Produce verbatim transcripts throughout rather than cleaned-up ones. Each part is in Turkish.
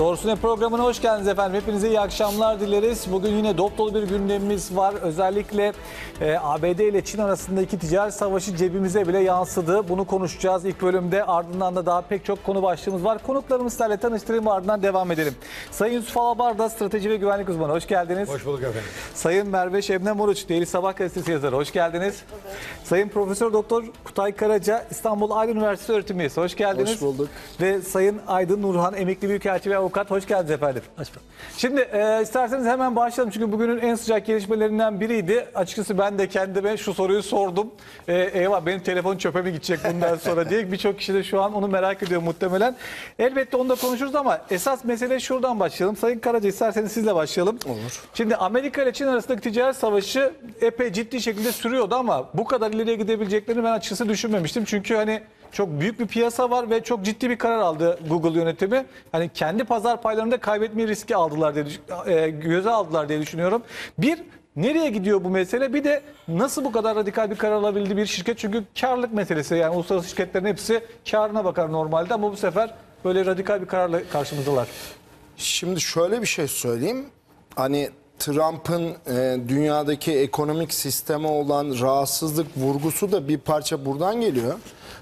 Doğrusu Ne programına hoş geldiniz efendim. Hepinize iyi akşamlar dileriz. Bugün yine dop dolu bir gündemimiz var. Özellikle e, A B D ile Çin arasındaki ticaret savaşı cebimize bile yansıdı. Bunu konuşacağız ilk bölümde. Ardından da daha pek çok konu başlığımız var. Konuklarımızı sizlerle tanıştırayım, ardından devam edelim. Sayın Yusuf Alabarda, strateji ve güvenlik uzmanı. Hoş geldiniz. Hoş bulduk efendim. Sayın Merve Şebnem Oruç, Deli Sabah gazetesi yazarı. Hoş geldiniz. Hoş Sayın Profesör Doktor Kutay Karaca, İstanbul Aydın Üniversitesi öğretim üyesi. Hoş geldiniz. Hoş bulduk. Ve Sayın Aydın Nurhan, emekli büyükelçi ve avukat. Hoş geldiniz efendim. Hoş bulduk. Şimdi e, isterseniz hemen başlayalım. Çünkü bugünün en sıcak gelişmelerinden biriydi. Açıkçası ben de kendime şu soruyu sordum. E, eyvah benim telefon çöpe mi gidecek bundan sonra diye. Birçok kişi de şu an onu merak ediyor muhtemelen. Elbette onu da konuşuruz ama esas mesele şuradan başlayalım. Sayın Karaca, isterseniz sizle başlayalım. Olur. Şimdi Amerika ile Çin arasındaki ticaret savaşı epey ciddi şekilde sürüyordu ama bu kadar ileriye gidebileceklerini ben açıkçası düşünmemiştim. Çünkü hani çok büyük bir piyasa var ve çok ciddi bir karar aldı Google yönetimi. Hani kendi pazar paylarında kaybetme riski aldılar diye e, göze aldılar diye düşünüyorum. Bir, nereye gidiyor bu mesele? Bir de nasıl bu kadar radikal bir karar alabildi bir şirket? Çünkü karlılık meselesi, yani uluslararası şirketlerin hepsi karına bakar normalde ama bu sefer böyle radikal bir kararla karşımızdalar. Şimdi şöyle bir şey söyleyeyim. Hani Trump'ın e, dünyadaki ekonomik sisteme olan rahatsızlık vurgusu da bir parça buradan geliyor.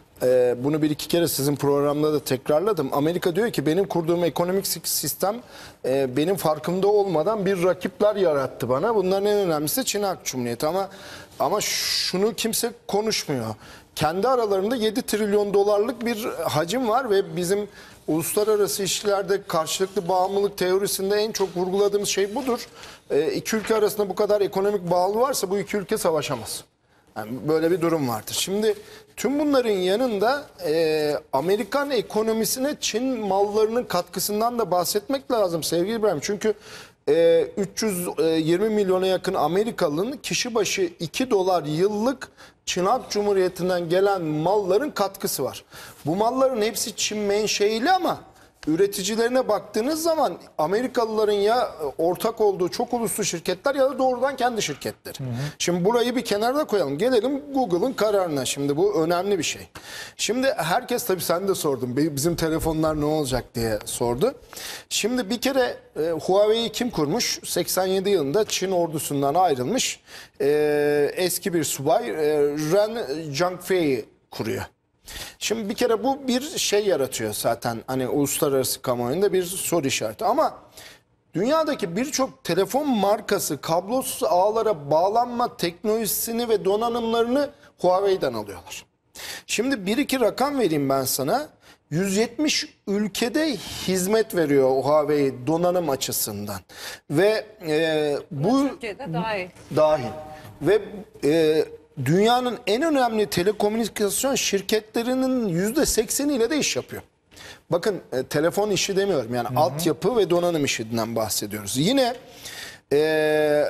E, bunu bir iki kere sizin programda da tekrarladım. Amerika diyor ki benim kurduğum ekonomik sistem e, benim farkında olmadan bir rakipler yarattı bana. Bunların en önemlisi Çin Halk Cumhuriyeti ama ama şunu kimse konuşmuyor. Kendi aralarında yedi trilyon dolarlık bir hacim var ve bizim uluslararası ilişkilerde karşılıklı bağımlılık teorisinde en çok vurguladığımız şey budur. E, iki ülke arasında bu kadar ekonomik bağlı varsa bu iki ülke savaşamaz. Yani böyle bir durum vardır. Şimdi tüm bunların yanında e, Amerikan ekonomisine Çin mallarının katkısından da bahsetmek lazım sevgili İbrahim. Çünkü e, üç yüz yirmi milyona yakın Amerikalı'nın kişi başı iki dolar yıllık Çin Halk Cumhuriyeti'nden gelen malların katkısı var. Bu malların hepsi Çin menşeili ama üreticilerine baktığınız zaman Amerikalıların ya ortak olduğu çok uluslu şirketler ya da doğrudan kendi şirketleri. Hı hı. Şimdi burayı bir kenarda koyalım. Gelelim Google'ın kararına. Şimdi bu önemli bir şey. Şimdi herkes, tabii sen de sordun, bizim telefonlar ne olacak diye sordu. Şimdi bir kere e, Huawei'yi kim kurmuş? seksen yedi yılında Çin ordusundan ayrılmış e, eski bir subay e, Ren Zhangfei kuruyor. Şimdi bir kere bu bir şey yaratıyor zaten, hani uluslararası kamuoyunda bir soru işareti. Ama dünyadaki birçok telefon markası kablosuz ağlara bağlanma teknolojisini ve donanımlarını Huawei'den alıyorlar. Şimdi bir iki rakam vereyim ben sana. yüz yetmiş ülkede hizmet veriyor Huawei donanım açısından. Ve e, bu Türkiye'de dahil. Dahil. Ve e, dünyanın en önemli telekomünikasyon şirketlerinin yüzde sekseniyle de iş yapıyor. Bakın e, telefon işi demiyorum, yani hı hı. altyapı ve donanım işinden bahsediyoruz. Yine e,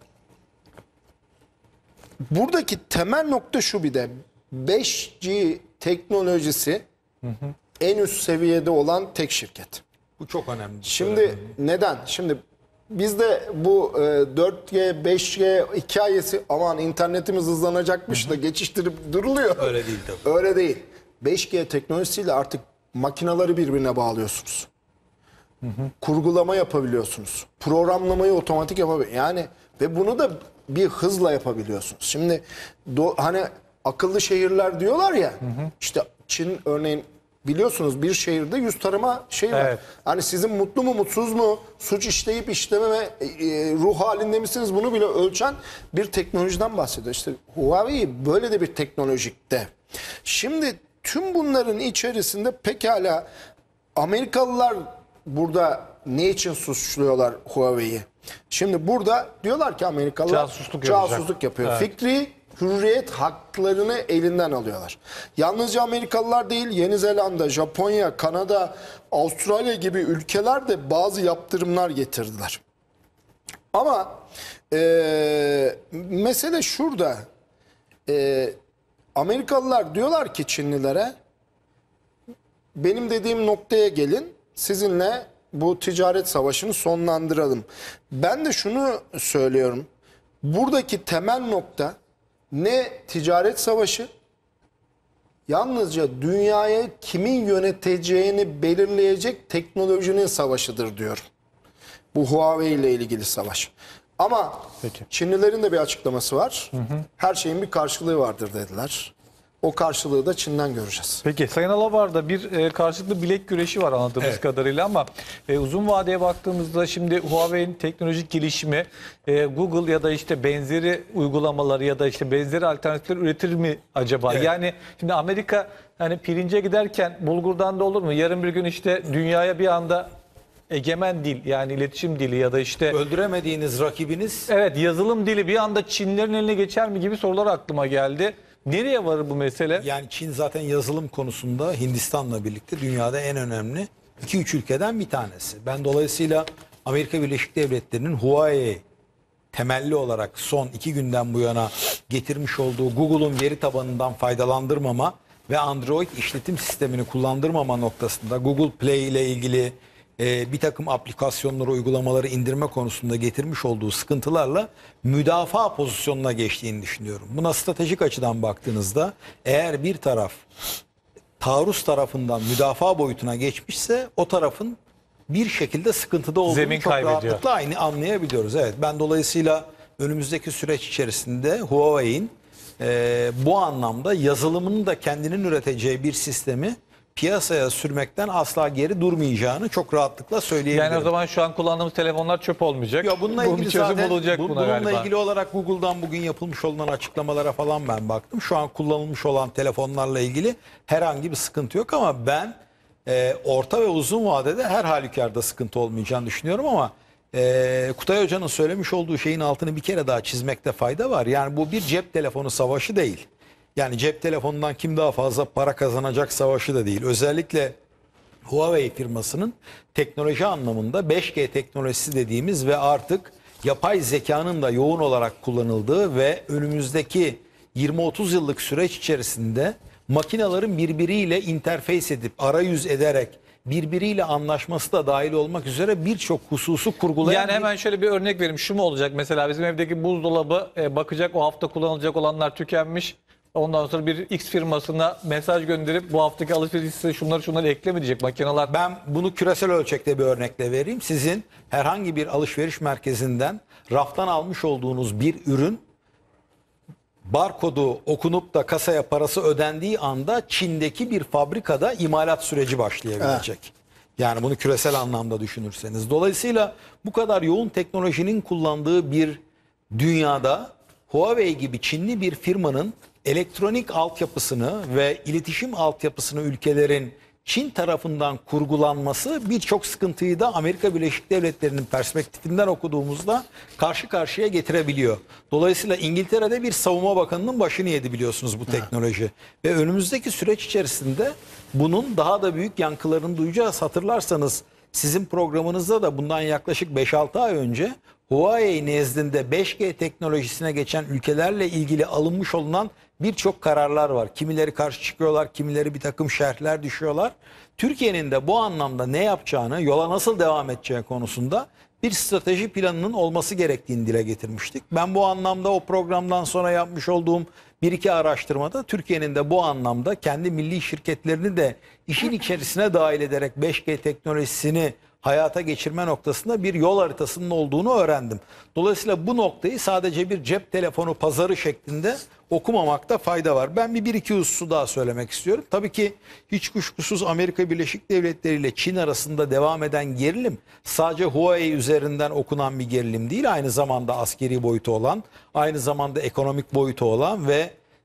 buradaki temel nokta şu, bir de beş G teknolojisi hı hı. en üst seviyede olan tek şirket. Bu çok önemli. Şimdi önemli. Neden? Şimdi bizde bu e, dört G, beş G hikayesi, aman internetimiz hızlanacakmış da geçiştirip duruluyor. Öyle değil tabii. Öyle değil. beş G teknolojisiyle artık makineleri birbirine bağlıyorsunuz. Hı hı. Kurgulama yapabiliyorsunuz. Programlamayı otomatik yapabiliyorsunuz. Yani ve bunu da bir hızla yapabiliyorsunuz. Şimdi do, hani akıllı şehirler diyorlar ya. Hı hı. İşte Çin örneğin, biliyorsunuz bir şehirde yüz tarama şey var. Evet. Hani sizin mutlu mu mutsuz mu, suç işleyip işlememe e, ruh halinde misiniz, bunu bile ölçen bir teknolojiden bahsediyor. İşte Huawei böyle de bir teknolojik dev. Şimdi tüm bunların içerisinde pekala Amerikalılar burada ne için suçluyorlar Huawei'yi? Şimdi burada diyorlar ki Amerikalılar casusluk, casusluk yapıyor. Evet. Fikri hürriyet haklarını elinden alıyorlar. Yalnızca Amerikalılar değil, Yeni Zelanda, Japonya, Kanada, Avustralya gibi ülkeler de bazı yaptırımlar getirdiler. Ama e, mesele şurada. E, Amerikalılar diyorlar ki Çinlilere, benim dediğim noktaya gelin, sizinle bu ticaret savaşını sonlandıralım. Ben de şunu söylüyorum. Buradaki temel nokta ne ticaret savaşı yalnızca dünyayı kimin yöneteceğini belirleyecek teknolojinin savaşıdır diyorum. Bu Huawei ile ilgili savaş. Ama Peki. Çinlilerin de bir açıklaması var. Hı hı. Her şeyin bir karşılığı vardır dediler. O karşılığı da Çin'den göreceğiz. Peki Sayın Alabar'da bir e, karşılıklı bilek güreşi var anladığımız Evet. kadarıyla ama e, uzun vadeye baktığımızda şimdi Huawei'nin teknolojik gelişimi e, Google ya da işte benzeri uygulamaları ya da işte benzeri alternatifler üretir mi acaba? Evet. Yani şimdi Amerika hani pirince giderken bulgurdan da olur mu? Yarın bir gün işte dünyaya bir anda egemen dil yani iletişim dili ya da işte Öldüremediğiniz rakibiniz evet yazılım dili bir anda Çinlerin eline geçer mi gibi sorular aklıma geldi. Nereye varır bu mesele? yani Çin zaten yazılım konusunda Hindistan'la birlikte dünyada en önemli iki üç ülkeden bir tanesi. Ben dolayısıyla Amerika Birleşik Devletleri'nin Huawei temelli olarak son iki günden bu yana getirmiş olduğu Google'un veri tabanından faydalandırmama ve Android işletim sistemini kullandırmama noktasında Google Play ile ilgili e, bir takım aplikasyonları, uygulamaları indirme konusunda getirmiş olduğu sıkıntılarla müdafaa pozisyonuna geçtiğini düşünüyorum. Buna stratejik açıdan baktığınızda eğer bir taraf taarruz tarafından müdafaa boyutuna geçmişse o tarafın bir şekilde sıkıntıda olduğunu Zemin çok kaybediyor. rahatlıkla aynı anlayabiliyoruz. Evet, ben dolayısıyla önümüzdeki süreç içerisinde Huawei'in e, bu anlamda yazılımını da kendinin üreteceği bir sistemi piyasaya sürmekten asla geri durmayacağını çok rahatlıkla söyleyebilirim. Yani o zaman şu an kullandığımız telefonlar çöp olmayacak. Ya bununla Bu ilgili bir çözüm zaten bulacak bu- buna bununla galiba. ilgili olarak Google'dan bugün yapılmış olan açıklamalara falan ben baktım. Şu an kullanılmış olan telefonlarla ilgili herhangi bir sıkıntı yok ama ben e, orta ve uzun vadede her halükarda sıkıntı olmayacağını düşünüyorum ama e, Kutay Hoca'nın söylemiş olduğu şeyin altını bir kere daha çizmekte fayda var. Yani bu bir cep telefonu savaşı değil. Yani cep telefonundan kim daha fazla para kazanacak savaşı da değil. Özellikle Huawei firmasının teknoloji anlamında beş G teknolojisi dediğimiz ve artık yapay zekanın da yoğun olarak kullanıldığı ve önümüzdeki yirmi otuz yıllık süreç içerisinde makinelerin birbiriyle interface edip arayüz ederek birbiriyle anlaşması da dahil olmak üzere birçok hususu kurgulayan Yani hemen şöyle bir örnek vereyim. Şu mu olacak mesela bizim evdeki buzdolabı e, bakacak o hafta kullanılacak olanlar tükenmiş. Ondan sonra bir X firmasına mesaj gönderip bu haftaki alışveriş listesine şunları şunları ekle mi diyecek makineler. Ben bunu küresel ölçekte bir örnekle vereyim. Sizin herhangi bir alışveriş merkezinden raftan almış olduğunuz bir ürün barkodu okunup da kasaya parası ödendiği anda Çin'deki bir fabrikada imalat süreci başlayabilecek. Yani bunu küresel anlamda düşünürseniz. Dolayısıyla bu kadar yoğun teknolojinin kullandığı bir dünyada Huawei gibi Çinli bir firmanın elektronik altyapısını ve iletişim altyapısını ülkelerin Çin tarafından kurgulanması birçok sıkıntıyı da Amerika Birleşik Devletleri'nin perspektifinden okuduğumuzda karşı karşıya getirebiliyor. Dolayısıyla İngiltere'de bir savunma bakanının başını yedi biliyorsunuz bu teknoloji. Ve önümüzdeki süreç içerisinde bunun daha da büyük yankılarını duyacağız. Hatırlarsanız sizin programınızda da bundan yaklaşık beş altı ay önce Huawei nezdinde beş G teknolojisine geçen ülkelerle ilgili alınmış olunan birçok kararlar var. Kimileri karşı çıkıyorlar, kimileri bir takım şerhler düşüyorlar. Türkiye'nin de bu anlamda ne yapacağını, yola nasıl devam edeceği konusunda bir strateji planının olması gerektiğini dile getirmiştik. Ben bu anlamda o programdan sonra yapmış olduğum bir iki araştırmada Türkiye'nin de bu anlamda kendi milli şirketlerini de işin içerisine dahil ederek beş G teknolojisini hayata geçirme noktasında bir yol haritasının olduğunu öğrendim. Dolayısıyla bu noktayı sadece bir cep telefonu pazarı şeklinde okumamakta fayda var. Ben bir, bir iki hususu daha söylemek istiyorum. Tabii ki hiç kuşkusuz Amerika Birleşik Devletleri ile Çin arasında devam eden gerilim sadece Huawei üzerinden okunan bir gerilim değil. Aynı zamanda askeri boyutu olan, aynı zamanda ekonomik boyutu olan ve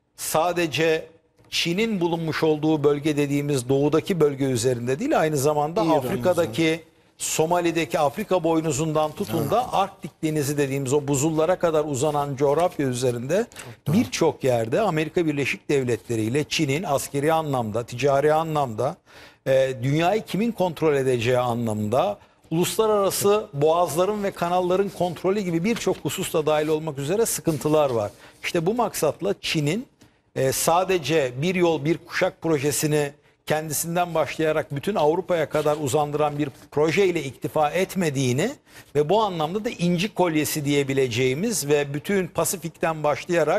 sadece Çin'in bulunmuş olduğu bölge dediğimiz doğudaki bölge üzerinde değil, aynı zamanda İran Afrika'daki, Somali'deki Afrika boynuzundan tutun da Arktik Denizi dediğimiz o buzullara kadar uzanan coğrafya üzerinde birçok yerde Amerika Birleşik Devletleri ile Çin'in askeri anlamda, ticari anlamda, e, dünyayı kimin kontrol edeceği anlamda, uluslararası boğazların ve kanalların kontrolü gibi birçok hususta dahil olmak üzere sıkıntılar var. İşte bu maksatla Çin'in e, sadece bir yol bir kuşak projesini kendisinden başlayarak bütün Avrupa'ya kadar uzandıran bir projeyle iktifa etmediğini ve bu anlamda da inci kolyesi diyebileceğimiz ve bütün Pasifik'ten başlayarak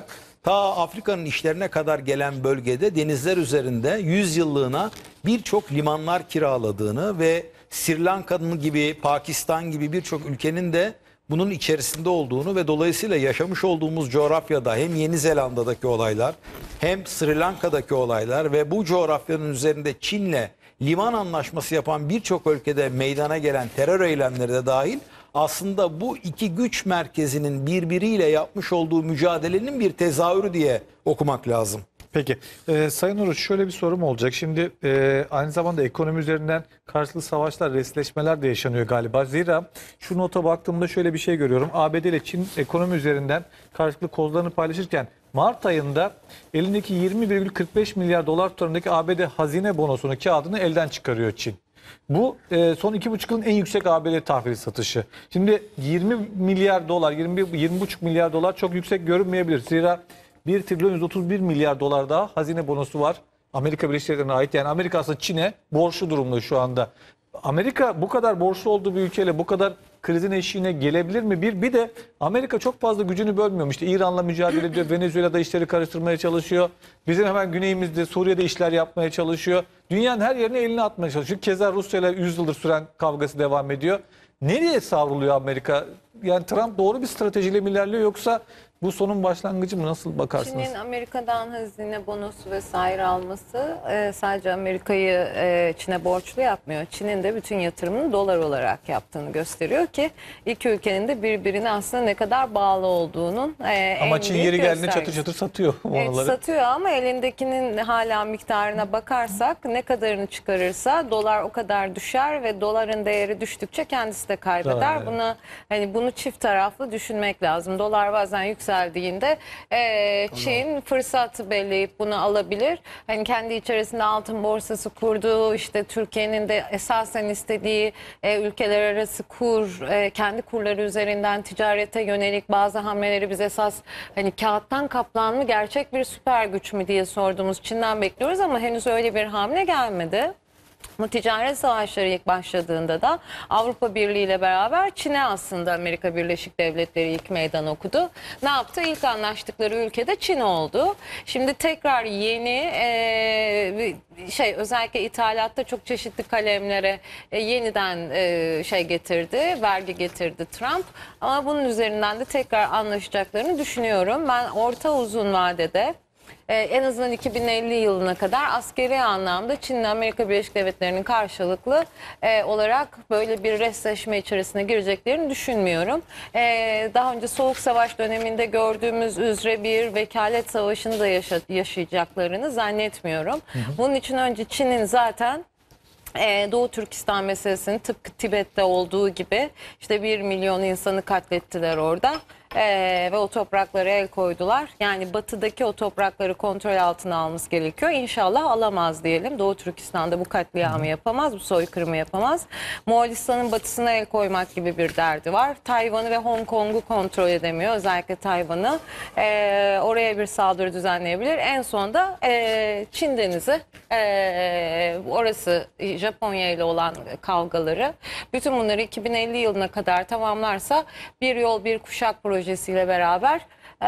ta Afrika'nın işlerine kadar gelen bölgede denizler üzerinde yüz yıllığına birçok limanlar kiraladığını ve Sri Lanka'nın gibi, Pakistan gibi birçok ülkenin de bunun içerisinde olduğunu ve dolayısıyla yaşamış olduğumuz coğrafyada hem Yeni Zelanda'daki olaylar hem Sri Lanka'daki olaylar ve bu coğrafyanın üzerinde Çin'le liman anlaşması yapan birçok ülkede meydana gelen terör eylemleri de dahil aslında bu iki güç merkezinin birbiriyle yapmış olduğu mücadelenin bir tezahürü diye okumak lazım. Peki. Ee, Sayın Oruç, şöyle bir sorum olacak. Şimdi e, aynı zamanda ekonomi üzerinden karşılıklı savaşlar, resleşmeler de yaşanıyor galiba. Zira şu nota baktığımda şöyle bir şey görüyorum. A B D ile Çin ekonomi üzerinden karşılıklı kozlarını paylaşırken Mart ayında elindeki yirmi virgül kırk beş milyar dolar tutarındaki A B D hazine bonosunu, kağıdını elden çıkarıyor Çin. Bu e, son iki buçuk yılın en yüksek A B D tahvili satışı. Şimdi yirmi milyar dolar, yirmi yirmi buçuk milyar dolar çok yüksek görünmeyebilir. Zira bir trilyon yüz otuz bir milyar dolar daha hazine bonosu var Amerika Birleşik Devletleri'ne ait. Yani Amerika aslında Çin'e borçlu durumda şu anda. Amerika bu kadar borçlu olduğu bir ülkeyle bu kadar krizin eşiğine gelebilir mi? Bir, bir de Amerika çok fazla gücünü bölmüyor. İşte İran'la mücadele ediyor, Venezuela'da işleri karıştırmaya çalışıyor. Bizim hemen güneyimizde Suriye'de işler yapmaya çalışıyor. Dünyanın her yerine elini atmaya çalışıyor. Keza Rusya'yla yüz yıldır süren kavgası devam ediyor. Nereye savruluyor Amerika? Yani Trump doğru bir stratejiyle mi ilerliyor, yoksa bu sonun başlangıcı mı? Nasıl bakarsınız? Çin'in Amerika'dan hazine bonosu vesaire alması e, sadece Amerika'yı e, Çin'e borçlu yapmıyor. Çin'in de bütün yatırımını dolar olarak yaptığını gösteriyor ki iki ülkenin de birbirine aslında ne kadar bağlı olduğunun e, en Ama Çin büyük yeri geldiğinde göstergesi. çatır çatır satıyor Evet, bonoları. satıyor ama elindekinin hala miktarına bakarsak ne kadarını çıkarırsa dolar o kadar düşer ve doların değeri düştükçe kendisi de kaybeder. Evet. Buna hani bunu çift taraflı düşünmek lazım. Dolar bazen yükseldiğinde e, Çin fırsat belleyip bunu alabilir. Hani kendi içerisinde altın borsası kurduğu, işte Türkiye'nin de esasen istediği e, ülkeler arası kur, e, kendi kurları üzerinden ticarete yönelik bazı hamleleri biz esas hani kağıttan kaplan mı, gerçek bir süper güç mü diye sorduğumuz Çin'den bekliyoruz ama henüz öyle bir hamle gelmedi. Bu ticaret savaşları ilk başladığında da Avrupa Birliği ile beraber Çin'e aslında Amerika Birleşik Devletleri ilk meydan okudu. Ne yaptı? İlk anlaştıkları ülkede Çin oldu. Şimdi tekrar yeni e, şey özellikle ithalatta çok çeşitli kalemlere e, yeniden e, şey getirdi, vergi getirdi Trump. Ama bunun üzerinden de tekrar anlaşacaklarını düşünüyorum. Ben orta uzun vadede Ee, en azından iki bin elli yılına kadar askeri anlamda Çin'le Amerika Birleşik Devletleri'nin karşılıklı e, olarak böyle bir resleşme içerisine gireceklerini düşünmüyorum. E, daha önce Soğuk Savaş döneminde gördüğümüz üzere bir vekalet savaşını da yaşa yaşayacaklarını zannetmiyorum. Hı hı. Bunun için önce Çin'in zaten Ee, Doğu Türkistan meselesini tıpkı Tibet'te olduğu gibi işte bir milyon insanı katlettiler orada. Ee, ve o topraklara el koydular. Yani batıdaki o toprakları kontrol altına alması gerekiyor. İnşallah alamaz diyelim. Doğu Türkistan'da bu katliamı yapamaz, bu soykırımı yapamaz. Moğolistan'ın batısına el koymak gibi bir derdi var. Tayvan'ı ve Hong Kong'u kontrol edemiyor. Özellikle Tayvan'ı. Ee, oraya bir saldırı düzenleyebilir. En son da e, Çin Denizi. E, orası Japonya ile olan kavgaları. Bütün bunları iki bin elli yılına kadar tamamlarsa bir yol bir kuşak projesiyle beraber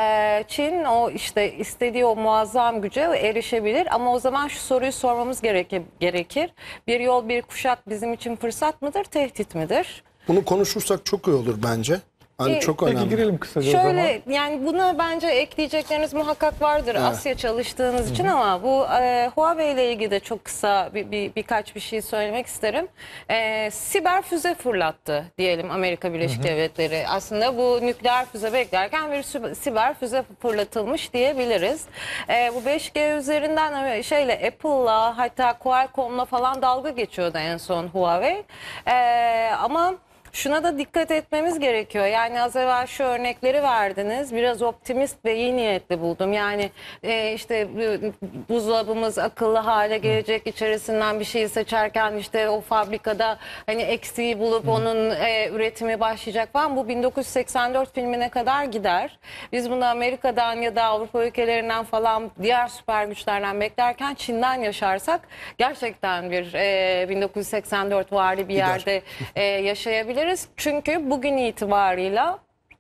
Çin o işte istediği o muazzam güce erişebilir. Ama o zaman şu soruyu sormamız gerekir. Bir yol bir kuşak bizim için fırsat mıdır, tehdit midir? Bunu konuşursak çok iyi olur bence. Hani E, çok Peki önemli. girelim kısaca Şöyle, o zaman. yani buna bence ekleyecekleriniz muhakkak vardır Evet. Asya çalıştığınız için ama bu e, Huawei ile ilgili de çok kısa bir, bir, birkaç bir şey söylemek isterim. E, siber füze fırlattı diyelim Amerika Birleşik Devletleri. Aslında bu nükleer füze beklerken bir siber füze fırlatılmış diyebiliriz. E, bu beş G üzerinden şeyle Apple'la hatta Qualcomm'la falan dalga geçiyordu en son Huawei. E, ama şuna da dikkat etmemiz gerekiyor. Yani az evvel şu örnekleri verdiniz. Biraz optimist ve iyi niyetli buldum. Yani e, işte buzdolabımız akıllı hale gelecek, içerisinden bir şeyi seçerken işte o fabrikada hani eksiği bulup hmm. onun e, üretimi başlayacak falan. Bu bin dokuz yüz seksen dört filmine kadar gider. Biz bunu Amerika'dan ya da Avrupa ülkelerinden falan diğer süper güçlerden beklerken Çin'den yaşarsak gerçekten bir e, bin dokuz yüz seksen dört vari bir yerde e, yaşayabiliriz. Çünkü bugün itibarıyla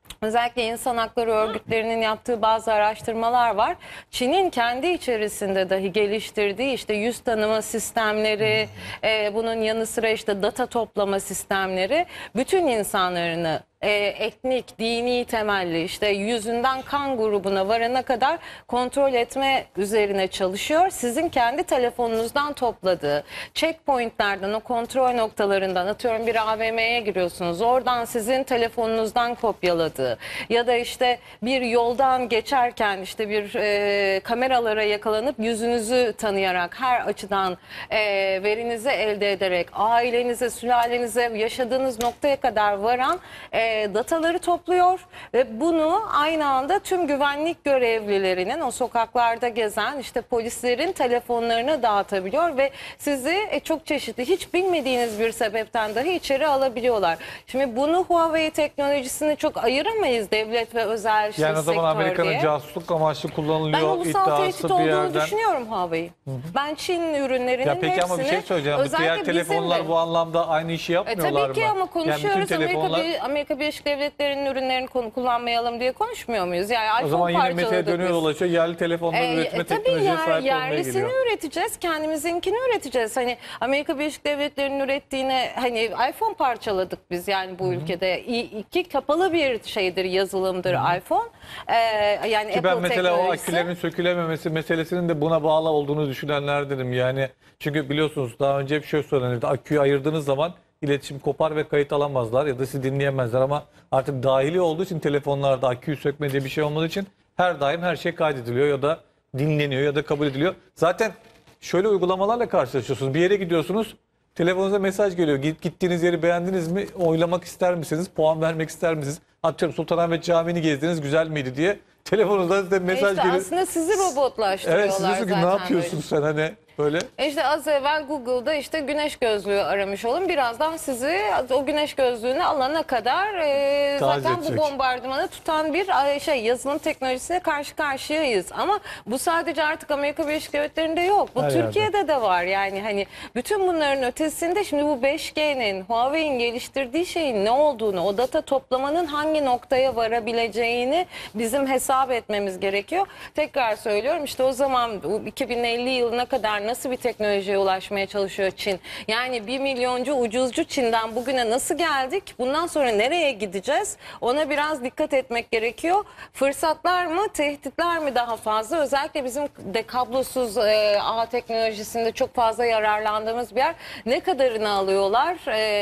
Özellikle insan hakları örgütlerinin yaptığı bazı araştırmalar var. Çin'in kendi içerisinde dahi geliştirdiği işte yüz tanıma sistemleri, e, bunun yanı sıra işte data toplama sistemleri bütün insanlarını e, etnik, dini temelli işte yüzünden kan grubuna varana kadar kontrol etme üzerine çalışıyor. Sizin kendi telefonunuzdan topladığı checkpointlerden, o kontrol noktalarından, atıyorum bir A V M'ye giriyorsunuz, oradan sizin telefonunuzdan kopyaladığı ya da işte bir yoldan geçerken işte bir e, kameralara yakalanıp yüzünüzü tanıyarak her açıdan e, verinizi elde ederek ailenize, sülalenize, yaşadığınız noktaya kadar varan e, dataları topluyor ve bunu aynı anda tüm güvenlik görevlilerinin, o sokaklarda gezen işte polislerin telefonlarına dağıtabiliyor ve sizi e, çok çeşitli, hiç bilmediğiniz bir sebepten dahi içeri alabiliyorlar. Şimdi bunu Huawei teknolojisini çok ayıramayız devlet ve özel Yani o zaman sektör Amerika'nın diye. casusluk amaçlı Ben kullanılıyor ulusal tehdit iddiası bir olduğunu yerden. düşünüyorum Huawei. Ben Çin ürünlerinin Ya peki hepsini, ama bir şey söyleyeceğim. Bu özellikle diğer telefonlar bizim de- bu anlamda aynı işi E, yapmıyorlar tabii ki mı? ama Yani konuşuyoruz. bütün Amerika, telefonlar... bir, Amerika Birleşik Devletleri'nin ürünlerini konu- kullanmayalım diye konuşmuyor muyuz? Yani O iPhone zaman yine Mete'ye parçaladık dönüyor biz. dolaşıyor. Yerli telefonları E, üretme e, tabii teknolojiye yer, sahip olmaya yerlisini geliyor. üreteceğiz, kendimizinkini üreteceğiz. Hani Amerika Birleşik Devletleri'nin ürettiğine, hani iPhone parçaladık biz yani bu Hı-hı. ülkede. İ, iki kapalı bir şeydir, yazılımdır Hı-hı. iPhone. Ee, yani Ki Apple ben mesela o teknolojisi. akülerin sökülememesi meselesinin de buna bağlı olduğunu düşünenlerdenim. Yani çünkü biliyorsunuz daha önce hep şöyle söylenirdi. Aküyü ayırdığınız zaman iletişim kopar ve kayıt alamazlar ya da sizi dinleyemezler ama artık dahili olduğu için telefonlarda aküyü sökme diye bir şey olmadığı için her daim her şey kaydediliyor ya da dinleniyor ya da kabul ediliyor. Zaten şöyle uygulamalarla karşılaşıyorsunuz. Bir yere gidiyorsunuz, telefonunuza mesaj geliyor. Gittiğiniz yeri beğendiniz mi? Oylamak ister misiniz? Puan vermek ister misiniz? Atıyorum Sultanahmet Camii'ni gezdiniz, güzel miydi diye. Telefonunuzdan size mesaj işte geliyor. aslında sizi robotlaştırıyorlar Evet, siz diyorsunuz ki zaten ne yapıyorsun böyle. sen hani böyle? İşte az evvel Google'da işte güneş gözlüğü aramış olun. Birazdan sizi o güneş gözlüğünü alana kadar e, Taciz zaten edecek. bu bombardımanı tutan bir e, şey yazılım teknolojisine karşı karşıyayız. Ama bu sadece artık Amerika Birleşik Devletleri'nde yok. Bu Her Türkiye'de yerde. de var. Yani hani bütün bunların ötesinde şimdi bu beş G'nin, Huawei'in geliştirdiği şeyin ne olduğunu, o data toplamanın hangi noktaya varabileceğini bizim hesap etmemiz gerekiyor. Tekrar söylüyorum, işte o zaman bu iki bin elli yılına kadar nasıl bir teknolojiye ulaşmaya çalışıyor Çin? Yani bir milyoncu ucuzcu Çin'den bugüne nasıl geldik? Bundan sonra nereye gideceğiz? Ona biraz dikkat etmek gerekiyor. Fırsatlar mı, tehditler mi daha fazla? Özellikle bizim de kablosuz e, ağ teknolojisinde çok fazla yararlandığımız bir yer. Ne kadarını alıyorlar?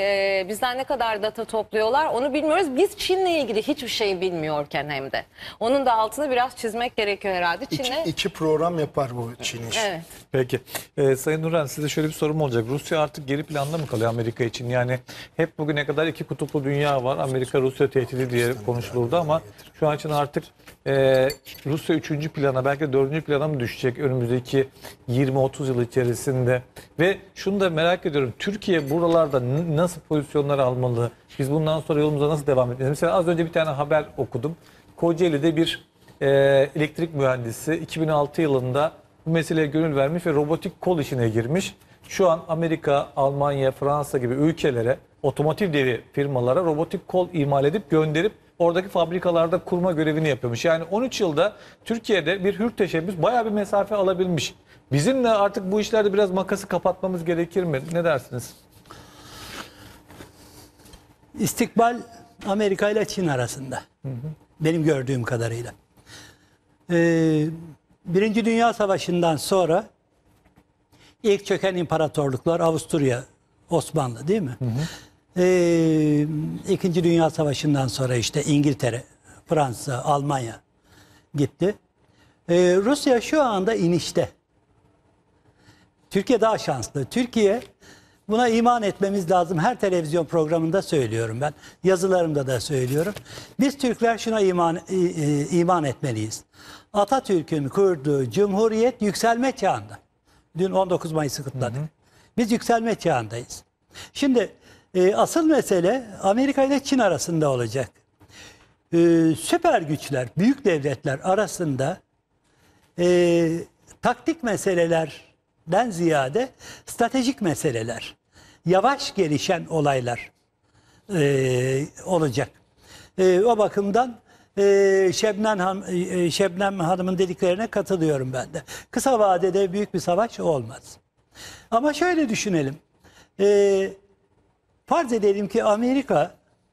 E, bizden ne kadar data topluyorlar? Onu bilmiyoruz. Biz Çin'le ilgili hiçbir şey bilmiyorken hem de. Onun da altını biraz çizmek gerekiyor herhalde. İki, Çin'e... iki program yapar bu Çin işi. Evet. Peki. Ee, Sayın Nurhan, size şöyle bir sorum olacak. Rusya artık geri planda mı kalıyor Amerika için? Yani hep bugüne kadar iki kutuplu dünya var. Amerika-Rusya tehdidi diye konuşulurdu ama şu an için artık e, Rusya üçüncü plana, belki dördüncü plana mı düşecek önümüzdeki yirmi otuz yıl içerisinde? Ve şunu da merak ediyorum. Türkiye buralarda n- nasıl pozisyonlar almalı? Biz bundan sonra yolumuza nasıl devam edeceğiz? Mesela az önce bir tane haber okudum. Kocaeli'de bir e, elektrik mühendisi iki bin altı yılında bu meseleye gönül vermiş ve robotik kol işine girmiş. Şu an Amerika, Almanya, Fransa gibi ülkelere, otomotiv devi firmalara robotik kol imal edip gönderip oradaki fabrikalarda kurma görevini yapıyormuş. Yani on üç yılda Türkiye'de bir hür teşebbüs bayağı bir mesafe alabilmiş. Bizim de artık bu işlerde biraz makası kapatmamız gerekir mi? Ne dersiniz? İstikbal Amerika ile Çin arasında. Hı hı. Benim gördüğüm kadarıyla. Ee, Birinci Dünya Savaşı'ndan sonra ilk çöken imparatorluklar Avusturya, Osmanlı değil mi? Hı hı. Ee, İkinci Dünya Savaşı'ndan sonra işte İngiltere, Fransa, Almanya gitti. Ee, Rusya şu anda inişte. Türkiye daha şanslı. Türkiye, buna iman etmemiz lazım. Her televizyon programında söylüyorum ben. Yazılarımda da söylüyorum. Biz Türkler şuna iman, iman etmeliyiz. Atatürk'ün kurduğu Cumhuriyet yükselme çağında. Dün on dokuz Mayıs'ı kutladık. Hı hı. Biz yükselme çağındayız. Şimdi e, asıl mesele Amerika ile Çin arasında olacak. E, süper güçler, büyük devletler arasında e, taktik meselelerden ziyade stratejik meseleler, yavaş gelişen olaylar e, olacak. E, o bakımdan e, Şebnem, Han, e, Şebnem Hanım'ın dediklerine katılıyorum ben de. Kısa vadede büyük bir savaş olmaz. Ama şöyle düşünelim. E, farz edelim ki Amerika,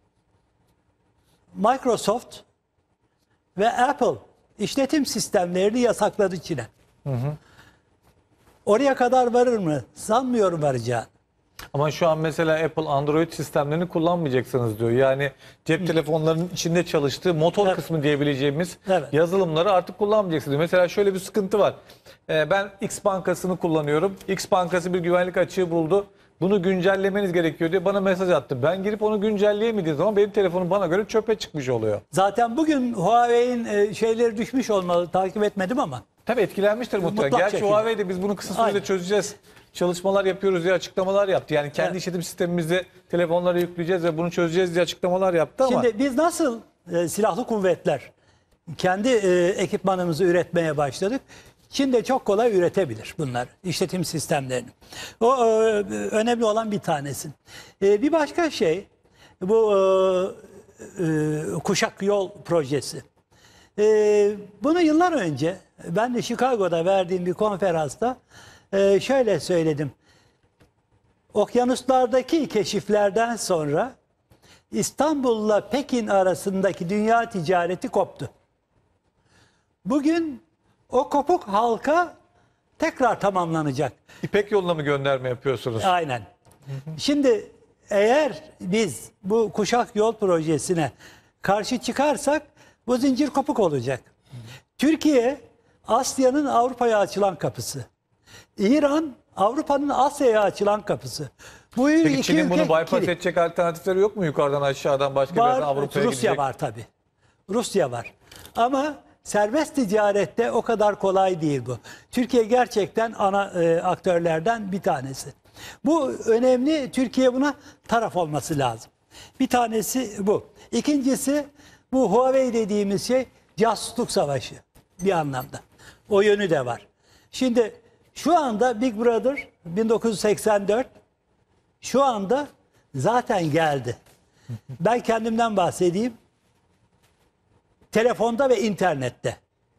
Microsoft ve Apple işletim sistemlerini yasakladı Çin'e. Hı hı. Oraya kadar varır mı? Sanmıyorum varacağını. Ama şu an mesela Apple Android sistemlerini kullanmayacaksınız diyor. Yani cep telefonlarının içinde çalıştığı motor Evet. kısmı diyebileceğimiz Evet. yazılımları artık kullanmayacaksınız diyor. Mesela şöyle bir sıkıntı var. Ee, ben X bankasını kullanıyorum. X bankası bir güvenlik açığı buldu. Bunu güncellemeniz gerekiyor diye bana mesaj attı. Ben girip onu güncelleyemediğim zaman benim telefonum bana göre çöpe çıkmış oluyor. Zaten bugün Huawei'in e, şeyleri düşmüş olmalı. Takip etmedim ama. Tabii etkilenmiştir muhtemelen. Mutlak Gerçi şekilde. Huawei'de biz bunu kısa sürede Aynen. çözeceğiz. Çalışmalar yapıyoruz diye açıklamalar yaptı. Yani kendi Evet. işletim sistemimize telefonları yükleyeceğiz ve bunu çözeceğiz diye açıklamalar yaptı ama. Şimdi biz nasıl e, silahlı kuvvetler kendi e, ekipmanımızı üretmeye başladık. Çin de çok kolay üretebilir bunlar, işletim sistemlerini. O e, önemli olan bir tanesi. E, bir başka şey bu e, e, kuşak yol projesi. E, bunu yıllar önce ben de Chicago'da verdiğim bir konferansta e, şöyle söyledim. Okyanuslardaki keşiflerden sonra İstanbul'la Pekin arasındaki dünya ticareti koptu. Bugün o kopuk halka tekrar tamamlanacak. İpek yoluna mı gönderme yapıyorsunuz? Aynen. Şimdi eğer biz bu kuşak yol projesine karşı çıkarsak bu zincir kopuk olacak. Türkiye Asya'nın Avrupa'ya açılan kapısı. İran Avrupa'nın Asya'ya açılan kapısı. Bu Peki iki Çin'in bunu ülke bypass kilit. edecek alternatifleri yok mu yukarıdan aşağıdan başka bir Var, yerden Avrupa'ya Rusya gidecek? var tabii. Rusya var. Ama serbest ticarette o kadar kolay değil bu. Türkiye gerçekten ana e, aktörlerden bir tanesi. Bu önemli. Türkiye buna taraf olması lazım. Bir tanesi bu. İkincisi bu Huawei dediğimiz şey casusluk savaşı bir anlamda. O yönü de var. Şimdi şu anda Big Brother bin dokuz yüz seksen dört şu anda zaten geldi. Ben kendimden bahsedeyim. Telefonda ve internette.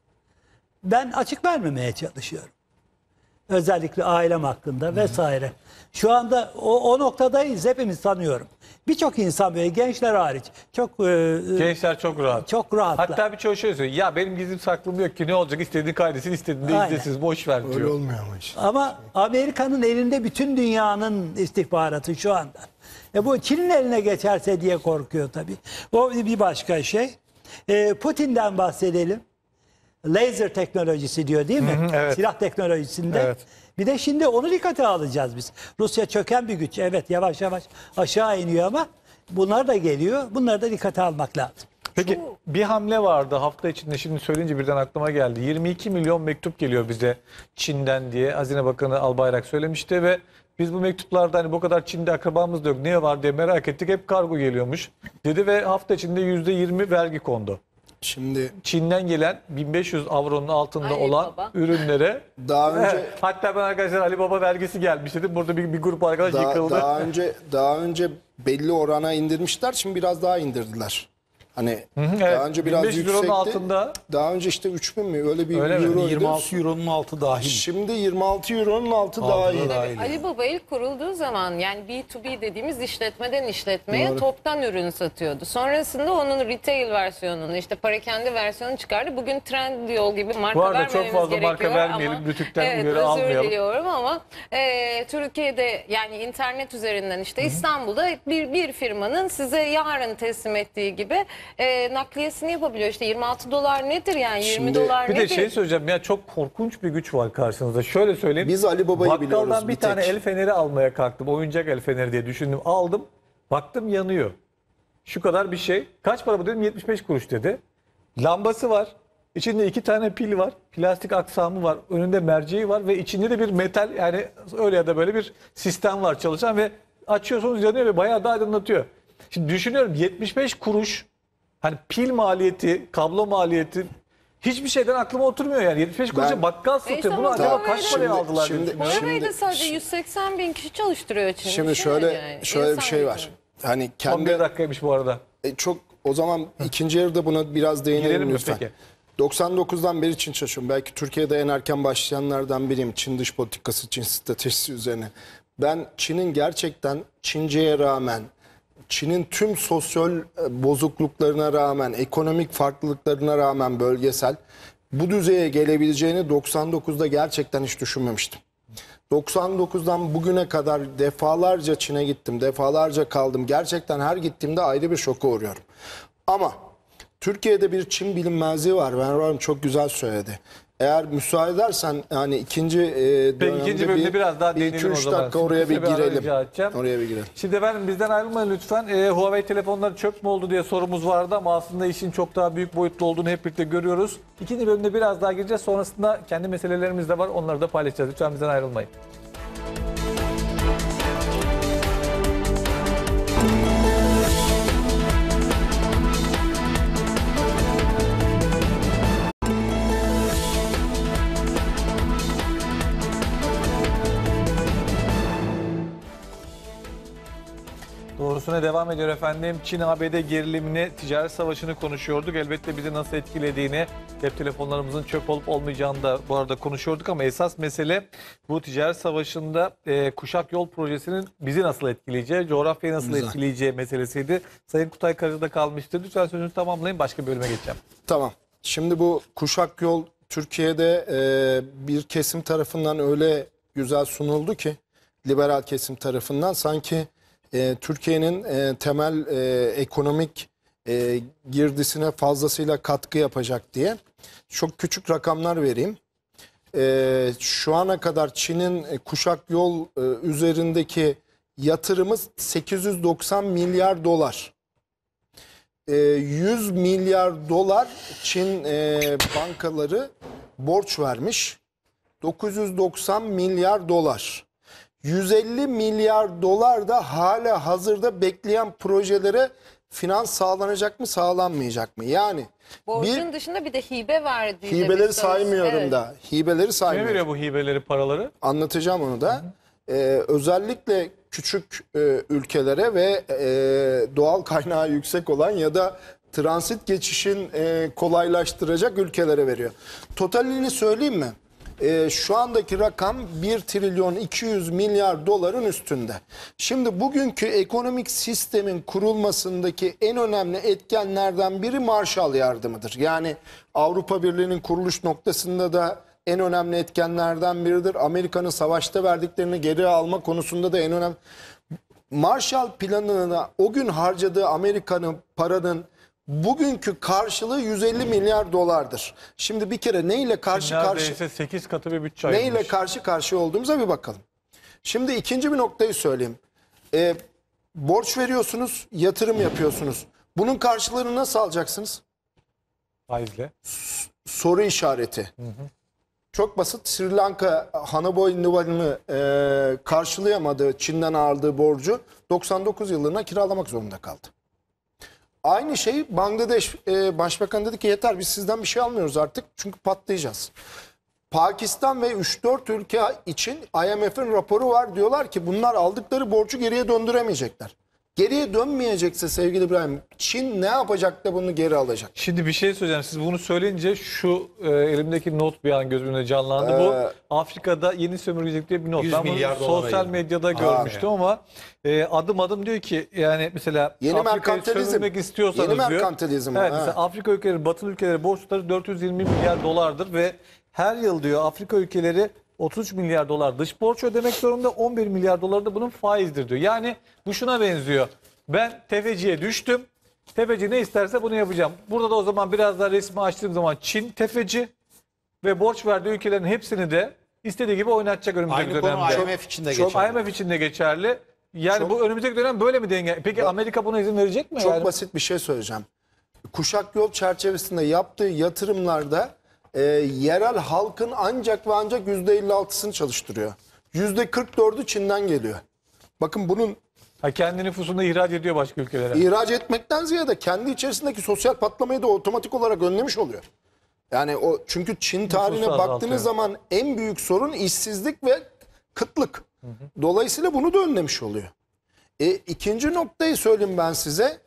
Ben açık vermemeye çalışıyorum. Özellikle ailem hakkında vesaire. Şu anda o, o noktadayız, hepimiz tanıyorum. Birçok insan böyle, gençler hariç çok e, Gençler çok rahat. çok rahatlar. Hatta birçoğu şey söylüyor. Ya benim gizlim saklım yok ki ne olacak? İstediğini kaydetsin, istediğini Aynen. izlesin. Boş ver diyor. Öyle olmuyor ama işte. Ama Amerika'nın elinde bütün dünyanın istihbaratı şu anda. E bu Çin'in eline geçerse diye korkuyor tabii. O bir başka şey. E, Putin'den bahsedelim. Laser teknolojisi diyor değil mi? Hı hı, evet. Silah teknolojisinde. Evet. Bir de şimdi onu dikkate alacağız biz. Rusya çöken bir güç. Evet, yavaş yavaş aşağı iniyor ama bunlar da geliyor. Bunları da dikkate almak lazım. Peki bir hamle vardı hafta içinde, şimdi söyleyince birden aklıma geldi. yirmi iki milyon mektup geliyor bize Çin'den diye Hazine Bakanı Albayrak söylemişti ve biz bu mektuplarda hani bu kadar Çin'de akrabamız da yok, niye var diye merak ettik. Hep kargo geliyormuş dedi ve hafta içinde yüzde yirmi vergi kondu. Şimdi Çin'den gelen bin beş yüz avronun altında Ali olan Baba. ürünlere daha önce Evet, hatta ben arkadaşlar Ali Baba vergisi gelmiş dedim. Burada bir, bir grup arkadaş daha, yıkıldı. daha önce daha önce belli orana indirmişler. Şimdi biraz daha indirdiler. Hani evet. daha önce biraz bin beş yüz euronun yüksekti. altında. Daha önce işte üç bin mi öyle bir Öyle mi? euroydu. yirmi altı euronun altı dahil. Şimdi yirmi altı euronun altı dahil. dahil. Ali Baba ilk kurulduğu zaman yani B to B dediğimiz işletmeden işletmeye Doğru. toptan ürün satıyordu. Sonrasında onun retail versiyonunu, işte parakende versiyonunu çıkardı. Bugün Trendyol gibi marka Bu arada vermememiz çok fazla gerekiyor marka vermeyelim, ama- Rütük'ten evet, uyarı özür almayalım. diliyorum ama e, Türkiye'de yani internet üzerinden işte İstanbul'da bir bir firmanın size yarın teslim ettiği gibi e, nakliyesini yapabiliyor. İşte yirmi altı dolar nedir yani? yirmi Şimdi dolar Bir de nedir? şey söyleyeceğim ya, çok korkunç bir güç var karşınızda. Şöyle söyleyeyim. Biz Ali Baba'yı Bakkaldan biliyoruz bir bir tane tek. el feneri almaya kalktım. Oyuncak el feneri diye düşündüm. Aldım. Baktım yanıyor. Şu kadar bir şey. Kaç para bu dedim? yetmiş beş kuruş dedi. Lambası var. İçinde iki tane pil var. Plastik aksamı var. Önünde merceği var ve içinde de bir metal, yani öyle ya da böyle bir sistem var çalışan ve açıyorsunuz yanıyor ve bayağı da aydınlatıyor. Şimdi düşünüyorum, yetmiş beş kuruş, hani pil maliyeti, kablo maliyeti, hiçbir şeyden aklıma oturmuyor yani. yetmiş beş kuruşa Ben- bakkal satıyor. Neyse Bunu ama acaba Huawei'de- kaç paraya Şimdi- aldılar? şimdi- diye düşünüyorum. Huawei'de Şimdi- sadece yüz seksen bin kişi çalıştırıyor Çin'de. Şimdi Düşünün şöyle yani. şöyle bir İnsan şey gücü. var. Hani on bir kendi dakikaymış bu arada. e, çok O zaman ikinci yarıda buna biraz değinelim Girelim mi? lütfen. Peki. doksan dokuzdan beri Çin çalışıyorum. Belki Türkiye'de en erken başlayanlardan biriyim. Çin dış politikası, Çin stratejisi üzerine. Ben Çin'in gerçekten Çince'ye rağmen, Çin'in tüm sosyal bozukluklarına rağmen, ekonomik farklılıklarına rağmen bölgesel bu düzeye gelebileceğini doksan dokuzda gerçekten hiç düşünmemiştim. doksan dokuzdan bugüne kadar defalarca Çin'e gittim, defalarca kaldım. Gerçekten her gittiğimde ayrı bir şoka uğruyorum. Ama Türkiye'de bir Çin bilinmezliği var. Ben Hanım çok güzel söyledi. Eğer müsaade edersen hani ikinci e, dönemde ikinci bölümde bir, biraz daha bir değinelim iki o üç zaman. dakika oraya bir Kısa ara girelim. rica edeceğim. Oraya bir girelim. Şimdi efendim bizden ayrılmayın lütfen. Ee, Huawei telefonları çöp mü oldu diye sorumuz vardı ama aslında işin çok daha büyük boyutlu olduğunu hep birlikte görüyoruz. İkinci bölümde biraz daha gireceğiz. Sonrasında kendi meselelerimiz de var. Onları da paylaşacağız. Lütfen bizden ayrılmayın. Doğrusuna devam ediyor efendim. Çin-A B D gerilimini, ticaret savaşını konuşuyorduk. Elbette bizi nasıl etkilediğini, cep telefonlarımızın çöp olup olmayacağını da bu arada konuşuyorduk. Ama esas mesele bu ticaret savaşında e, Kuşak Yol projesinin bizi nasıl etkileyeceği, coğrafyayı nasıl Güzel. etkileyeceği meselesiydi. Sayın Kutay Karı'da kalmıştı. Lütfen sözünü tamamlayın. Başka bir bölüme geçeceğim. Tamam. Şimdi bu Kuşak Yol Türkiye'de e, bir kesim tarafından öyle güzel sunuldu ki, liberal kesim tarafından sanki e, Türkiye'nin e, temel e, ekonomik e, girdisine fazlasıyla katkı yapacak diye. Çok küçük rakamlar vereyim. E, şu ana kadar Çin'in e, Kuşak Yol e, üzerindeki yatırımı sekiz yüz doksan milyar dolar. yüz milyar dolar Çin e, bankaları borç vermiş. dokuz yüz doksan milyar dolar. yüz elli milyar dolar da hala hazırda bekleyen projelere finans sağlanacak mı sağlanmayacak mı? Yani Borcun bir dışında bir de hibe verdiği de hibeleri bir söz. saymıyorum Evet. da. Hibeleri Kime saymıyorum. veriyor bu hibeleri, paraları? Anlatacağım onu da. Ee, özellikle küçük e, ülkelere ve e, doğal kaynağı yüksek olan ya da transit geçişin e, kolaylaştıracak ülkelere veriyor. Totalini söyleyeyim mi? E, şu andaki rakam bir trilyon iki yüz milyar doların üstünde. Şimdi bugünkü ekonomik sistemin kurulmasındaki en önemli etkenlerden biri Marshall Yardımı'dır. Yani Avrupa Birliği'nin kuruluş noktasında da en önemli etkenlerden biridir. Amerika'nın savaşta verdiklerini geri alma konusunda da en önemli. Marshall Planı'na o gün harcadığı Amerika'nın paranın bugünkü karşılığı yüz elli milyar dolardır. Şimdi bir kere neyle karşı karşı Neredeyse sekiz katı bir bütçe ayırmış. neyle karşı karşıya olduğumuza bir bakalım. Şimdi ikinci bir noktayı söyleyeyim. Ee, borç veriyorsunuz, yatırım yapıyorsunuz. Bunun karşılığını nasıl alacaksınız? Faizle. Soru işareti. Hı hı. Çok basit. Sri Lanka Hanaboy Limanı'nı e, karşılayamadığı, Çin'den aldığı borcu doksan dokuz yılına kiralamak zorunda kaldı. Aynı şey Bangladeş e, Başbakanı dedi ki yeter biz sizden bir şey almıyoruz artık çünkü patlayacağız. Pakistan ve üç dört ülke için I M F'in raporu var, diyorlar ki bunlar aldıkları borcu geriye döndüremeyecekler. Geriye dönmeyecekse sevgili İbrahim, Çin ne yapacak da bunu geri alacak? Şimdi bir şey söyleyeceğim. Siz bunu söyleyince şu e, elimdeki not bir an gözümde canlandı. Ee, Bu Afrika'da yeni sömürgecilik diye bir not. yüz Ben bunu milyar dolara sosyal yıl. medyada görmüştüm ama e, adım adım diyor ki yani mesela Yeni Afrika'yı merkantilizm. sömürmek istiyorsanız Yeni diyor. merkantilizm o, Evet, ha. mesela Afrika ülkeleri, Batı ülkeleri borçları dört yüz yirmi milyar dolardır ve her yıl diyor Afrika ülkeleri otuz üç milyar dolar dış borç ödemek zorunda, on bir milyar dolar da bunun faizdir diyor. Yani bu şuna benziyor. Ben tefeciye düştüm. Tefeci ne isterse bunu yapacağım. Burada da o zaman biraz daha resmi açtığım zaman Çin tefeci ve borç verdiği ülkelerin hepsini de istediği gibi oynatacak önümüzdeki Aynı konu dönemde. I M F için de çok- geçerli. I M F için de geçerli. Yani Çok- bu önümüzdeki dönem böyle mi denge? Peki Amerika buna izin verecek mi? Çok yani? basit bir şey söyleyeceğim. Kuşak Yol çerçevesinde yaptığı yatırımlarda e, yerel halkın ancak ve ancak yüzde elli altısını çalıştırıyor. yüzde kırk dördü Çin'den geliyor. Bakın bunun Ha, kendi nüfusunu ihraç ediyor başka ülkelere. ihraç etmekten ziyade kendi içerisindeki sosyal patlamayı da otomatik olarak önlemiş oluyor. Yani o çünkü Çin tarihine azaltıyor. baktığınız zaman en büyük sorun işsizlik ve kıtlık. Dolayısıyla bunu da önlemiş oluyor. E, ikinci noktayı söyleyeyim ben size.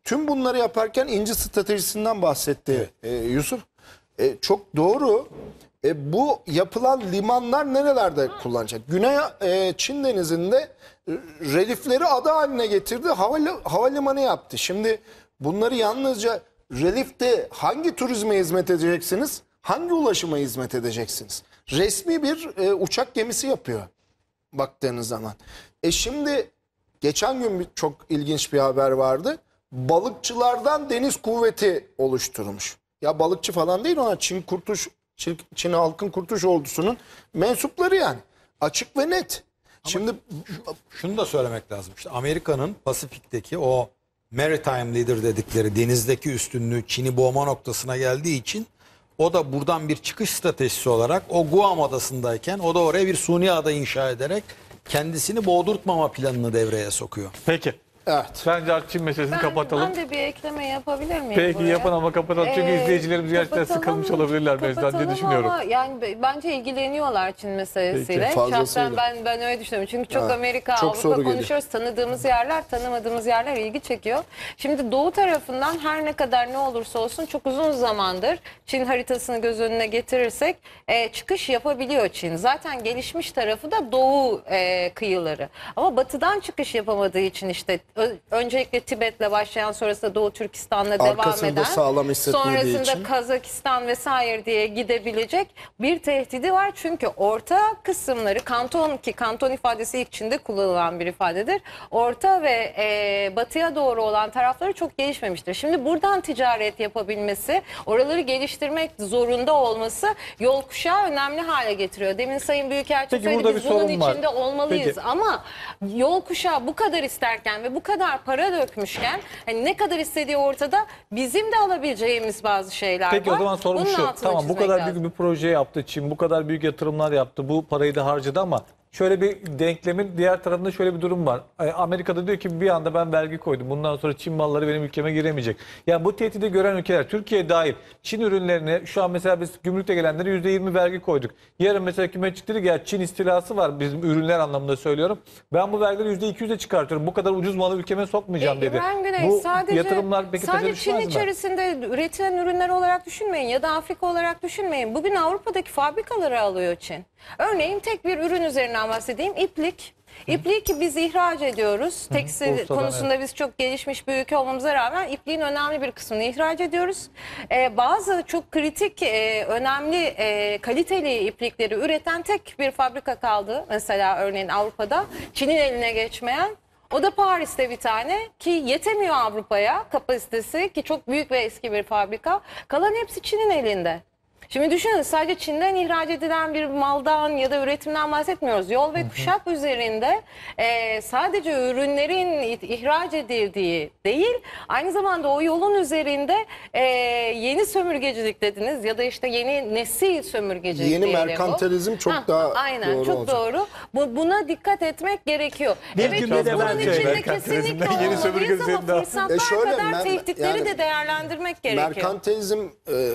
tüm bunları yaparken inci stratejisinden bahsetti e, Yusuf. E, çok doğru. E, bu yapılan limanlar nerelerde kullanacak? Güney e, Çin Denizi'nde e, relifleri ada haline getirdi. Havali, havalimanı yaptı. Şimdi bunları yalnızca relifte hangi turizme hizmet edeceksiniz? Hangi ulaşıma hizmet edeceksiniz? Resmi bir e, uçak gemisi yapıyor baktığınız zaman. E şimdi geçen gün bir, çok ilginç bir haber vardı. Balıkçılardan deniz kuvveti oluşturmuş. Ya balıkçı falan değil, ona Çin Kurtuş Çin, Çin Halkın Kurtuş Ordusu'nun mensupları yani. Açık ve net. Şimdi Şunu da söylemek lazım. İşte Amerika'nın Pasifik'teki o maritime leader dedikleri denizdeki üstünlüğü Çin'i boğma noktasına geldiği için o da buradan bir çıkış stratejisi olarak o Guam adasındayken o da oraya bir suni ada inşa ederek kendisini boğdurtmama planını devreye sokuyor. Peki. evet. Bence artık Çin meselesini Ben, kapatalım. ben de bir ekleme yapabilir miyim Peki buraya? yapın ama kapatalım. Çünkü Ee, izleyicilerimiz gerçekten kapatalım, sıkılmış olabilirler Bezdan diye kapatalım düşünüyorum. Ama yani b- bence ilgileniyorlar Çin meselesiyle. Peki, fazlasıyla. Şahsen ben ben öyle düşünüyorum. Çünkü çok Evet, Amerika, çok soru Avrupa geliyor. konuşuyoruz. Tanıdığımız yerler, tanımadığımız yerler ilgi çekiyor. Şimdi doğu tarafından her ne kadar ne olursa olsun çok uzun zamandır Çin haritasını göz önüne getirirsek e, çıkış yapabiliyor Çin. Zaten gelişmiş tarafı da doğu e, kıyıları. Ama batıdan çıkış yapamadığı için işte ö- öncelikle Tibet'le başlayan, sonrasında Doğu Türkistan'la devam Arkasında eden, sağlam hissetmediği sonrasında için. Kazakistan vesaire diye gidebilecek bir tehdidi var. Çünkü orta kısımları, kanton, ki kanton ifadesi ilk Çin'de kullanılan bir ifadedir. Orta ve e, batıya doğru olan tarafları çok gelişmemiştir. Şimdi buradan ticaret yapabilmesi, oraları geliştirmek zorunda olması yol kuşağı önemli hale getiriyor. Demin Sayın Büyükelçi Peki, söyledi, burada biz bir bunun sorun var. içinde olmalıyız. Peki. Ama yol kuşağı bu kadar isterken ve bu kadar para dökmüşken, hani ne kadar istediği ortada, bizim de alabileceğimiz bazı şeyler Peki var. o zaman sorum Bunun şu. altını Tamam, bu çizmek kadar lazım. büyük bir proje yaptı Çin, bu kadar büyük yatırımlar yaptı, bu parayı da harcadı ama şöyle bir denklemin diğer tarafında şöyle bir durum var. E, Amerika'da diyor ki bir anda ben vergi koydum. Bundan sonra Çin malları benim ülkeme giremeyecek. Yani bu tehdidi gören ülkeler, Türkiye dahil, Çin ürünlerine şu an mesela biz gümrükte gelenlere yüzde yirmi vergi koyduk. Yarın mesela hükümet dedi ki ya Çin istilası var, bizim ürünler anlamında söylüyorum. Ben bu vergileri yüzde iki yüze çıkartıyorum. Bu kadar ucuz malı ülkeme sokmayacağım E, dedi. İbrahim Güney, Bu sadece, yatırımlar peki sadece taca Çin düşmez mi? içerisinde üretilen ürünler olarak düşünmeyin ya da Afrika olarak düşünmeyin. Bugün Avrupa'daki fabrikaları alıyor Çin. Örneğin tek bir ürün üzerinden bahsedeyim. İplik. İpliği ki biz ihraç ediyoruz. Tekstil Bursa'dan, konusunda biz çok gelişmiş bir ülke olmamıza rağmen ipliğin önemli bir kısmını ihraç ediyoruz. Ee, bazı çok kritik, e, önemli, e, kaliteli iplikleri üreten tek bir fabrika kaldı. Mesela örneğin Avrupa'da Çin'in eline geçmeyen. O da Paris'te bir tane, ki yetemiyor Avrupa'ya kapasitesi, ki çok büyük ve eski bir fabrika. Kalan hepsi Çin'in elinde. Şimdi düşünün, sadece Çin'den ihraç edilen bir maldan ya da üretimden bahsetmiyoruz. Yol ve kuşak üzerinde e, sadece ürünlerin ihraç edildiği değil, aynı zamanda o yolun üzerinde e, yeni sömürgecilik dediniz ya da işte yeni nesil sömürgecilik Yeni diyelim bu. merkantilizm çok Hah, daha aynen, doğru çok olacak. doğru. Bu, buna dikkat etmek gerekiyor. Bir evet, cümlede biz bunun ben içinde söyleyeyim. kesinlikle Merkantilizmden yeni sömürge olmalıyız ama üzerinden. fırsatlar E şöyle, kadar mer- tehditleri yani de değerlendirmek gerekiyor. Merkantilizm e,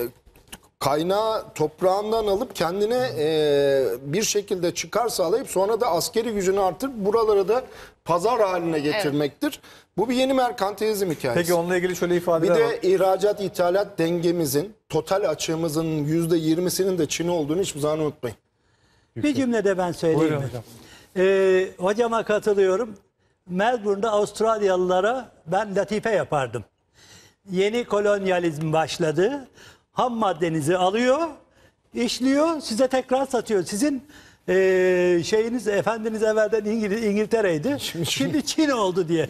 kaynağı toprağından alıp kendine e, bir şekilde çıkar sağlayıp sonra da askeri gücünü artırıp buraları da pazar haline getirmektir. Bu bir yeni merkantilizm hikayesi. Peki onunla ilgili şöyle Bir ifadeler var. de ihracat ithalat dengemizin total açığımızın yüzde yirmisinin de Çin olduğunu hiçbir zaman unutmayın. Bir cümlede ben söyleyeyim. Buyurun mi? hocam. Ee, hocama katılıyorum. Melbourne'da Avustralyalılara ben latife yapardım. Yeni kolonyalizm başladı. Ham maddenizi alıyor, işliyor, size tekrar satıyor. Sizin ee, şeyiniz, efendiniz evvelden İngiliz, İngiltere'ydi. Şimdi Çin oldu diye.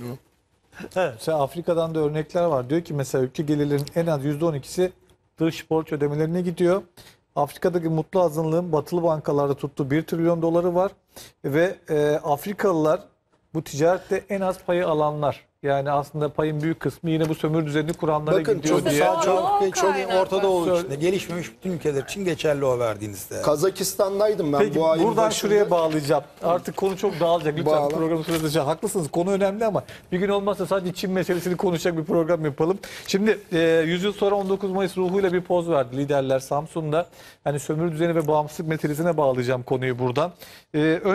Mesela Afrika'dan da örnekler var. Diyor ki mesela ülke gelirlerinin en az yüzde on ikisi dış borç ödemelerine gidiyor. Afrika'daki mutlu azınlığın batılı bankalarda tuttuğu bir trilyon doları var. Ve e, Afrikalılar bu ticarette en az payı alanlar. Yani aslında payın büyük kısmı yine bu sömürü düzenini kuranlara Bakın, gidiyor çok diye. sağ- Çok, Doğal çok kaynak Orta var. Doğu içinde gelişmemiş bütün ülkeler için geçerli o verdiğiniz değer. Kazakistan'daydım ben Peki bu ayın buradan başında. şuraya bağlayacağım. Artık konu çok dağılacak. Lütfen Bağla. programın sırasında. Haklısınız, konu önemli ama bir gün olmazsa sadece Çin meselesini konuşacak bir program yapalım. Şimdi e, yüz yıl sonra on dokuz Mayıs ruhuyla bir poz verdi liderler Samsun'da. Hani sömürü düzeni ve bağımsızlık meselesine bağlayacağım konuyu buradan. E, önce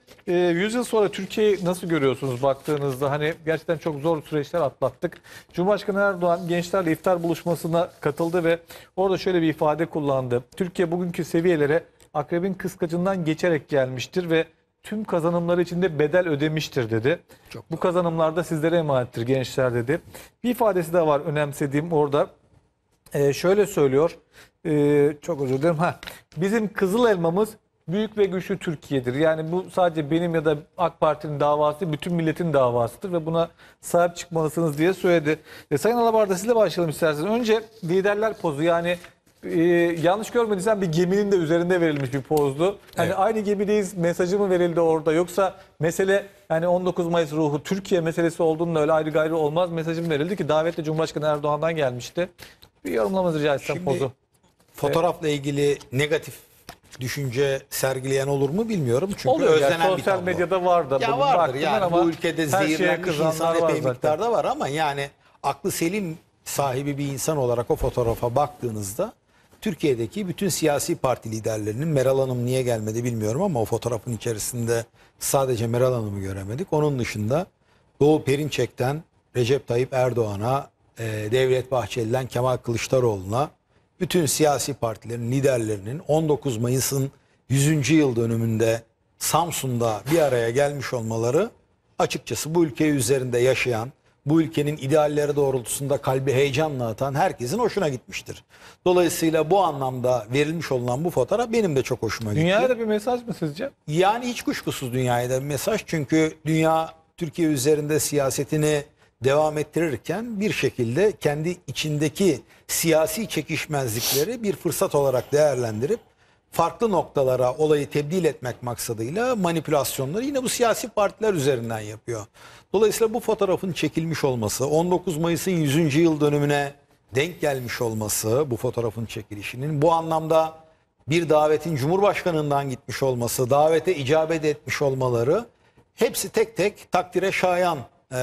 e, yüz yıl sonra Türkiye'yi nasıl görüyorsunuz baktığınızda? Hani gerçekten çok zor süreçler atlattık. Cumhurbaşkanı Erdoğan gençlerle iftar buluşmasına katıldı ve orada şöyle bir ifade kullandı. Türkiye bugünkü seviyelere akrebin kıskacından geçerek gelmiştir ve tüm kazanımları içinde bedel ödemiştir dedi. Çok Bu kazanımlar da sizlere emanettir gençler dedi. Bir ifadesi de var önemsediğim orada. Ee, şöyle söylüyor. Ee, çok özür dilerim. Ha, bizim kızıl elmamız büyük ve güçlü Türkiye'dir. Yani bu sadece benim ya da AK Parti'nin davası, bütün milletin davasıdır ve buna sahip çıkmalısınız diye söyledi. E, Sayın Alabar'da sizle başlayalım isterseniz. Önce liderler pozu, yani e, yanlış görmediysem bir geminin de üzerinde verilmiş bir pozdu. Hani Evet. aynı gemideyiz mesajı mı verildi orada, yoksa mesele yani on dokuz Mayıs ruhu Türkiye meselesi olduğunda öyle ayrı gayrı olmaz mesajı mı verildi ki davetle Cumhurbaşkanı Erdoğan'dan gelmişti. Bir yorumlamanızı rica etsem Şimdi pozu. fotoğrafla ilgili negatif düşünce sergileyen olur mu bilmiyorum. Çünkü Oluyor yani, özlenen bir sosyal tablo. medyada var da. Ya bugün vardır baktım ben yani ama bu ülkede her şeye zehirlenmiş kızanlar insan var epey zaten. miktarda var ama yani aklı selim sahibi bir insan olarak o fotoğrafa baktığınızda Türkiye'deki bütün siyasi parti liderlerinin, Meral Hanım niye gelmedi bilmiyorum ama o fotoğrafın içerisinde sadece Meral Hanım'ı göremedik. Onun dışında Doğu Perinçek'ten Recep Tayyip Erdoğan'a, e, Devlet Bahçeli'den Kemal Kılıçdaroğlu'na, bütün siyasi partilerin liderlerinin on dokuz Mayıs'ın yüzüncü yıl dönümünde Samsun'da bir araya gelmiş olmaları açıkçası bu ülke üzerinde yaşayan, bu ülkenin idealleri doğrultusunda kalbi heyecanla atan herkesin hoşuna gitmiştir. Dolayısıyla bu anlamda verilmiş olan bu fotoğraf benim de çok hoşuma gitti. Dünyaya da bir mesaj mı sizce? Yani hiç kuşkusuz dünyaya da bir mesaj. Çünkü dünya Türkiye üzerinde siyasetini devam ettirirken bir şekilde kendi içindeki siyasi çekişmezlikleri bir fırsat olarak değerlendirip farklı noktalara olayı tebdil etmek maksadıyla manipülasyonları yine bu siyasi partiler üzerinden yapıyor. Dolayısıyla bu fotoğrafın çekilmiş olması, on dokuz Mayıs'ın yüzüncü yıl dönümüne denk gelmiş olması, bu fotoğrafın çekilişinin bu anlamda bir davetin Cumhurbaşkanı'ndan gitmiş olması, davete icabet etmiş olmaları hepsi tek tek takdire şayan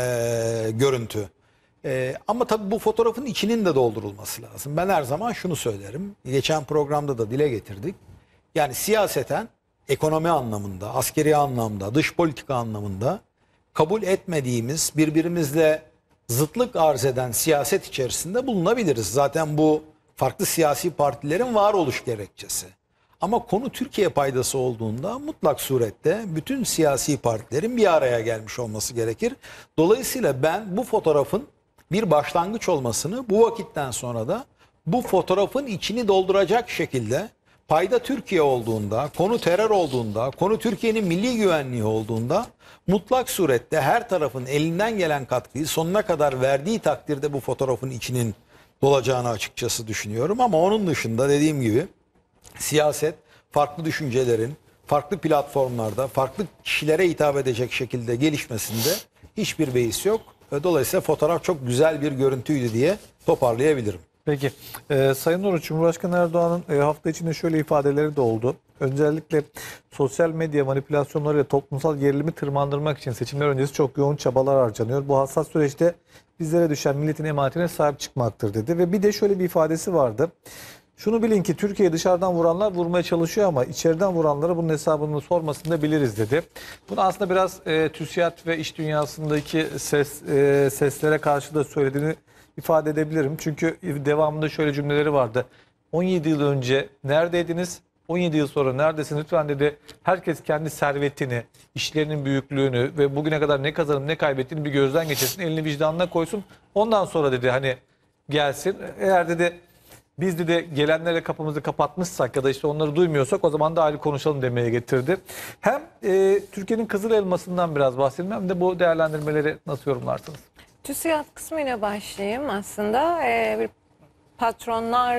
e, görüntü. E, ama tabii bu fotoğrafın içinin de doldurulması lazım. Ben her zaman şunu söylerim. Geçen programda da dile getirdik. Yani siyaseten, ekonomi anlamında, askeri anlamda, dış politika anlamında kabul etmediğimiz, birbirimizle zıtlık arz eden siyaset içerisinde bulunabiliriz. Zaten bu farklı siyasi partilerin varoluş gerekçesi. Ama konu Türkiye paydası olduğunda mutlak surette bütün siyasi partilerin bir araya gelmiş olması gerekir. Dolayısıyla ben bu fotoğrafın bir başlangıç olmasını, bu vakitten sonra da bu fotoğrafın içini dolduracak şekilde payda Türkiye olduğunda, konu terör olduğunda, konu Türkiye'nin milli güvenliği olduğunda mutlak surette her tarafın elinden gelen katkıyı sonuna kadar verdiği takdirde bu fotoğrafın içinin dolacağını açıkçası düşünüyorum. Ama onun dışında dediğim gibi siyaset farklı düşüncelerin farklı platformlarda farklı kişilere hitap edecek şekilde gelişmesinde hiçbir beis yok. Dolayısıyla fotoğraf çok güzel bir görüntüydü diye toparlayabilirim. Peki. Ee, Sayın Oruç, Cumhurbaşkanı Erdoğan'ın e, hafta içinde şöyle ifadeleri de oldu. Özellikle sosyal medya manipülasyonları ve toplumsal gerilimi tırmandırmak için seçimler öncesi çok yoğun çabalar harcanıyor. Bu hassas süreçte bizlere düşen milletin emanetine sahip çıkmaktır dedi. Ve bir de şöyle bir ifadesi vardı. Şunu bilin ki Türkiye'yi dışarıdan vuranlar vurmaya çalışıyor ama içeriden vuranlara bunun hesabını sormasını da biliriz dedi. Bunu aslında biraz e, TÜSİAD ve iş dünyasındaki ses e, seslere karşı da söylediğini ifade edebilirim. Çünkü devamında şöyle cümleleri vardı. on yedi yıl önce neredeydiniz? on yedi yıl sonra neredesiniz? Lütfen dedi. Herkes kendi servetini, işlerinin büyüklüğünü ve bugüne kadar ne kazanıp ne kaybettiğini bir gözden geçirsin. Elini vicdanına koysun. Ondan sonra dedi hani gelsin. Eğer dedi biz de gelenlere kapımızı kapatmışsak ya da işte onları duymuyorsak o zaman da ayrı konuşalım demeye getirdi. Hem e, Türkiye'nin kızıl elmasından biraz bahsedelim hem de bu değerlendirmeleri nasıl yorumlarsınız? TÜSİAD kısmıyla başlayayım aslında. Ee, bir patronlar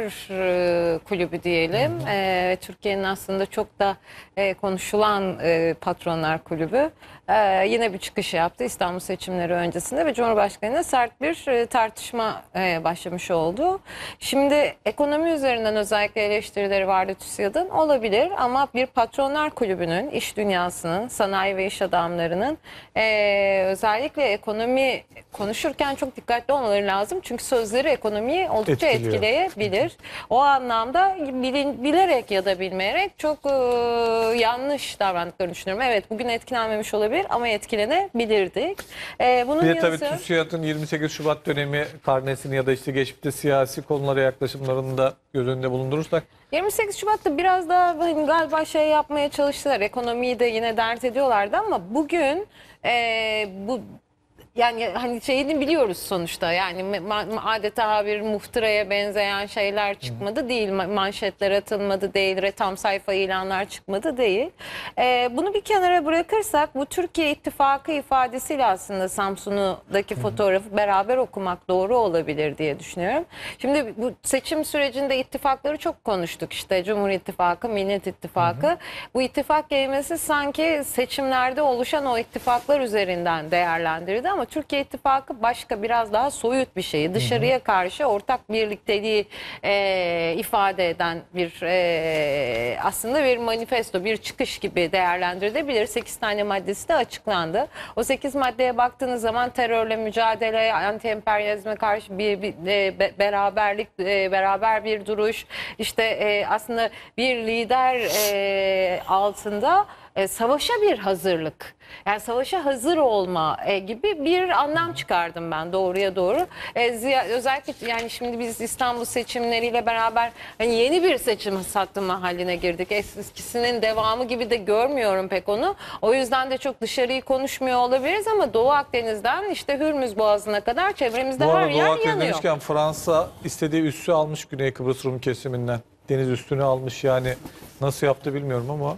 e, kulübü diyelim. Ee, Türkiye'nin aslında çok da e, konuşulan e, patronlar kulübü. Ee, yine bir çıkış yaptı İstanbul seçimleri öncesinde ve Cumhurbaşkanı'na sert bir e, tartışma e, başlamış oldu. Şimdi ekonomi üzerinden özellikle eleştirileri vardı TÜSİAD'ın, olabilir ama bir patronlar kulübünün, iş dünyasının, sanayi ve iş adamlarının e, özellikle ekonomi konuşurken çok dikkatli olmaları lazım. Çünkü sözleri ekonomiyi oldukça Etkiliyor. etkileyebilir. O anlamda bilin, bilerek ya da bilmeyerek çok e, yanlış davrandıklarını düşünüyorum. Evet, bugün etkilenmemiş olabilir ama etkilenebilirdik. E, bunun Bir de yanı tabii sıra- TÜSİAD'ın yirmi sekiz Şubat dönemi karnesini ya da işte geçmişte siyasi konulara yaklaşımlarını da göz önünde bulundurursak. yirmi sekiz Şubat'ta biraz daha hani galiba şey yapmaya çalıştılar. Ekonomiyi de yine dert ediyorlardı ama bugün e, bu yani hani şeyini biliyoruz sonuçta. Yani ma- adeta bir muhtıraya benzeyen şeyler çıkmadı değil. Ma- Manşetler atılmadı değil. Tam sayfa ilanlar çıkmadı değil. E, bunu bir kenara bırakırsak bu Türkiye İttifakı ifadesiyle aslında Samsun'daki fotoğrafı beraber okumak doğru olabilir diye düşünüyorum. Şimdi bu seçim sürecinde ittifakları çok konuştuk. İşte Cumhur İttifakı, Millet İttifakı. Hı hı. Bu ittifak kelimesi sanki seçimlerde oluşan o ittifaklar üzerinden değerlendirildi ama Türkiye İttifakı başka biraz daha soyut bir şey. Dışarıya karşı ortak birlikteliği e, ifade eden bir e, aslında bir manifesto, bir çıkış gibi değerlendirilebilir. sekiz tane maddesi de açıklandı. O sekiz maddeye baktığınız zaman terörle mücadele, anti-emperyalizme karşı bir, bir e, be, beraberlik, e, beraber bir duruş, işte e, aslında bir lider e, altında E, savaşa bir hazırlık, yani savaşa hazır olma e, gibi bir anlam çıkardım ben doğruya doğru. E, ziya, özellikle yani şimdi biz İstanbul seçimleriyle beraber hani yeni bir seçim hattı haline girdik. Eskisinin devamı gibi de görmüyorum pek onu. O yüzden de çok dışarıyı konuşmuyor olabiliriz ama Doğu Akdeniz'den işte Hürmüz Boğazı'na kadar çevremizde Bu her arada Doğu yer Akdeniz yanıyor. demişken Fransa istediği üssü almış Güney Kıbrıs Rum kesiminden. Deniz üstünü almış, yani nasıl yaptı bilmiyorum ama.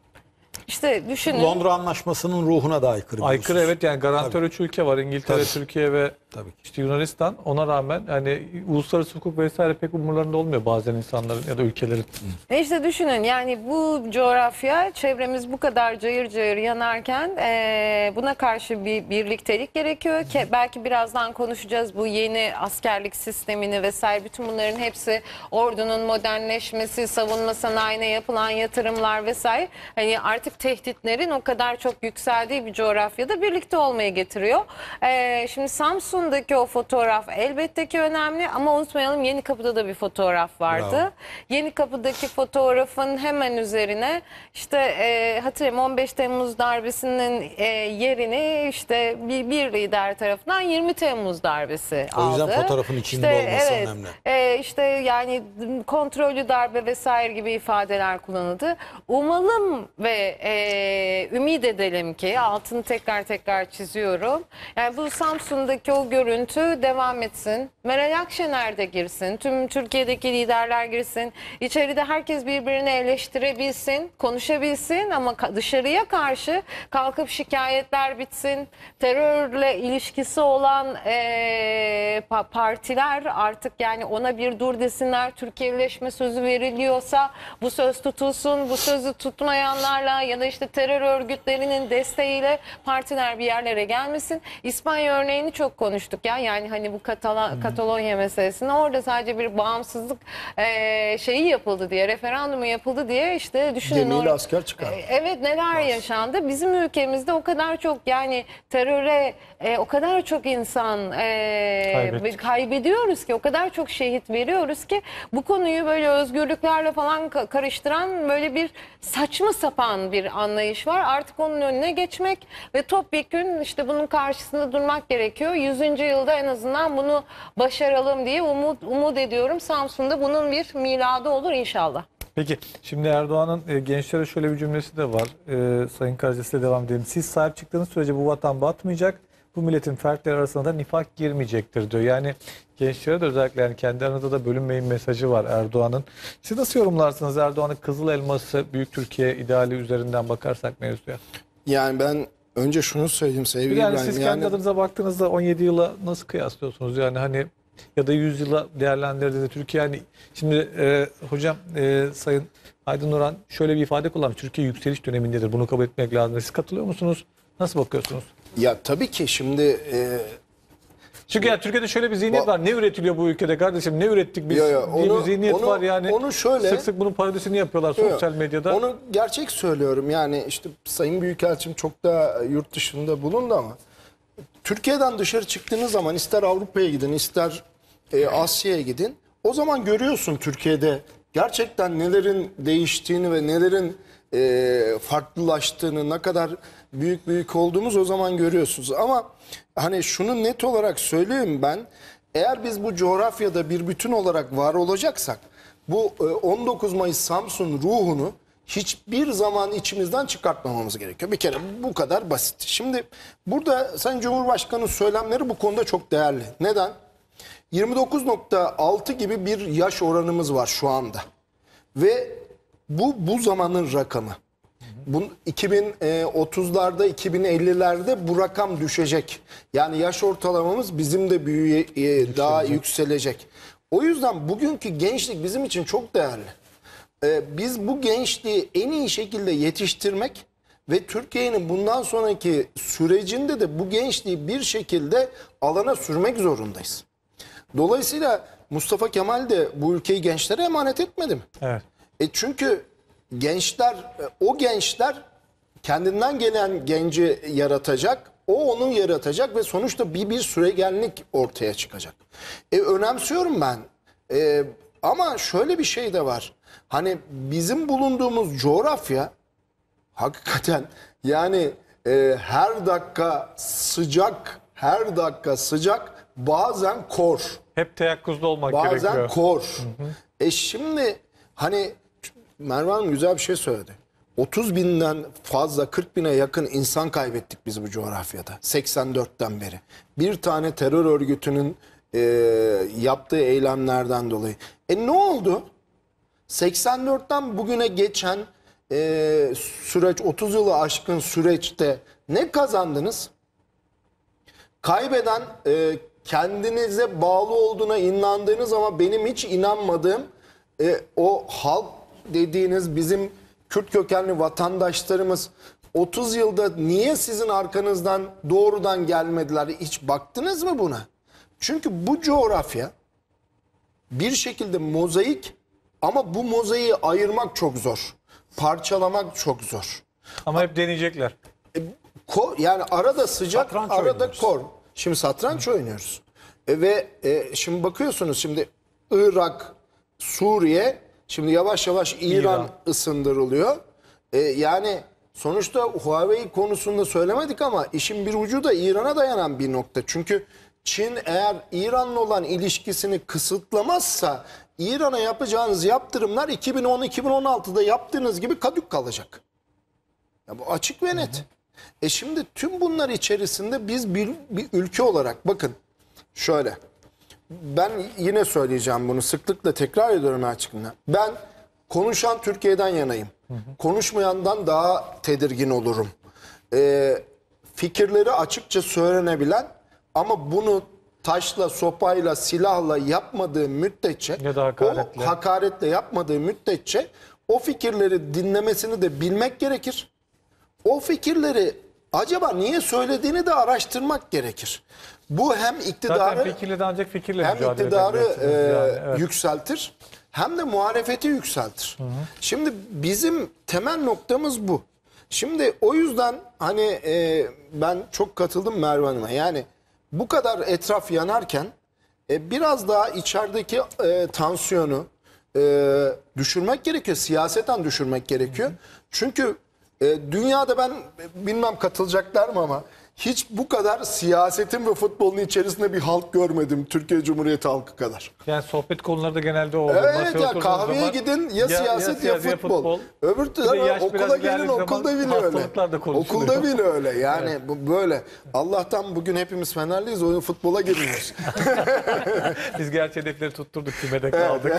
İşte düşünün. Londra Anlaşması'nın ruhuna da aykırı. bir Aykırı, husus. evet, yani garantör üç ülke var. İngiltere, Tabii. Türkiye ve Tabii ki. işte Yunanistan. Ona rağmen hani uluslararası hukuk vesaire pek umurlarında olmuyor bazen insanların ya da ülkelerin. E işte düşünün yani bu coğrafya, çevremiz bu kadar cayır cayır yanarken e, buna karşı bir birliktelik gerekiyor ki belki birazdan konuşacağız bu yeni askerlik sistemini vesaire, bütün bunların hepsi ordunun modernleşmesi, savunma sanayine yapılan yatırımlar vesaire, hani artık tehditlerin o kadar çok yükseldiği bir coğrafyada birlikte olmayı getiriyor. E, şimdi Samsun'daki o fotoğraf elbette ki önemli ama unutmayalım Yenikapı'da da bir fotoğraf vardı. Bravo. Yenikapı'daki fotoğrafın hemen üzerine işte e, hatırlayayım on beş Temmuz darbesinin e, yerini işte bir, bir lider tarafından yirmi Temmuz darbesi O aldı. yüzden fotoğrafın içinde İşte, olması evet, önemli. E, işte yani kontrollü darbe vesaire gibi ifadeler kullanıldı. Umalım ve e, ümit edelim ki, altını tekrar tekrar çiziyorum. Yani bu Samsun'daki o görüntü devam etsin. Meral Akşener de girsin. Tüm Türkiye'deki liderler girsin. İçeride herkes birbirini eleştirebilsin, konuşabilsin ama ka- dışarıya karşı kalkıp şikayetler bitsin. Terörle ilişkisi olan e, pa- partiler artık yani ona bir dur desinler. Türkiye'leşme sözü veriliyorsa bu söz tutulsun. Bu sözü tutmayanlarla ya da işte terör örgütlerinin desteğiyle partiler bir yerlere gelmesin. İspanya örneğini çok konuştuk ya. Yani hani bu Katala- Katalonya meselesinde orada sadece bir bağımsızlık e, şeyi yapıldı diye, referandumu yapıldı diye işte düşünün. Gemiyle or- asker çıkar. E, Evet, neler yaşandı. Bizim ülkemizde o kadar çok yani teröre e, o kadar çok insan e, Kaybettik. kaybediyoruz ki, o kadar çok şehit veriyoruz ki bu konuyu böyle özgürlüklerle falan ka- karıştıran böyle bir saçma sapan bir anlayış var. Artık onun önüne geçmek ve topyekün işte bunun karşısında durmak gerekiyor. yüzüncü yılda en azından bunu başaralım diye umut umut ediyorum. Samsun'da bunun bir miladı olur inşallah. Peki şimdi Erdoğan'ın e, gençlere şöyle bir cümlesi de var. E, Sayın Karaca devam edelim. Siz sahip çıktığınız sürece bu vatan batmayacak. Bu milletin fertleri arasında da nifak girmeyecektir diyor. Yani gençlere de özellikle yani kendi aranızda da bölünmeyin mesajı var Erdoğan'ın. Siz nasıl yorumlarsınız Erdoğan'ın Kızıl Elması Büyük Türkiye ideali üzerinden bakarsak mevzuya? Yani ben önce şunu söyleyeyim sevgili Bir yani İbrahim. siz Yani kendi adınıza baktığınızda on yedi yıla nasıl kıyaslıyorsunuz? Yani hani ya da yüz yıla değerlendirdiğinde Türkiye, yani şimdi e, hocam e, Sayın Aydın Nuran şöyle bir ifade kullanmış. Türkiye yükseliş dönemindedir. Bunu kabul etmek lazım. Siz katılıyor musunuz? Nasıl bakıyorsunuz? ya tabii ki şimdi e, Çünkü yani Türkiye'de şöyle bir zihniyet Bu- var. Ne üretiliyor bu ülkede kardeşim? Ne ürettik biz? Yo, yo, diye onu- bir zihniyet onu- var yani. onu şöyle- Sık sık bunun parodisini yapıyorlar sosyal medyada. onu gerçek söylüyorum. Yani işte Sayın Büyükelçim çok da yurt dışında bulundu ama Türkiye'den dışarı çıktığınız zaman ister Avrupa'ya gidin, ister e, Asya'ya gidin. O zaman görüyorsun Türkiye'de gerçekten nelerin değiştiğini ve nelerin e, farklılaştığını, ne kadar büyük büyük olduğumuz o zaman görüyorsunuz. Ama hani şunu net olarak söyleyeyim ben, eğer biz bu coğrafyada bir bütün olarak var olacaksak bu e, on dokuz Mayıs Samsun ruhunu hiçbir zaman içimizden çıkartmamamız gerekiyor. Bir kere bu kadar basit. Şimdi burada Sayın Cumhurbaşkanı'nın söylemleri bu konuda çok değerli. Neden? yirmi dokuz nokta altı gibi bir yaş oranımız var şu anda. Ve bu bu zamanın rakamı. Bu iki bin otuzlarda, iki bin ellilerde bu rakam düşecek. Yani yaş ortalamamız bizim de büyüye, daha yükselecek. O yüzden bugünkü gençlik bizim için çok değerli. Ee, biz bu gençliği en iyi şekilde yetiştirmek ve Türkiye'nin bundan sonraki sürecinde de bu gençliği bir şekilde alana sürmek zorundayız. Dolayısıyla Mustafa Kemal de bu ülkeyi gençlere emanet etmedi mi? Evet. E çünkü gençler, o gençler kendinden gelen genci yaratacak, o onu yaratacak ve sonuçta bir bir süregenlik ortaya çıkacak. E önemsiyorum ben. E, ama şöyle bir şey de var. Hani bizim bulunduğumuz coğrafya hakikaten yani e, her dakika sıcak, her dakika sıcak, bazen kor. Hep teyakkuzda olmak Bazen gerekiyor. kor. Hı hı. E şimdi hani Merve Hanım güzel bir şey söyledi. otuz binden fazla, kırk bine yakın insan kaybettik biz bu coğrafyada. seksen dörtten beri. Bir tane terör örgütünün e, yaptığı eylemlerden dolayı. E ne oldu? seksen dörtten bugüne geçen e, süreç, otuz yılı aşkın süreçte ne kazandınız? Kaybeden e, kendinize bağlı olduğuna inandığınız ama benim hiç inanmadığım e, o halk dediğiniz bizim Kürt kökenli vatandaşlarımız otuz yılda niye sizin arkanızdan doğrudan gelmediler? Hiç baktınız mı buna? Çünkü bu coğrafya bir şekilde mozaik ama bu mozaiği ayırmak çok zor. Parçalamak çok zor. Ama hep deneyecekler. Kor, yani arada sıcak, Satranç arada oynuyoruz. kor. Şimdi satranç oynuyoruz. E, ve e, şimdi bakıyorsunuz şimdi Irak, Suriye, şimdi yavaş yavaş İran, İran. ısındırılıyor. E, yani sonuçta Huawei konusunda söylemedik ama işin bir ucu da İran'a dayanan bir nokta. Çünkü Çin eğer İran'la olan ilişkisini kısıtlamazsa İran'a yapacağınız yaptırımlar iki bin on iki bin on altıda yaptığınız gibi kadük kalacak. Ya bu açık ve net. Hı hı. E şimdi tüm bunlar içerisinde biz bir, bir ülke olarak bakın şöyle. Ben yine söyleyeceğim bunu, sıklıkla tekrar ediyorum açıkçası. Ben konuşan Türkiye'den yanayım. Hı hı. Konuşmayandan daha tedirgin olurum. E, fikirleri açıkça söylenebilen ama bunu taşla, sopayla, silahla yapmadığı müddetçe, ya da hakaretle. o hakaretle yapmadığı müddetçe o fikirleri dinlemesini de bilmek gerekir. O fikirleri acaba niye söylediğini de araştırmak gerekir. Bu hem iktidarı Zaten fikirle de ancak fikirle hem mücadele iktidarı edebilirsiniz e, yani, evet. yükseltir hem de muhalefeti yükseltir. Hı hı. Şimdi bizim temel noktamız bu. Şimdi o yüzden hani e, ben çok katıldım Merve Hanım'a. Yani bu kadar etraf yanarken e, biraz daha içerideki e, tansiyonu e, düşürmek gerekiyor. Siyaseten düşürmek gerekiyor. Hı hı. Çünkü e, dünyada ben bilmem katılacaklar mı ama hiç bu kadar siyasetin ve futbolun içerisinde bir halk görmedim Türkiye Cumhuriyeti halkı kadar. Yani sohbet konuları da genelde o. Evet ya kahveye gidin ya, ya siyaset ya, ya futbol. futbol. Öbür türlü okula gelin okulda bile öyle. Okulda bile öyle yani evet. Bu böyle. Allah'tan bugün hepimiz Fenerliyiz, o futbola girmiyoruz. Biz gerçi hedefleri tutturduk, kümede kaldık.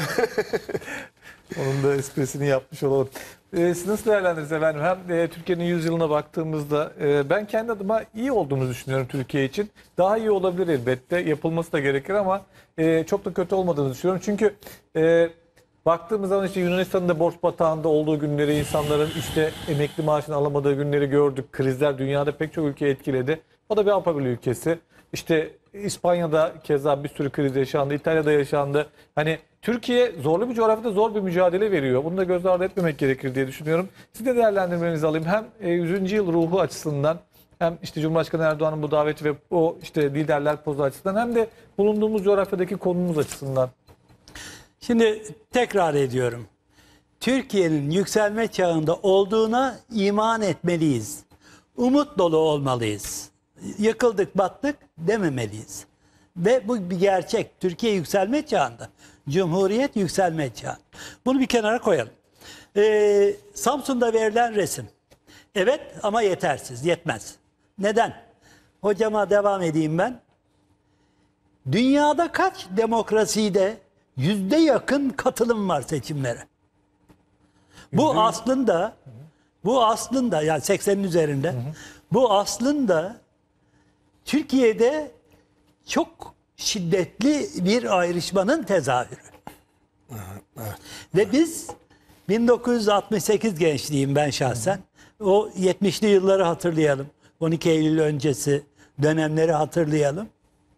Onun da esprisini yapmış olalım. Ee, siz nasıl değerlendirirsiniz efendim? Hem e, Türkiye'nin yüz yılına baktığımızda e, ben kendi adıma iyi olduğunu düşünüyorum Türkiye için. Daha iyi olabilir elbette. Yapılması da gerekir ama e, çok da kötü olmadığını düşünüyorum. Çünkü e, baktığımız zaman işte Yunanistan'ın da borç batağında olduğu günleri, insanların işte emekli maaşını alamadığı günleri gördük. Krizler dünyada pek çok ülkeyi etkiledi. O da bir Avrupa Birliği ülkesi. İşte İspanya'da keza bir sürü kriz yaşandı. İtalya'da yaşandı. Hani Türkiye zorlu bir coğrafyada zor bir mücadele veriyor. Bunu da göz ardı etmemek gerekir diye düşünüyorum. Siz de değerlendirmenizi alayım. Hem yüzüncü yıl ruhu açısından hem işte Cumhurbaşkanı Erdoğan'ın bu daveti ve o işte liderler pozu açısından hem de bulunduğumuz coğrafyadaki konumuz açısından. Şimdi tekrar ediyorum. Türkiye'nin yükselme çağında olduğuna iman etmeliyiz. Umut dolu olmalıyız. Yıkıldık, battık dememeliyiz. Ve bu bir gerçek. Türkiye yükselme çağında. Cumhuriyet yükselme çağı. Bunu bir kenara koyalım. Ee, Samsun'da verilen resim. Evet ama yetersiz, yetmez. Neden? Hocama devam edeyim ben. Dünyada kaç demokraside yüzde yakın katılım var seçimlere? Bu aslında bu aslında yani seksenin üzerinde. Hı hı. Bu aslında Türkiye'de çok şiddetli bir ayrışmanın tezahürü. Evet, evet. Ve biz bin dokuz yüz altmış sekiz gençliğim ben şahsen. Hı hı. O yetmişli yılları hatırlayalım. on iki Eylül öncesi dönemleri hatırlayalım.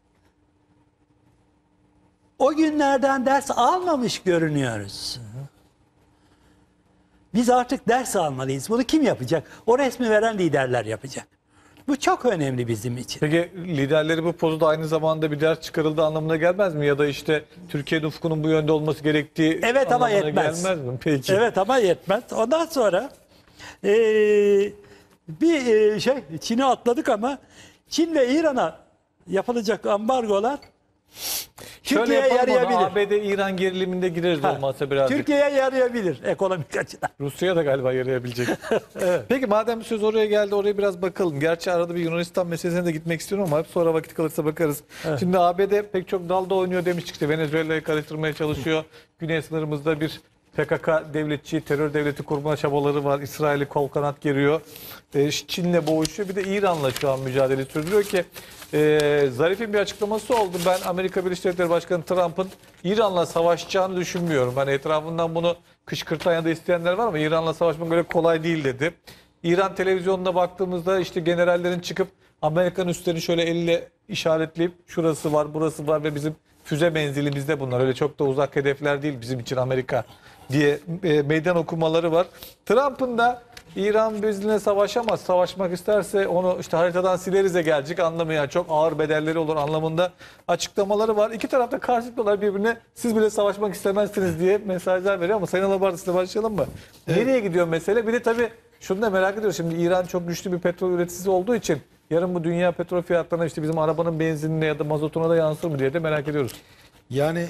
O günlerden ders almamış görünüyoruz. Hı hı. Biz artık ders almalıyız. Bunu kim yapacak? O resmi veren liderler yapacak. Bu çok önemli bizim için. Peki liderleri bu pozuda aynı zamanda bir ders çıkarıldığı anlamına gelmez mi? Ya da işte Türkiye ufkunun bu yönde olması gerektiği evet, ama anlamına yetmez. gelmez mi? Peki. Evet ama yetmez. Ondan sonra ee, bir e, şey Çin'i atladık ama Çin ve İran'a yapılacak ambargolar Türkiye'ye yarayabilir. A B D-İran geriliminde gireriz ha, olmazsa birazcık. Türkiye'ye yarayabilir ekonomik açıdan. Rusya'ya da galiba yarayabilecek. Evet. Peki madem söz oraya geldi, oraya biraz bakalım. Gerçi arada bir Yunanistan meselesine de gitmek istiyorum ama hep sonra vakit kalırsa bakarız. Evet. Şimdi A B D pek çok dalda oynuyor demiştik, işte Venezuela'yı karıştırmaya çalışıyor. Güney sınırımızda bir P K K devletçi, terör devleti kurma çabaları var. İsrail'i kol kanat geriyor. E, Çin'le boğuşuyor. Bir de İran'la şu an mücadele sürdürüyor ki e, Zarif'in bir açıklaması oldu. Ben Amerika Birleşik Devletleri Başkanı Trump'ın İran'la savaşacağını düşünmüyorum. Hani etrafından bunu kışkırtan ya da isteyenler var ama İran'la savaşmak öyle kolay değil dedi. İran televizyonuna baktığımızda işte generallerin çıkıp Amerikan üslerini şöyle elle işaretleyip şurası var, burası var ve bizim füze menzilimizde bunlar. Öyle çok da uzak hedefler değil bizim için Amerika diye e, meydan okumaları var. Trump'ın da İran bizimle savaşamaz, savaşmak isterse onu işte haritadan silerize gelecek anlamı, yani çok ağır bedelleri olur anlamında açıklamaları var. İki tarafta karşılıklılar birbirine, siz bile savaşmak istemezsiniz diye mesajlar veriyor ama Sayın Alabartısı'yla başlayalım mı? Evet. Nereye gidiyor mesele? Bir de tabii şunu da merak ediyoruz. Şimdi İran çok güçlü bir petrol üreticisi olduğu için yarın bu dünya petrol fiyatlarına işte bizim arabanın benzinine ya da mazotuna da yansır mı diye de merak ediyoruz. Yani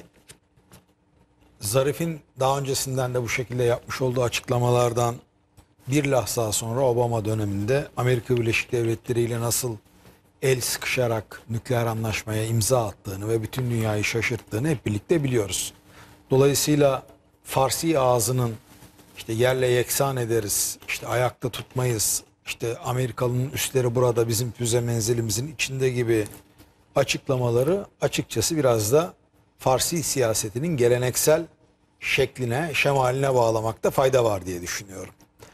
Zarif'in daha öncesinden de bu şekilde yapmış olduğu açıklamalardan bir lahza sonra Obama döneminde Amerika Birleşik Devletleri ile nasıl el sıkışarak nükleer anlaşmaya imza attığını ve bütün dünyayı şaşırttığını hep birlikte biliyoruz. Dolayısıyla Farsi ağzının işte yerle yeksan ederiz, işte ayakta tutmayız, işte Amerikalı'nın üsleri burada bizim füze menzilimizin içinde gibi açıklamaları açıkçası biraz da Farsi siyasetinin geleneksel şekline, şemaline bağlamakta fayda var diye düşünüyorum.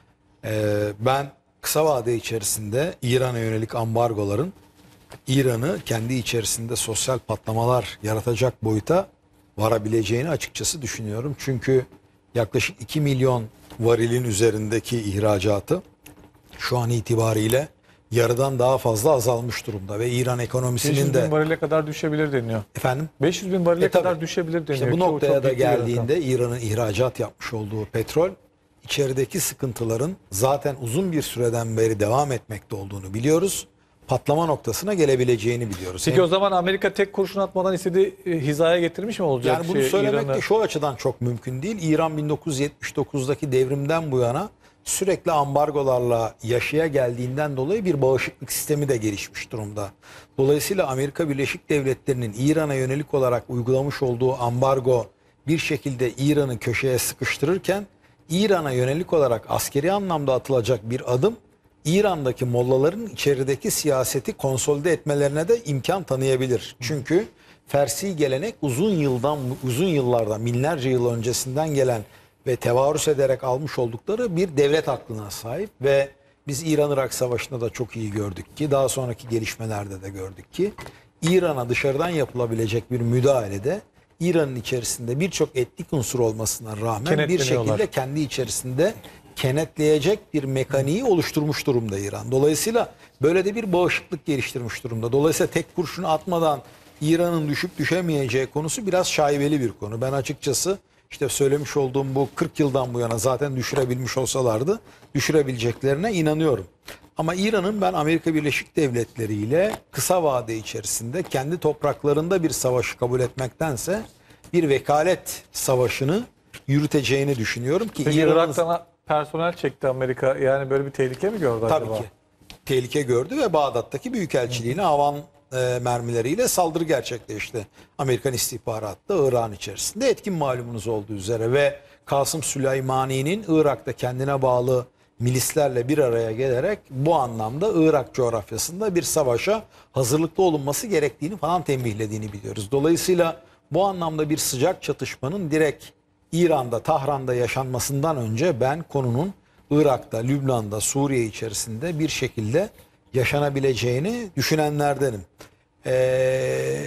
Ee, ben kısa vade içerisinde İran'a yönelik ambargoların İran'ı kendi içerisinde sosyal patlamalar yaratacak boyuta varabileceğini açıkçası düşünüyorum. Çünkü yaklaşık iki milyon varilin üzerindeki ihracatı şu an itibariyle yarıdan daha fazla azalmış durumda ve İran ekonomisinin de... beş yüz bin varile kadar düşebilir deniyor. Efendim? beş yüz bin varile e, kadar düşebilir deniyor. İşte bu çok, noktaya çok da geldiğinde İran'ın ihracat yapmış olduğu petrol içerideki sıkıntıların zaten uzun bir süreden beri devam etmekte olduğunu biliyoruz. Patlama noktasına gelebileceğini biliyoruz. Peki Hem, o zaman Amerika tek kurşun atmadan istediği e, hizaya getirmiş mi olacak? yani bunu şey, söylemek İran'ı? de şu açıdan çok mümkün değil. İran bin dokuz yüz yetmiş dokuzdaki devrimden bu yana sürekli ambargolarla yaşaya geldiğinden dolayı bir bağışıklık sistemi de gelişmiş durumda. Dolayısıyla Amerika Birleşik Devletleri'nin İran'a yönelik olarak uygulamış olduğu ambargo bir şekilde İran'ı köşeye sıkıştırırken İran'a yönelik olarak askeri anlamda atılacak bir adım İran'daki mollaların içerideki siyaseti konsolide etmelerine de imkan tanıyabilir. Çünkü Fersi gelenek uzun yıldan uzun yıllardan binlerce yıl öncesinden gelen ve tevarüs ederek almış oldukları bir devlet aklına sahip ve biz İran-Irak Savaşı'nda da çok iyi gördük ki daha sonraki gelişmelerde de gördük ki İran'a dışarıdan yapılabilecek bir müdahalede İran'ın içerisinde birçok etnik unsur olmasına rağmen bir şekilde kendi içerisinde kenetleyecek bir mekaniği oluşturmuş durumda İran. Dolayısıyla böyle de bir bağışıklık geliştirmiş durumda. Dolayısıyla tek kurşunu atmadan İran'ın düşüp düşemeyeceği konusu biraz şaibeli bir konu. Ben açıkçası işte söylemiş olduğum bu kırk yıldan bu yana zaten düşürebilmiş olsalardı düşürebileceklerine inanıyorum. Ama İran'ın ben Amerika Birleşik Devletleri ile kısa vade içerisinde kendi topraklarında bir savaşı kabul etmektense bir vekalet savaşını yürüteceğini düşünüyorum ki Peki İran'ın Irak'tan personel çekti Amerika. Yani böyle bir tehlike mi gördü tabii acaba? ki tehlike gördü ve Bağdat'taki büyükelçiliğine havan e, mermileriyle saldırı gerçekleşti. Amerikan istihbaratı da Irak'ın içerisinde etkin, malumunuz olduğu üzere, ve Kasım Süleymani'nin Irak'ta kendine bağlı milislerle bir araya gelerek bu anlamda Irak coğrafyasında bir savaşa hazırlıklı olunması gerektiğini falan tembihlediğini biliyoruz. Dolayısıyla bu anlamda bir sıcak çatışmanın direkt İran'da, Tahran'da yaşanmasından önce ben konunun Irak'ta, Lübnan'da, Suriye içerisinde bir şekilde yaşanabileceğini düşünenlerdenim. Ee,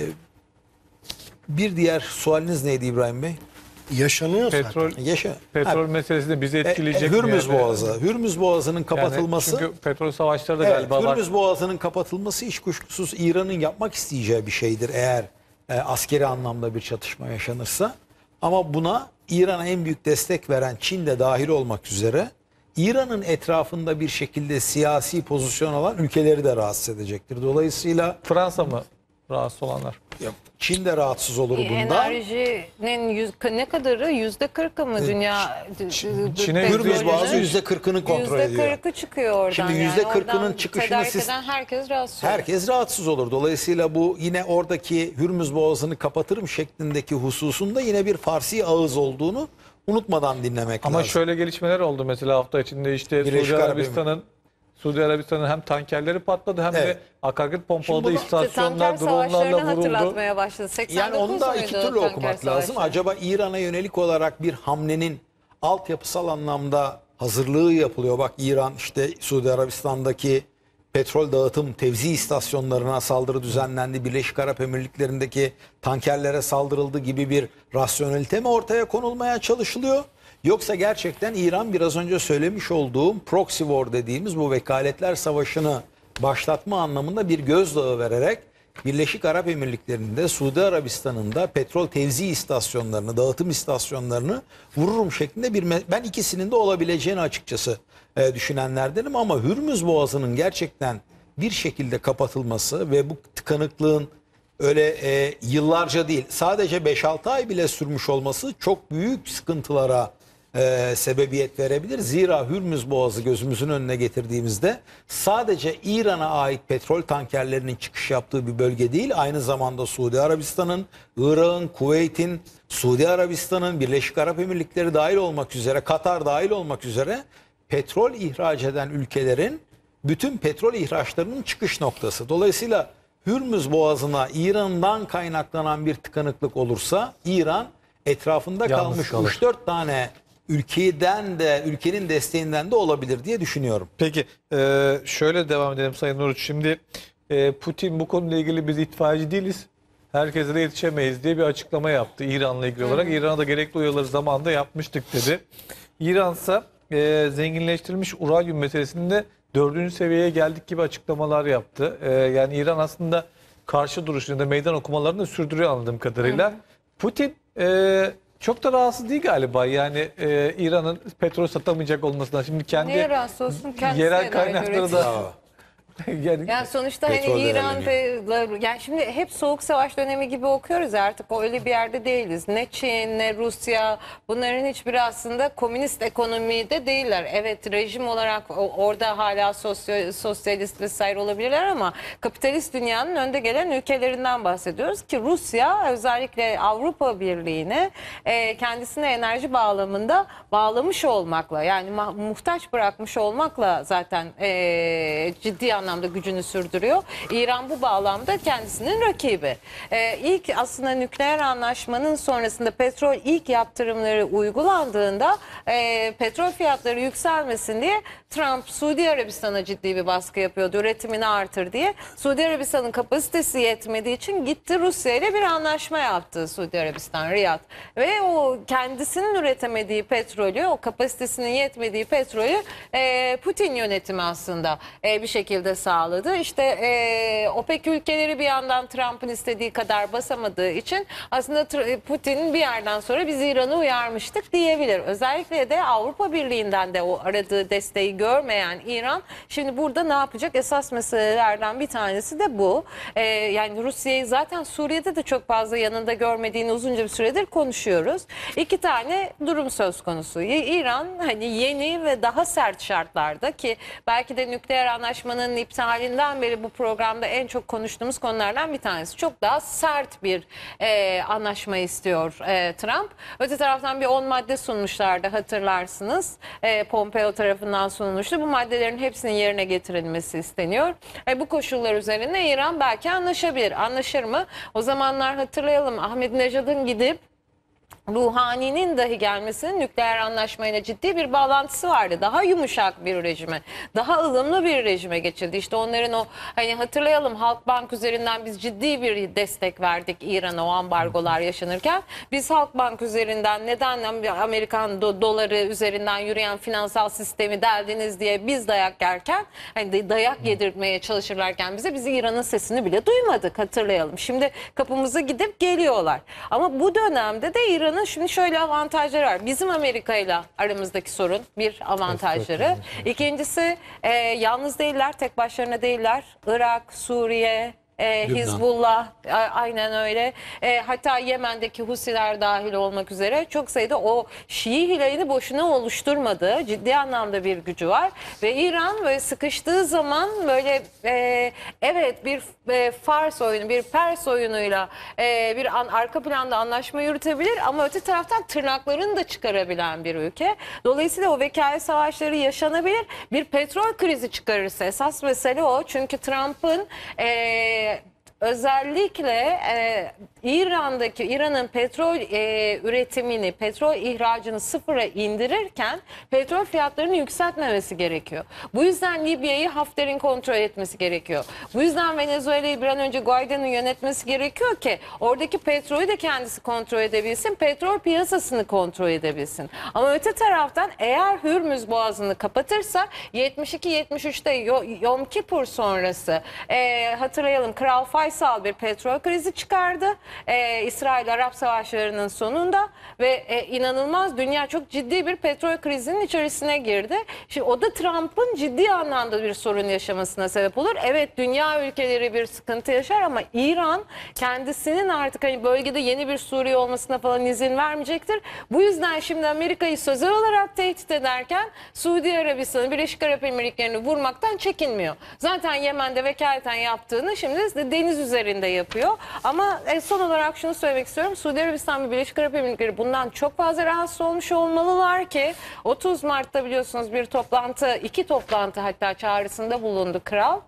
bir diğer sualiniz neydi İbrahim Bey? Yaşanıyor zaten. Petrol, Yaşa. petrol Ha, meselesi de bizi e, e, etkileyecek mi Hürmüz yani? Boğazı. Hürmüz Boğazı'nın kapatılması. Yani çünkü petrol savaşları da Evet, galiba var. Hürmüz Boğazı'nın kapatılması hiç kuşkusuz İran'ın yapmak isteyeceği bir şeydir eğer e, askeri anlamda bir çatışma yaşanırsa. Ama buna İran'a en büyük destek veren Çin de dahil olmak üzere İran'ın etrafında bir şekilde siyasi pozisyon alan ülkeleri de rahatsız edecektir. Dolayısıyla Fransa mı rahatsız olanlar? Çin de rahatsız olur bundan. Enerjinin yüz, ne kadarı? Yüzde kırkı mı dünya? Çin'e Hürmüz Boğazı yüzde kırkını kontrol ediyor. Yüzde kırkı çıkıyor oradan. Şimdi yani. yüzde kırkının Oradan çıkışını tedarik siz- eden herkes rahatsız olur. Herkes rahatsız olur. Dolayısıyla bu yine oradaki Hürmüz Boğazı'nı kapatırım şeklindeki hususunda yine bir Farsi ağız olduğunu unutmadan dinlemek Ama lazım. şöyle gelişmeler oldu mesela hafta içinde, işte Birleşik Suudi Arap Arabistan'ın Suudi Arabistan'ın hem tankerleri patladı hem Evet. de akaryakıt pompaladığı Şimdi bunu- İşte tanker istasyonlar savaşlarını dronlarla vuruldu. hatırlatmaya başladı. seksen Yani dokuz onu da muydu iki türlü tanker okumak savaşı? lazım. Acaba İran'a yönelik olarak bir hamlenin altyapısal anlamda hazırlığı yapılıyor. Bak, İran işte Suudi Arabistan'daki petrol dağıtım tevzi istasyonlarına saldırı düzenlendi. Birleşik Arap Emirlikleri'ndeki tankerlere saldırıldı gibi bir rasyonelite mi ortaya konulmaya çalışılıyor? Yoksa gerçekten İran biraz önce söylemiş olduğum proxy war dediğimiz bu vekaletler savaşını başlatma anlamında bir gözdağı vererek Birleşik Arap Emirlikleri'nde, Suudi Arabistan'ın petrol tevzi istasyonlarını, dağıtım istasyonlarını vururum şeklinde bir... Ben ikisinin de olabileceğini açıkçası e, düşünenlerdenim, ama Hürmüz Boğazı'nın gerçekten bir şekilde kapatılması ve bu tıkanıklığın öyle e, yıllarca değil, sadece beş altı ay bile sürmüş olması çok büyük sıkıntılara e, sebebiyet verebilir. Zira Hürmüz Boğazı gözümüzün önüne getirdiğimizde sadece İran'a ait petrol tankerlerinin çıkış yaptığı bir bölge değil, aynı zamanda Suudi Arabistan'ın, Irak'ın, Kuveyt'in, Suudi Arabistan'ın, Birleşik Arap Emirlikleri dahil olmak üzere, Katar dahil olmak üzere petrol ihraç eden ülkelerin bütün petrol ihraçlarının çıkış noktası. Dolayısıyla Hürmüz Boğazı'na İran'dan kaynaklanan bir tıkanıklık olursa İran etrafında Yalnız kalmış kalır. üç dört tane ülkeden de, ülkenin desteğinden de olabilir diye düşünüyorum. Peki e, şöyle devam edelim Sayın Oruç. Şimdi e, Putin bu konuyla ilgili biz itfaiyeci değiliz, herkese de yetişemeyiz diye bir açıklama yaptı İran'la ilgili olarak. İran'a da gerekli uyarıları zamanında yapmıştık dedi. İran ise e, zenginleştirilmiş uranyum meselesinde dördüncü seviyeye geldik gibi açıklamalar yaptı. E, yani İran aslında karşı duruşunu da meydan okumalarını da sürdürüyor anladığım kadarıyla. Putin e, çok da rahatsız değil galiba. Yani e, İran'ın petrol satamayacak olmasından. Şimdi kendi Niye rahatsız olsun? Kendisi yerel enerji kaynakları üretiyor. da yani, Yani sonuçta Petrol hani İran değerleniyor. ve yani şimdi hep soğuk savaş dönemi gibi okuyoruz ya, artık öyle bir yerde değiliz. Ne Çin ne Rusya, bunların hiçbiri aslında komünist ekonomide değiller. Evet, rejim olarak o- orada hala sosyo, sosyalist vesaire olabilirler ama kapitalist dünyanın önde gelen ülkelerinden bahsediyoruz ki Rusya özellikle Avrupa Birliği'ne e, kendisine enerji bağlamında bağlamış olmakla, yani ma- muhtaç bırakmış olmakla zaten e, ciddi anlamda gücünü sürdürüyor. İran bu bağlamda kendisinin rakibi. Ee, ilk aslında nükleer anlaşmanın sonrasında petrol ilk yaptırımları uygulandığında e, petrol fiyatları yükselmesin diye Trump Suudi Arabistan'a ciddi bir baskı yapıyordu, üretimini artır diye. Suudi Arabistan'ın kapasitesi yetmediği için gitti Rusya ile bir anlaşma yaptı Suudi Arabistan, Riyad. Ve o kendisinin üretemediği petrolü, o kapasitesinin yetmediği petrolü e, Putin yönetimi aslında e, bir şekilde sağladı. İşte e, OPEC ülkeleri bir yandan Trump'ın istediği kadar basamadığı için aslında Putin bir yerden sonra biz İran'ı uyarmıştık diyebilir. Özellikle de Avrupa Birliği'nden de o aradığı desteği görmeyen İran şimdi burada ne yapacak? Esas meselelerden bir tanesi de bu. Ee, yani Rusya'yı zaten Suriye'de de çok fazla yanında görmediğini uzunca bir süredir konuşuyoruz. İki tane durum söz konusu. İran hani yeni ve daha sert şartlarda, ki belki de nükleer anlaşmanın iptalinden beri bu programda en çok konuştuğumuz konulardan bir tanesi. Çok daha sert bir e, anlaşma istiyor e, Trump. Öte taraftan bir on madde sunmuşlardı, hatırlarsınız. E, Pompeo tarafından sunulmuştu. Bu maddelerin hepsinin yerine getirilmesi isteniyor. E, bu koşullar üzerine İran belki anlaşabilir. Anlaşır mı? O zamanlar hatırlayalım, Ahmadinejad'ın gidip Ruhani'nin dahi gelmesinin nükleer anlaşmayla ciddi bir bağlantısı vardı. Daha yumuşak bir rejime, daha ılımlı bir rejime geçildi. İşte onların o, hani hatırlayalım, Halkbank üzerinden biz ciddi bir destek verdik İran'a o ambargolar yaşanırken. Biz Halkbank üzerinden neden Amerikan do doları üzerinden yürüyen finansal sistemi deldiniz diye biz dayak yerken, hani dayak yedirmeye çalışırlarken bize, biz İran'ın sesini bile duymadık, hatırlayalım. Şimdi kapımıza gidip geliyorlar. Ama bu dönemde de İran'ın şimdi şöyle avantajları var. Bizim Amerika ile aramızdaki sorun bir avantajları. İkincisi e, yalnız değiller, tek başlarına değiller. Irak, Suriye, E, Hizbullah, a, aynen öyle. E, hatta Yemen'deki Husiler dahil olmak üzere çok sayıda o Şii hilalini boşuna oluşturmadığı ciddi anlamda bir gücü var. Ve İran böyle sıkıştığı zaman böyle e, evet bir e, Fars oyunu, bir Pers oyunuyla e, bir an, arka planda anlaşma yürütebilir ama öte taraftan tırnaklarını da çıkarabilen bir ülke. Dolayısıyla o vekalet savaşları yaşanabilir. Bir petrol krizi çıkarırsa esas mesele o. Çünkü Trump'ın e, özellikle e, İran'daki İran'ın petrol e, üretimini, petrol ihracını sıfıra indirirken petrol fiyatlarını yükseltmemesi gerekiyor. Bu yüzden Libya'yı Hafter'in kontrol etmesi gerekiyor. Bu yüzden Venezuela'yı bir an önce Guaido'nun yönetmesi gerekiyor ki oradaki petrolü de kendisi kontrol edebilsin, petrol piyasasını kontrol edebilsin. Ama öte taraftan eğer Hürmüz Boğazı'nı kapatırsa yetmiş iki yetmiş üçte Yom Kipur sonrası e, hatırlayalım, Kral Faysal bir petrol krizi çıkardı. Ee, İsrail-Arap savaşlarının sonunda ve e, inanılmaz, dünya çok ciddi bir petrol krizinin içerisine girdi. Şimdi o da Trump'ın ciddi anlamda bir sorun yaşamasına sebep olur. Evet, dünya ülkeleri bir sıkıntı yaşar ama İran kendisinin artık hani bölgede yeni bir Suriye olmasına falan izin vermeyecektir. Bu yüzden şimdi Amerika'yı sözel olarak tehdit ederken Suudi Arabistan'ı, Birleşik Arap Emirlikleri'ni vurmaktan çekinmiyor. Zaten Yemen'de vekaleten yaptığını şimdi deniz üzerinde yapıyor. Ama son olarak şunu söylemek istiyorum. Suudi Arabistan ve Birleşik Arap Emirlikleri bundan çok fazla rahatsız olmuş olmalılar ki otuz Mart'ta biliyorsunuz bir toplantı, iki toplantı hatta çağrısında bulundu kral.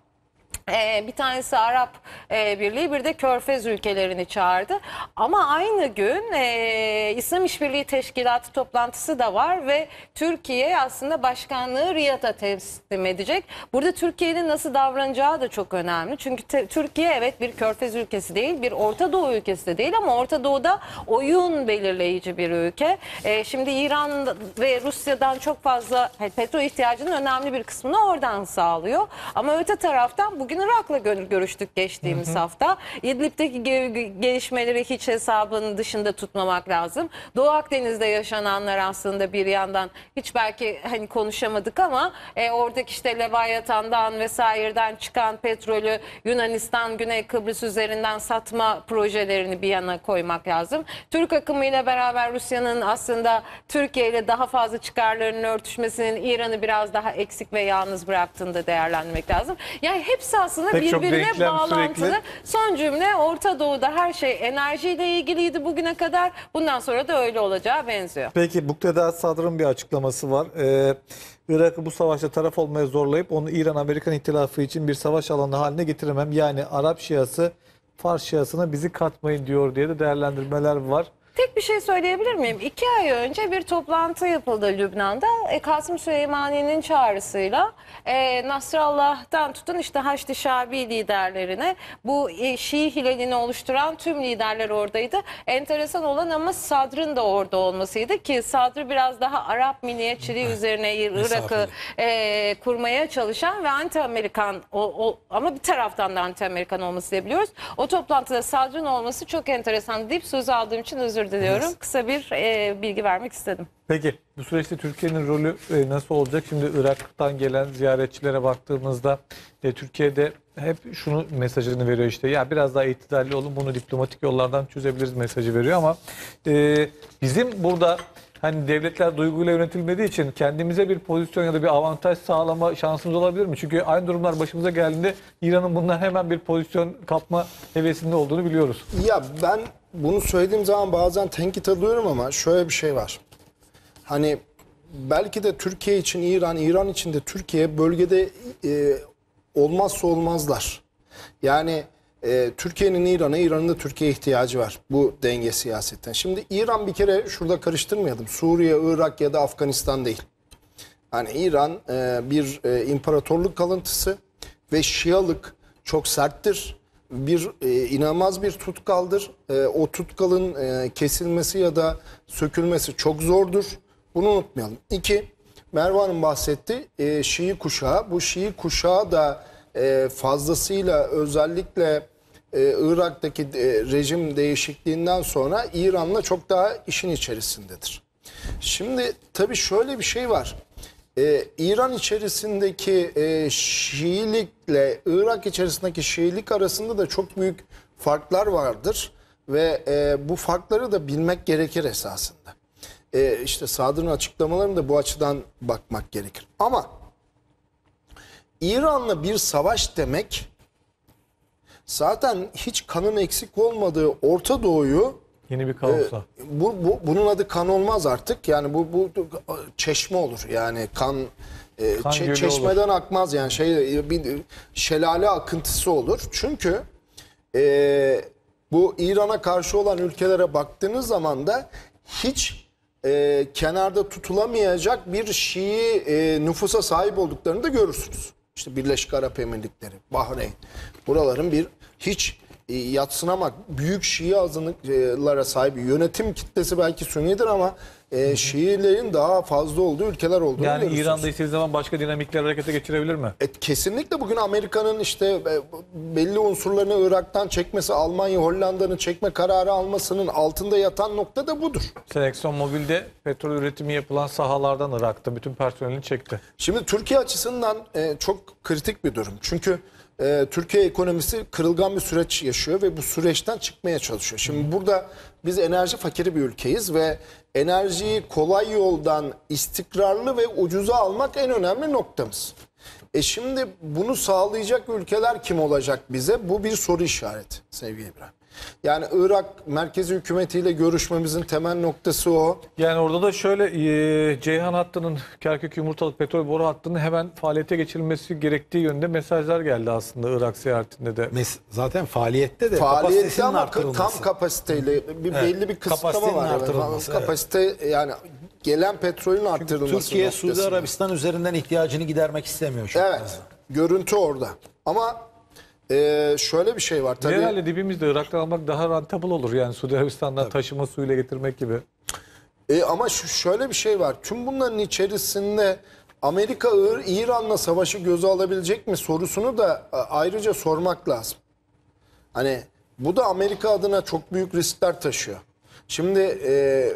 Ee, bir tanesi Arap e, Birliği, bir de Körfez ülkelerini çağırdı. Ama aynı gün e, İslam İşbirliği Teşkilatı toplantısı da var ve Türkiye aslında başkanlığı Riyad'a teslim edecek. Burada Türkiye'nin nasıl davranacağı da çok önemli. Çünkü te, Türkiye evet bir Körfez ülkesi değil, bir Orta Doğu ülkesi de değil ama Orta Doğu'da oyun belirleyici bir ülke. E, şimdi İran ve Rusya'dan çok fazla yani petrol ihtiyacının önemli bir kısmını oradan sağlıyor. Ama öte taraftan bugün Irak'la görüştük geçtiğimiz hı hı. hafta. İdlib'deki gelişmeleri hiç hesabının dışında tutmamak lazım. Doğu Akdeniz'de yaşananlar aslında bir yandan hiç belki hani konuşamadık ama e, oradaki işte Leviathan'dan vesaireden çıkan petrolü Yunanistan, Güney Kıbrıs üzerinden satma projelerini bir yana koymak lazım. Türk akımıyla beraber Rusya'nın aslında Türkiye ile daha fazla çıkarlarının örtüşmesinin İran'ı biraz daha eksik ve yalnız bıraktığını da değerlendirmek lazım. Yani hepsi aslında Pek birbirine bağlantılı. Sürekli. Son cümle, Orta Doğu'da her şey enerjiyle ilgiliydi bugüne kadar. Bundan sonra da öyle olacağı benziyor. Peki Mukteda Sadr'ın bir açıklaması var. Ee, Irak'ı bu savaşta taraf olmaya zorlayıp onu İran-Amerikan ihtilafı için bir savaş alanı haline getiremem. Yani Arap Şiası, Fars Şiasına bizi katmayın diyor diye de değerlendirmeler var. Tek bir şey söyleyebilir miyim? İki ay önce bir toplantı yapıldı Lübnan'da. E, Kasım Süleymani'nin çağrısıyla e, Nasrallah'tan tutun işte Haçlı Şabi liderlerine, bu e, Şii hilalini oluşturan tüm liderler oradaydı. Enteresan olan ama Sadr'ın da orada olmasıydı ki Sadr biraz daha Arap milliyetçiliği üzerine Irak'ı e, kurmaya çalışan ve anti-Amerikan o, o, ama bir taraftan da anti-Amerikan olması diye biliyoruz. O toplantıda Sadr'ın olması çok enteresan deyip söz aldığım için özür diliyorum. Evet. Kısa bir e, bilgi vermek istedim. Peki bu süreçte Türkiye'nin rolü e, nasıl olacak? Şimdi Irak'tan gelen ziyaretçilere baktığımızda e, Türkiye'de hep şunu mesajını veriyor işte. Ya biraz daha itidalli olun, bunu diplomatik yollardan çözebiliriz mesajı veriyor ama e, bizim burada hani devletler duyguyla yönetilmediği için kendimize bir pozisyon ya da bir avantaj sağlama şansımız olabilir mi? Çünkü aynı durumlar başımıza geldiğinde İran'ın bundan hemen bir pozisyon kapma hevesinde olduğunu biliyoruz. Ya ben bunu söylediğim zaman bazen tenkit alıyorum ama şöyle bir şey var. Hani belki de Türkiye için İran, İran için de Türkiye bölgede e, olmazsa olmazlar. Yani e, Türkiye'nin İran'a, İran'ın da Türkiye'ye ihtiyacı var bu denge siyasetten. Şimdi İran bir kere şurada karıştırmayalım. Suriye, Irak ya da Afganistan değil. Hani İran e, bir e, imparatorluk kalıntısı ve Şialık çok serttir. Bir e, inanılmaz bir tutkaldır. E, o tutkalın e, kesilmesi ya da sökülmesi çok zordur. Bunu unutmayalım. İki, Merve Hanım bahsetti. E, Şii kuşağı. Bu Şii kuşağı da e, fazlasıyla özellikle e, Irak'taki e, rejim değişikliğinden sonra İran'la çok daha işin içerisindedir. Şimdi tabii şöyle bir şey var. Ee, İran içerisindeki e, Şiilikle Irak içerisindeki Şiilik arasında da çok büyük farklar vardır ve e, bu farkları da bilmek gerekir esasında. E, işte Sadr'ın açıklamalarını da bu açıdan bakmak gerekir. Ama İran'la bir savaş demek zaten hiç kanın eksik olmadığı Orta Doğu'yu Yeni bir kaosa. Ee, bu, bu bunun adı kan olmaz artık. Yani bu bu çeşme olur. Yani kan, e, Kan çe- gölü çeşmeden olur. akmaz yani şey bir şelale akıntısı olur. Çünkü e, bu İran'a karşı olan ülkelere baktığınız zaman da hiç e, kenarda tutulamayacak bir Şii e, nüfusa sahip olduklarını da görürsünüz. İşte Birleşik Arap Emirlikleri, Bahreyn. Buraların bir hiç yadsınamak büyük Şii azınlıklara sahip yönetim kitlesi belki Sünnidir ama e, Şiilerin daha fazla olduğu ülkeler olduğunu Yani görürsünüz. İran'da istediği zaman başka dinamikler harekete geçirebilir mi? E, kesinlikle bugün Amerika'nın işte e, belli unsurlarını Irak'tan çekmesi, Almanya, Hollanda'nın çekme kararı almasının altında yatan nokta da budur. Exxon Mobil'de petrol üretimi yapılan sahalardan Irak'ta bütün personelini çekti. Şimdi Türkiye açısından e, çok kritik bir durum. Çünkü e, Türkiye ekonomisi kırılgan bir süreç yaşıyor ve bu süreçten çıkmaya çalışıyor. Şimdi hmm. burada biz enerji fakiri bir ülkeyiz ve enerjiyi kolay yoldan istikrarlı ve ucuza almak en önemli noktamız. E şimdi bunu sağlayacak ülkeler kim olacak bize? Bu bir soru işareti sevgili İbrahim. Yani Irak merkezi hükümetiyle görüşmemizin temel noktası o. Yani orada da şöyle e, Ceyhan hattının Kerkük Yumurtalık petrol boru hattının hemen faaliyete geçirilmesi gerektiği yönde mesajlar geldi aslında Irak ziyaretinde de. Mes- Zaten faaliyette de Faaliyette kapasitesinin ama artırılması. tam kapasiteyle bir Evet, belli bir kısıtlama kapasitenin var. Yani. artırılması, Kapasite yani gelen petrolün arttırılması Türkiye noktasında. Suudi Arabistan üzerinden ihtiyacını gidermek istemiyor çok Evet. fazla. Görüntü orada. Ama e, şöyle bir şey var tabii. Herhalde dibimizde Irak'tan almak daha rentable olur yani Suudi Arabistan'dan Tabii. taşıma suyuyla getirmek gibi. E, ama şu, şöyle bir şey var. Tüm bunların içerisinde Amerika İran'la savaşı göze alabilecek mi sorusunu da ayrıca sormak lazım. Hani bu da Amerika adına çok büyük riskler taşıyor. Şimdi e,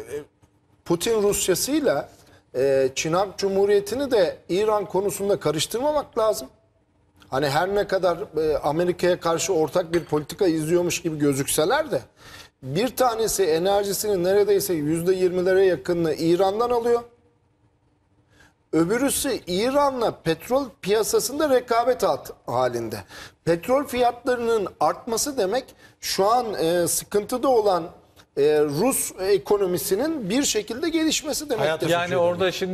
Putin Rusyası'yla e, Çin Halk Cumhuriyeti'ni de İran konusunda karıştırmamak lazım. Hani her ne kadar e, Amerika'ya karşı ortak bir politika izliyormuş gibi gözükseler de bir tanesi enerjisinin neredeyse yüzde yirmilere yakınını İran'dan alıyor. Öbürüsü İran'la petrol piyasasında rekabet halinde. Petrol fiyatlarının artması demek şu an e, sıkıntıda olan e, Rus ekonomisinin bir şekilde gelişmesi demektir. Yani orada şimdi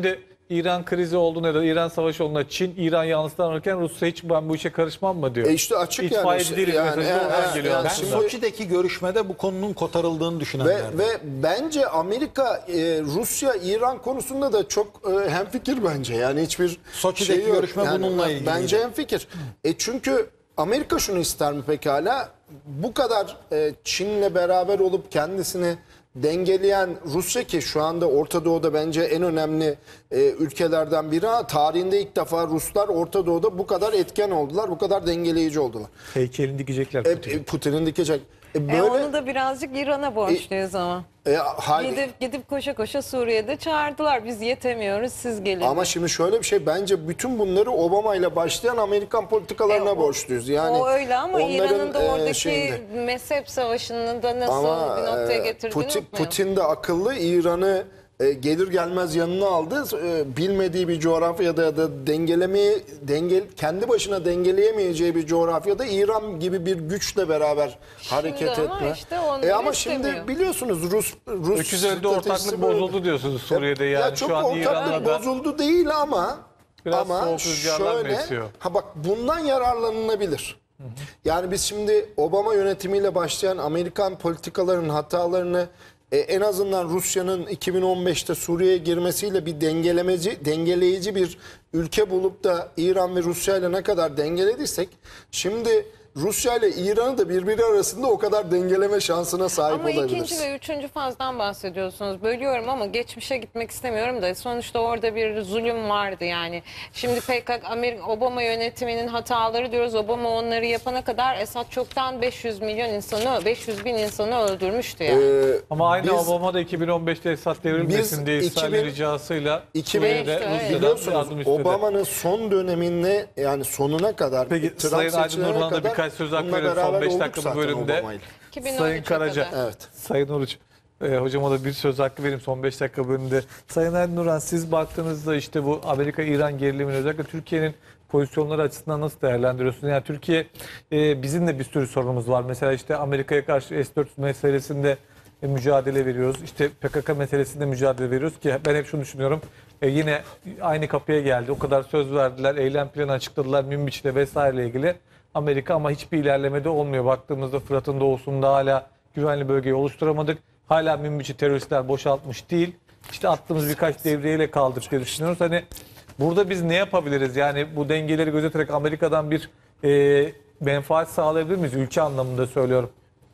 İran krizi olduğunda ya da İran savaşı olduğunda Çin İran yanlısından alırken Rusya hiç ben bu işe karışmam mı diyor. E işte açık yani. İtfaiyeci değiliz Yani, mesajı yani, oradan yani, geliyor yani Ben aslında. şimdi- Soçi'deki görüşmede bu konunun kotarıldığını Ve, düşünenlerden. ve bence Amerika, e, Rusya, İran konusunda da çok e, hemfikir bence. Yani hiçbir Soçi'deki şey yok. görüşme Yani bununla ben- ilgiliydi. Bence hemfikir. E çünkü Amerika şunu ister mi pekala? Bu kadar e, Çin'le beraber olup kendisini dengeleyen Rusya, ki şu anda Orta Doğu'da bence en önemli e, ülkelerden biri. Ha, tarihinde ilk defa Ruslar Orta Doğu'da bu kadar etken oldular, bu kadar dengeleyici oldular. Heykelini dikecekler. E, Putin. e, Putin'in dikecek. E, E böyle onu da birazcık İran'a borçluyuz ama. e, hayır. Gidip gidip koşa koşa Suriye'de çağırdılar. Biz yetemiyoruz, siz gelin. Ama şimdi şöyle bir şey, bence bütün bunları Obama ile başlayan Amerikan politikalarına E, o- borçluyuz. Yani o öyle ama onların, İran'ın da e, oradaki şeyinde. mezhep savaşının da nasıl Ama bir noktaya e, getirdiğini Putin, unutmayalım. Putin de akıllı, İran'ı e, gelir gelmez yanına aldı. E, bilmediği bir coğrafyada ya da dengelemeye denge kendi başına dengeleyemeyeceği bir coğrafyada İran gibi bir güçle beraber hareket ama etme. işte onları E ama şimdi istemiyor. biliyorsunuz Rus Rus Öküz öldü, stratejisi ortaklık böyle. bozuldu diyorsunuz Suriye'de Ya yani. çok Şu an ortaklık İran'la da bozuldu değil ama Biraz ama soğuk rüzgarlar şöyle, esiyor. ha bak bundan yararlanılabilir. Yani biz şimdi Obama yönetimiyle başlayan Amerikan politikalarının hatalarını e, en azından Rusya'nın iki bin on beşte Suriye'ye girmesiyle bir dengelemeci, dengeleyici bir ülke bulup da İran ve Rusya ile ne kadar dengelediysek, şimdi Rusya ile İran'ı da birbiri arasında o kadar dengeleme şansına sahip Ama olabiliriz. ikinci ve üçüncü fazdan bahsediyorsunuz. Bölüyorum ama geçmişe gitmek istemiyorum da sonuçta orada bir zulüm vardı yani. Şimdi P K K, Amerika, Obama yönetiminin hataları diyoruz. Obama onları yapana kadar Esad çoktan beş yüz milyon insanı, beş yüz bin insanı öldürmüştü yani. Ee, ama aynı biz- Obama da iki bin on beşte Esad devrilmesin Biz diye İsrail'in iki bin ricasıyla iki bin Suriye'de İşte öyle. Rusya'dan Biliyorsunuz yardım istedi. Obama'nın son döneminde, yani sonuna kadar, Peki Trump Sayın Aydın seçilene Nurhan'a da kadar birkaç söz hakkı bununla verelim son beraber beş olduk dakika bu zaten bölümde. Obama'yla. iki bin on üçe Sayın Karaca, kadar. Evet. Sayın Oruç, e, hocama da bir söz hakkı vereyim son beş dakika bölümünde. Sayın Aydın Nurhan, siz baktığınızda işte bu Amerika-İran gerilimini özellikle Türkiye'nin pozisyonları açısından nasıl değerlendiriyorsunuz? Yani Türkiye, e, bizim de bir sürü sorunumuz var. Mesela işte Amerika'ya karşı S dört yüz meselesinde e, mücadele veriyoruz. İşte P K K meselesinde mücadele veriyoruz ki ben hep şunu düşünüyorum. E, yine aynı kapıya geldi. O kadar söz verdiler, eylem planı açıkladılar Münbiç'le vesaireyle ilgili. Amerika ama hiçbir ilerlemede olmuyor. Baktığımızda Fırat'ın doğusunda hala güvenli bölgeyi oluşturamadık. Hala Münbiç'i teröristler boşaltmış değil. İşte attığımız birkaç devriyeyle kaldık diye düşünüyoruz. Hani burada biz ne yapabiliriz? Yani bu dengeleri gözeterek Amerika'dan bir e, menfaat sağlayabilir miyiz? Ülke anlamında söylüyorum.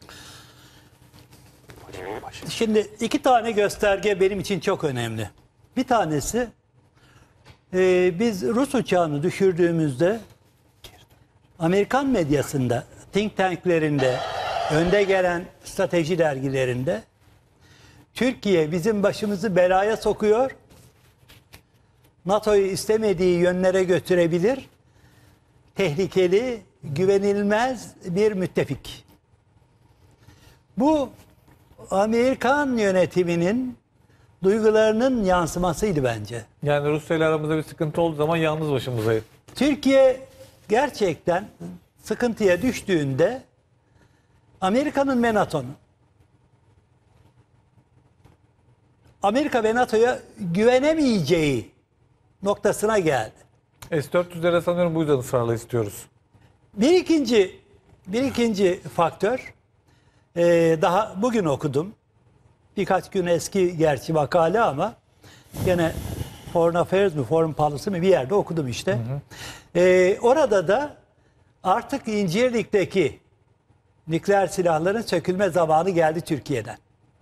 Şimdi iki tane gösterge benim için çok önemli. Bir tanesi e, biz Rus uçağını düşürdüğümüzde Amerikan medyasında, think tanklerinde, önde gelen strateji dergilerinde Türkiye bizim başımızı belaya sokuyor, NATO'yu istemediği yönlere götürebilir, tehlikeli, güvenilmez bir müttefik. Bu Amerikan yönetiminin duygularının yansımasıydı bence. Yani Rusya ile aramızda bir sıkıntı olduğu zaman yalnız başımızdayız. Türkiye gerçekten sıkıntıya düştüğünde Amerika'nın ve NATO'nun Amerika ve NATO'ya güvenemeyeceği noktasına geldi. S dört yüzlere sanıyorum bu yüzden ısrarla istiyoruz. Bir ikinci bir ikinci faktör, e, daha bugün okudum. Birkaç gün eski gerçi makale ama gene Foreign Affairs mi Foreign Policy mi bir yerde okudum işte. Hı hı. E, orada da artık İncirlik'teki nükleer silahların sökülme zamanı geldi Türkiye'den.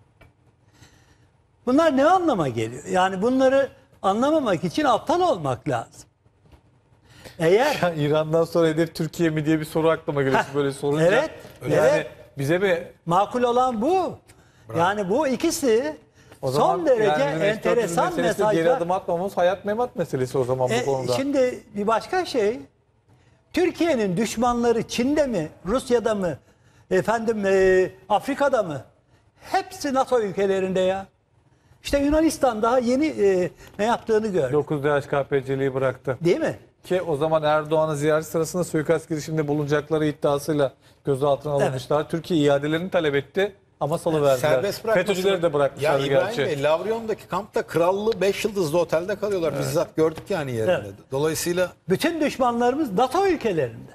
Bunlar ne anlama geliyor? Yani bunları anlamamak için aptal olmak lazım. Eğer Ya İran'dan sonra hedef Türkiye mi diye bir soru aklıma geliyor Heh, böyle sorunca. evet, Yani evet. bize mi makul olan bu. Yani bu ikisi o zaman son derece yani bizim S dört yüz enteresan meselesi geri mesajlar. adım atmamamız hayat memat meselesi o zaman bu E, konuda. şimdi bir başka şey, Türkiye'nin düşmanları Çin'de mi, Rusya'da mı, efendim e, Afrika'da mı? Hepsi NATO ülkelerinde ya. İşte Yunanistan daha yeni e, ne yaptığını gördü. dokuz D H K P C'liği bıraktı. Değil mi? Ki o zaman Erdoğan'ı ziyaret sırasında suikast girişiminde bulunacakları iddiasıyla gözaltına alınmışlar. Türkiye iadelerini talep etti. Ama salıverdiler. Serbest bırakmasını. FETÖ'cüleri de bırakmışlar Ya İbrahim gerçi. Bey, Lavrion'daki kampta krallı beş yıldızlı otelde kalıyorlar. Bizzat gördük yani yerinde. Evet. Dolayısıyla Bütün düşmanlarımız NATO ülkelerinde.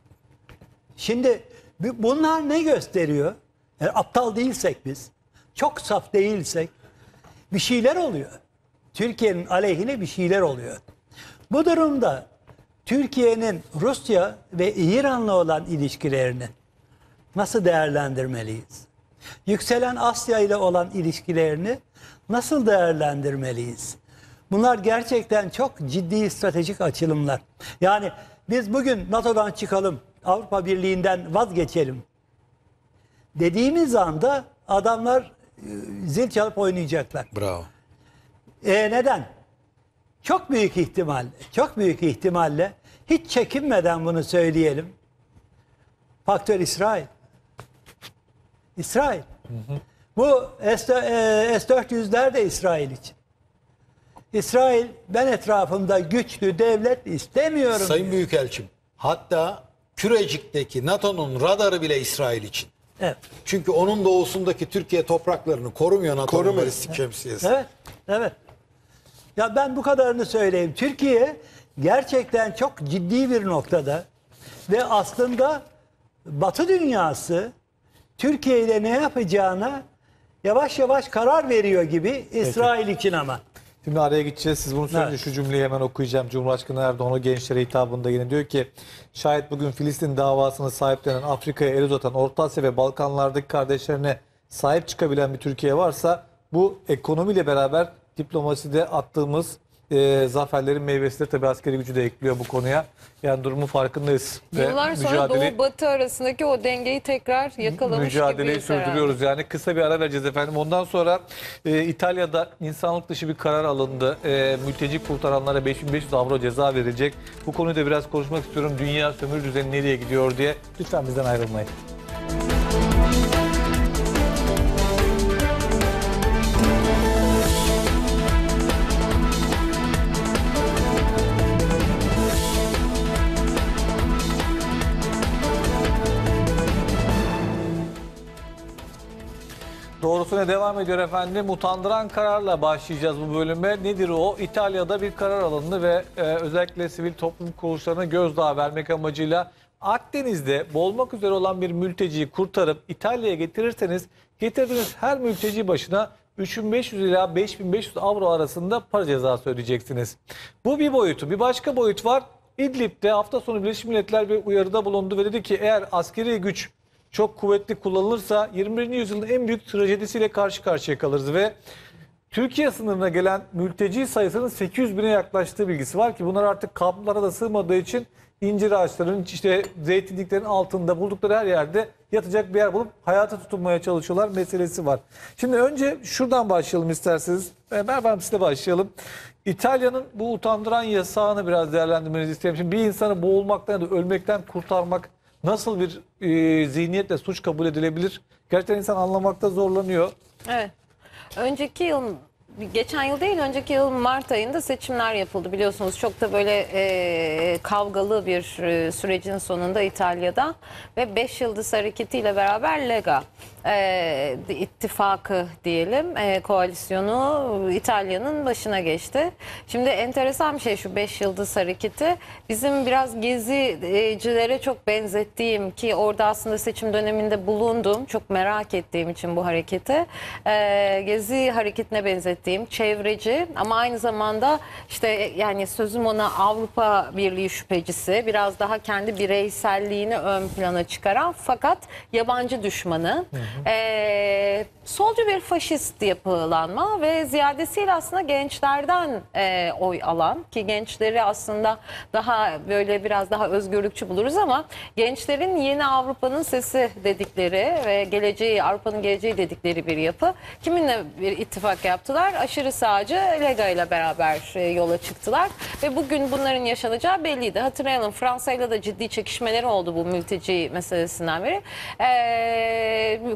Şimdi bu- bunlar ne gösteriyor? Yani aptal değilsek biz, çok saf değilsek bir şeyler oluyor. Türkiye'nin aleyhine bir şeyler oluyor. Bu durumda Türkiye'nin Rusya ve İran'la olan ilişkilerini nasıl değerlendirmeliyiz? Yükselen Asya ile olan ilişkilerini nasıl değerlendirmeliyiz? Bunlar gerçekten çok ciddi stratejik açılımlar. Yani biz bugün NATO'dan çıkalım, Avrupa Birliği'nden vazgeçelim dediğimiz anda adamlar e, zil çalıp oynayacaklar. bravo. E neden? Çok büyük ihtimalle, çok büyük ihtimalle hiç çekinmeden bunu söyleyelim. Faktör İsrail. İsrail. Bu S dört yüzler de İsrail için. İsrail, ben etrafımda güçlü devlet istemiyorum. Sayın Büyükelçim, hatta Kürecik'teki NATO'nun radarı bile İsrail için. Evet. Çünkü onun doğusundaki Türkiye topraklarını korumuyor NATO'nun Korumuyor. balistik şemsiyesi. Evet, evet. Ya ben bu kadarını söyleyeyim. Türkiye gerçekten çok ciddi bir noktada ve aslında Batı dünyası Türkiye ile ne yapacağına yavaş yavaş karar veriyor gibi İsrail için ama. Şimdi araya gideceğiz. Siz bunu söyleyince Evet. şu cümleyi hemen okuyacağım. Cumhurbaşkanı Erdoğan o gençlere hitabında yine diyor ki şayet bugün Filistin davasını sahiplenen, Afrika'ya el uzatan, Orta Asya ve Balkanlardaki kardeşlerine sahip çıkabilen bir Türkiye varsa bu ekonomiyle beraber diplomaside attığımız e, zaferlerin meyvesi de tabii askeri gücü de ekliyor bu konuya. Yani durumun farkındayız. Ve Yıllar sonra mücadele- Doğu Batı arasındaki o dengeyi tekrar yakalamış mücadeleyi gibiyiz herhalde. sürdürüyoruz. Yani kısa bir ara vereceğiz efendim. Ondan sonra e, İtalya'da insanlık dışı bir karar alındı. E, mülteci kurtaranlara beş bin beş yüz avro ceza verilecek. Bu konuyu da biraz konuşmak istiyorum. Dünya sömürü düzeni nereye gidiyor diye. Lütfen bizden ayrılmayın. Doğrusuna devam ediyor efendim. Utandıran kararla başlayacağız bu bölüme. Nedir o? İtalya'da bir karar alındı ve e, özellikle sivil toplum kuruluşlarına gözdağı vermek amacıyla Akdeniz'de boğulmak üzere olan bir mülteciyi kurtarıp İtalya'ya getirirseniz getirdiğiniz her mülteci başına üç bin beş yüz ila beş bin beş yüz avro arasında para cezası ödeyeceksiniz. Bu bir boyutu. Bir başka boyut var. İdlib'de hafta sonu Birleşmiş Milletler bir uyarıda bulundu ve dedi ki eğer askeri güç çok kuvvetli kullanılırsa yirmi birinci yüzyılın en büyük trajedisiyle karşı karşıya kalırız ve Türkiye sınırına gelen mülteci sayısının sekiz yüz bine yaklaştığı bilgisi var ki bunlar artık kamplara da sığmadığı için incir ağaçlarının işte zeytinliklerin altında buldukları her yerde yatacak bir yer bulup hayata tutunmaya çalışıyorlar meselesi var. Şimdi önce şuradan başlayalım isterseniz. Merhaba size başlayalım. İtalya'nın bu utandıran yasağını biraz değerlendirmenizi isterim. Şimdi bir insanı boğulmaktan ya da ölmekten kurtarmak nasıl bir e, zihniyetle suç kabul edilebilir? Gerçekten insan anlamakta zorlanıyor. Evet. Önceki yıl, geçen yıl değil, önceki yıl Mart ayında seçimler yapıldı biliyorsunuz. Çok da böyle e, kavgalı bir e, sürecin sonunda İtalya'da ve beş Yıldız Hareketi ile beraber Lega e, ittifakı diyelim, e, koalisyonu İtalya'nın başına geçti. Şimdi enteresan bir şey şu beş Yıldız Hareketi. Bizim biraz gezicilere çok benzettiğim ki orada aslında seçim döneminde bulundum. Çok merak ettiğim için bu hareketi. E, Gezi hareketine benzettiğim çevreci ama aynı zamanda işte yani sözüm ona Avrupa Birliği şüphecisi, biraz daha kendi bireyselliğini ön plana çıkaran fakat yabancı düşmanı. Hı hı. E, solcu bir faşist yapılanma ve ziyadesiyle aslında gençlerden e, oy alan ki gençleri aslında daha böyle biraz daha özgürlükçü buluruz ama gençlerin yeni Avrupa'nın sesi dedikleri ve geleceği Avrupa'nın geleceği dedikleri bir yapı. Kiminle bir ittifak yaptılar? Aşırı sağcı Lega ile beraber e, yola çıktılar ve bugün bunların yaşanacağı belliydi. Hatırlayalım, Fransa'yla da ciddi çekişmeleri oldu bu mülteci meselesinden beri. E,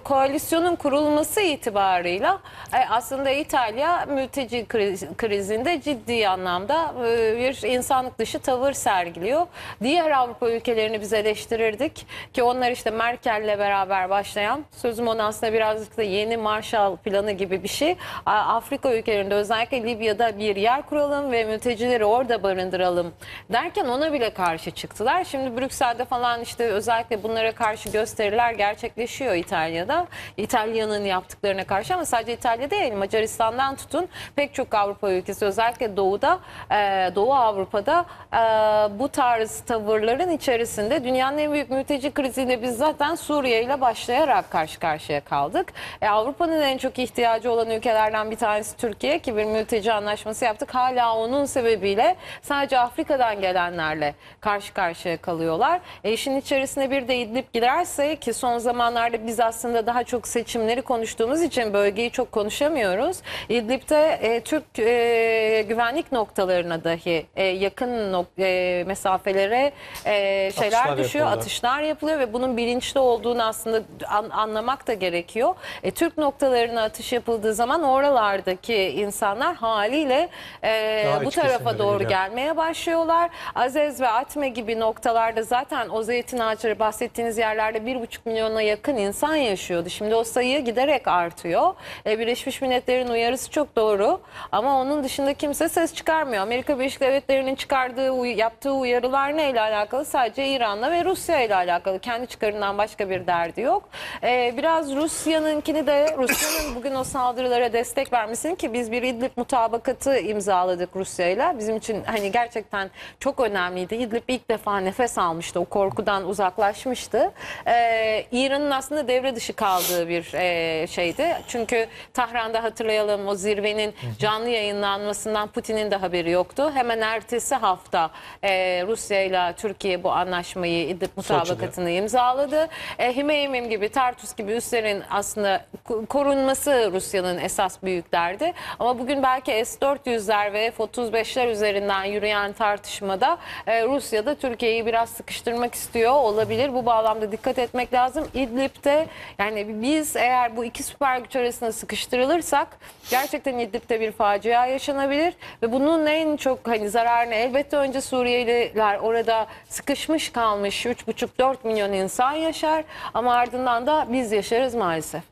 koalisyonun kurulması itibarıyla e, aslında İtalya mülteci kriz- krizinde ciddi anlamda e, bir insanlık dışı tavır sergiliyor. Diğer Avrupa ülkelerini biz eleştirirdik ki onlar işte Merkel'le beraber başlayan, sözüm ona aslında birazcık da yeni Marshall planı gibi bir şey. A- Afrika ülkelerinde özellikle Libya'da bir yer kuralım ve mültecileri orada barındıralım derken ona bile karşı çıktılar. Şimdi Brüksel'de falan işte özellikle bunlara karşı gösteriler gerçekleşiyor İtalya'da. İtalya'nın yaptıklarına karşı ama sadece İtalya değil, Macaristan'dan tutun pek çok Avrupa ülkesi özellikle doğuda, e, Doğu Avrupa'da e, bu tarz tavırların içerisinde dünyanın en büyük mülteci kriziyle biz zaten Suriye ile başlayarak karşı karşıya kaldık. E, Avrupa'nın en çok ihtiyacı olan ülkelerden bir tanesi Türkiye ki bir mülteci anlaşması yaptık. Hala onun sebebiyle sadece Afrika'dan gelenlerle karşı karşıya kalıyorlar. E, işin içerisine bir de İdlib girerse ki son zamanlarda biz aslında daha çok seçimleri konuştuğumuz için bölgeyi çok konuşamıyoruz. İdlib'de e, Türk e, güvenlik noktalarına dahi e, yakın nok- e, mesafelere e, şeyler Atışlar düşüyor, yapıldı. atışlar yapılıyor ve bunun bilinçli olduğunu aslında an- anlamak da gerekiyor. E, Türk noktalarına atış yapıldığı zaman oralardaki insanlar haliyle e, Daha bu iç tarafa kesimlere doğru gidiyor. gelmeye başlıyorlar. Azez ve Atme gibi noktalarda zaten o zeytin ağaçları bahsettiğiniz yerlerde bir buçuk milyona yakın insan yaşıyordu. Şimdi o sayı giderek artıyor. E, Birleşmiş Milletler'in uyarısı çok doğru ama onun dışında kimse ses çıkarmıyor. Amerika Birleşik Devletleri'nin çıkardığı, uy- yaptığı uyarılar neyle alakalı? Sadece İran'la ve Rusya ile alakalı. Kendi çıkarından başka bir derdi yok. E, biraz Rusya'nınkini de, Rusya'nın bugün o saldırılara destek vermesini ki biz bir İdlib mutabakatı imzaladık Rusya'yla. Bizim için hani gerçekten çok önemliydi. İdlib ilk defa nefes almıştı. O korkudan uzaklaşmıştı. Ee, İran'ın aslında devre dışı kaldığı bir e, şeydi. Çünkü Tahran'da hatırlayalım o zirvenin canlı yayınlanmasından Putin'in de haberi yoktu. Hemen ertesi hafta e, Rusya ile Türkiye bu anlaşmayı İdlib mutabakatını imzaladı. E, Hmeymim gibi, Tartus gibi üslerin aslında ko- korunması Rusya'nın esas büyük derdi. Ama bugün belki S dört yüzler ve F otuz beşler üzerinden yürüyen tartışmada e, Rusya'da Türkiye'yi biraz sıkıştırmak istiyor olabilir. Bu bağlamda dikkat etmek lazım. İdlib'de yani biz eğer bu iki süper güç arasında sıkıştırılırsak gerçekten İdlib'de bir facia yaşanabilir ve bunun en çok hani zararını elbette önce Suriyeliler orada sıkışmış kalmış üç buçuk dört milyon insan yaşar ama ardından da biz yaşarız maalesef.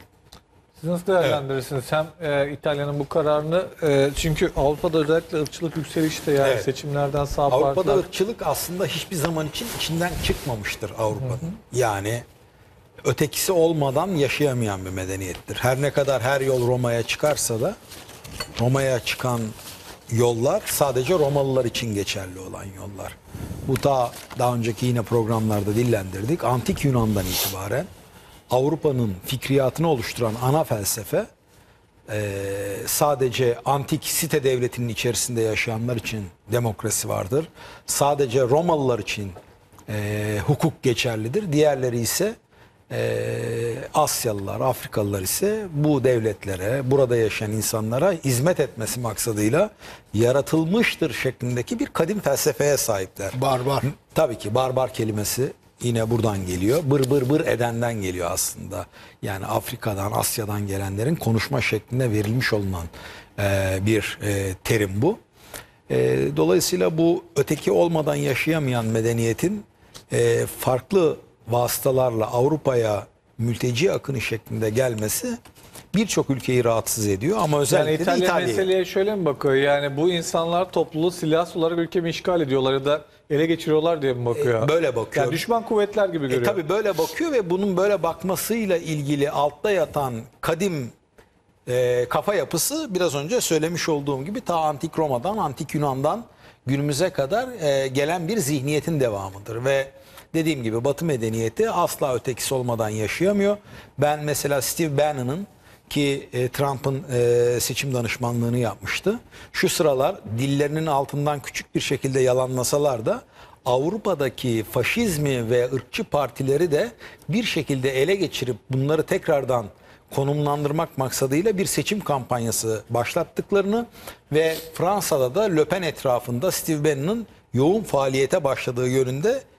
Siz nasıl değerlendirirsiniz? Hem e, İtalya'nın bu kararını e, çünkü Avrupa'da özellikle ırkçılık yükselişte yani Evet. seçimlerden sağ Avrupa'da partiler. ırkçılık aslında hiçbir zaman için içinden çıkmamıştır Avrupa'nın. Yani ötekisi olmadan yaşayamayan bir medeniyettir. Her ne kadar her yol Roma'ya çıkarsa da Roma'ya çıkan yollar sadece Romalılar için geçerli olan yollar. Bu da daha önceki yine programlarda dillendirdik. Antik Yunan'dan itibaren Avrupa'nın fikriyatını oluşturan ana felsefe e, sadece antik site devletinin içerisinde yaşayanlar için demokrasi vardır. Sadece Romalılar için e, hukuk geçerlidir. Diğerleri ise e, Asyalılar, Afrikalılar ise bu devletlere, burada yaşayan insanlara hizmet etmesi maksadıyla yaratılmıştır şeklindeki bir kadim felsefeye sahipler. Barbar. Tabii ki barbar kelimesi yine buradan geliyor. Bır bır bır edenden geliyor aslında. Yani Afrika'dan, Asya'dan gelenlerin konuşma şeklinde verilmiş olunan e, bir e, terim bu. E, dolayısıyla bu öteki olmadan yaşayamayan medeniyetin e, farklı vasıtalarla Avrupa'ya mülteci akını şeklinde gelmesi birçok ülkeyi rahatsız ediyor ama Yani özellikle de İtalya İtalya'yı. meseleye şöyle mi bakıyor? Yani bu insanlar topluluğu silahsız olarak ülkemi işgal ediyorlar ya da ele geçiriyorlar diye mi bakıyor? E, böyle bakıyor. Yani düşman kuvvetler gibi E, görüyor. tabii böyle bakıyor ve bunun böyle bakmasıyla ilgili altta yatan kadim e, kafa yapısı biraz önce söylemiş olduğum gibi ta Antik Roma'dan, Antik Yunan'dan günümüze kadar e, gelen bir zihniyetin devamıdır ve dediğim gibi Batı medeniyeti asla ötekisi olmadan yaşayamıyor. Ben mesela Steve Bannon'ın ki e, Trump'ın e, seçim danışmanlığını yapmıştı. Şu sıralar dillerinin altından küçük bir şekilde yalanlasalar da Avrupa'daki faşizmi ve ırkçı partileri de bir şekilde ele geçirip bunları tekrardan konumlandırmak maksadıyla bir seçim kampanyası başlattıklarını ve Fransa'da da Le Pen etrafında Steve Bannon'ın yoğun faaliyete başladığı yönünde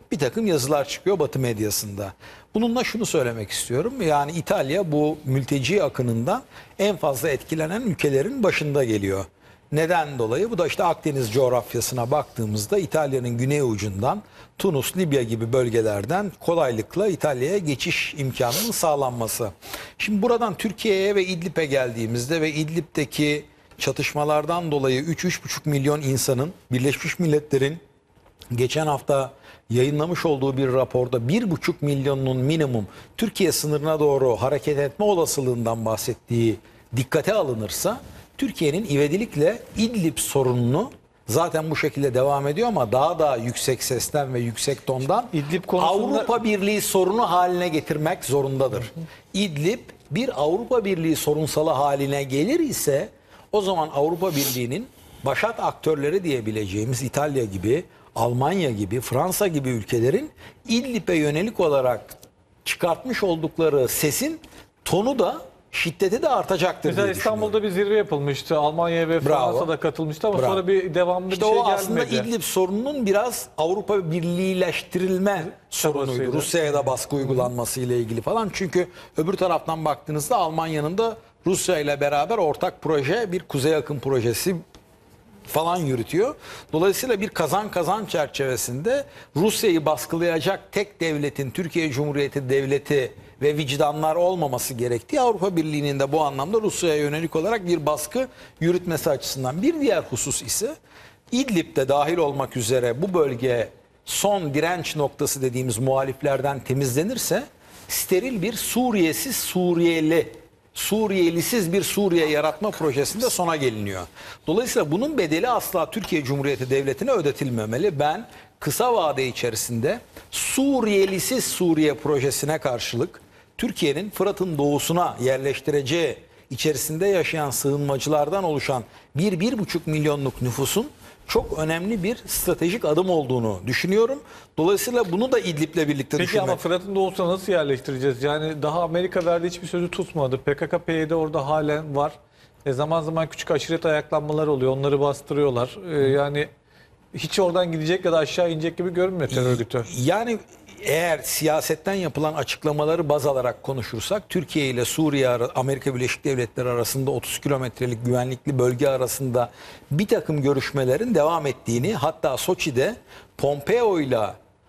bir takım yazılar çıkıyor Batı medyasında. Bununla şunu söylemek istiyorum. Yani İtalya bu mülteci akınından en fazla etkilenen ülkelerin başında geliyor. Neden dolayı? Bu da işte Akdeniz coğrafyasına baktığımızda İtalya'nın güney ucundan Tunus, Libya gibi bölgelerden kolaylıkla İtalya'ya geçiş imkanının sağlanması. Şimdi buradan Türkiye'ye ve İdlib'e geldiğimizde ve İdlib'deki çatışmalardan dolayı üç üç buçuk milyon insanın Birleşmiş Milletler'in geçen hafta yayınlamış olduğu bir raporda bir buçuk milyonun minimum Türkiye sınırına doğru hareket etme olasılığından bahsettiği dikkate alınırsa Türkiye'nin ivedilikle İdlib sorununu zaten bu şekilde devam ediyor ama daha da yüksek sesten ve yüksek tondan İdlib konusunda... Avrupa Birliği sorunu haline getirmek zorundadır. İdlib bir Avrupa Birliği sorunsalı haline gelir ise o zaman Avrupa Birliği'nin başat aktörleri diyebileceğimiz İtalya gibi, Almanya gibi, Fransa gibi ülkelerin İdlib'e yönelik olarak çıkartmış oldukları sesin tonu da şiddeti de artacaktır Mesela diye İstanbul'da bir zirve yapılmıştı. Almanya ve Bravo. Fransa da katılmıştı ama Bravo. sonra bir devamlı İşte bir şey o aslında gelmedi. İdlib sorununun biraz Avrupa Birliğileştirilme sorunuydu. Çabasıydı. Rusya'ya da baskı uygulanması ile ilgili falan. Çünkü öbür taraftan baktığınızda Almanya'nın da Rusya ile beraber ortak proje, bir Kuzey Akım projesi falan yürütüyor. Dolayısıyla bir kazan kazan çerçevesinde Rusya'yı baskılayacak tek devletin Türkiye Cumhuriyeti Devleti ve vicdanlar olmaması gerektiği, Avrupa Birliği'nin de bu anlamda Rusya'ya yönelik olarak bir baskı yürütmesi açısından. Bir diğer husus ise İdlib'de dahil olmak üzere bu bölge son direnç noktası dediğimiz muhaliflerden temizlenirse steril bir Suriyesiz Suriyeli Suriyelisiz bir Suriye yaratma projesinde sona geliniyor. Dolayısıyla bunun bedeli asla Türkiye Cumhuriyeti Devleti'ne ödetilmemeli. Ben kısa vade içerisinde Suriyelisiz Suriye projesine karşılık Türkiye'nin Fırat'ın doğusuna yerleştireceği, içerisinde yaşayan sığınmacılardan oluşan bir bir buçuk milyonluk nüfusun çok önemli bir stratejik adım olduğunu düşünüyorum. Dolayısıyla bunu da İdlib'le birlikte Peki düşünmek. ama Fırat'ın doğusuna nasıl yerleştireceğiz? Yani daha Amerika verdiği hiçbir sözü tutmadı. P K K P Y D orada halen var. E zaman zaman küçük aşiret ayaklanmaları oluyor. Onları bastırıyorlar. E yani hiç oradan gidecek ya da aşağı inecek gibi görünmüyor terör örgütü. Yani eğer siyasetten yapılan açıklamaları baz alarak konuşursak Türkiye ile Suriye, Amerika Birleşik Devletleri arasında otuz kilometrelik güvenlikli bölge arasında bir takım görüşmelerin devam ettiğini, hatta Soçi'de Pompeo ile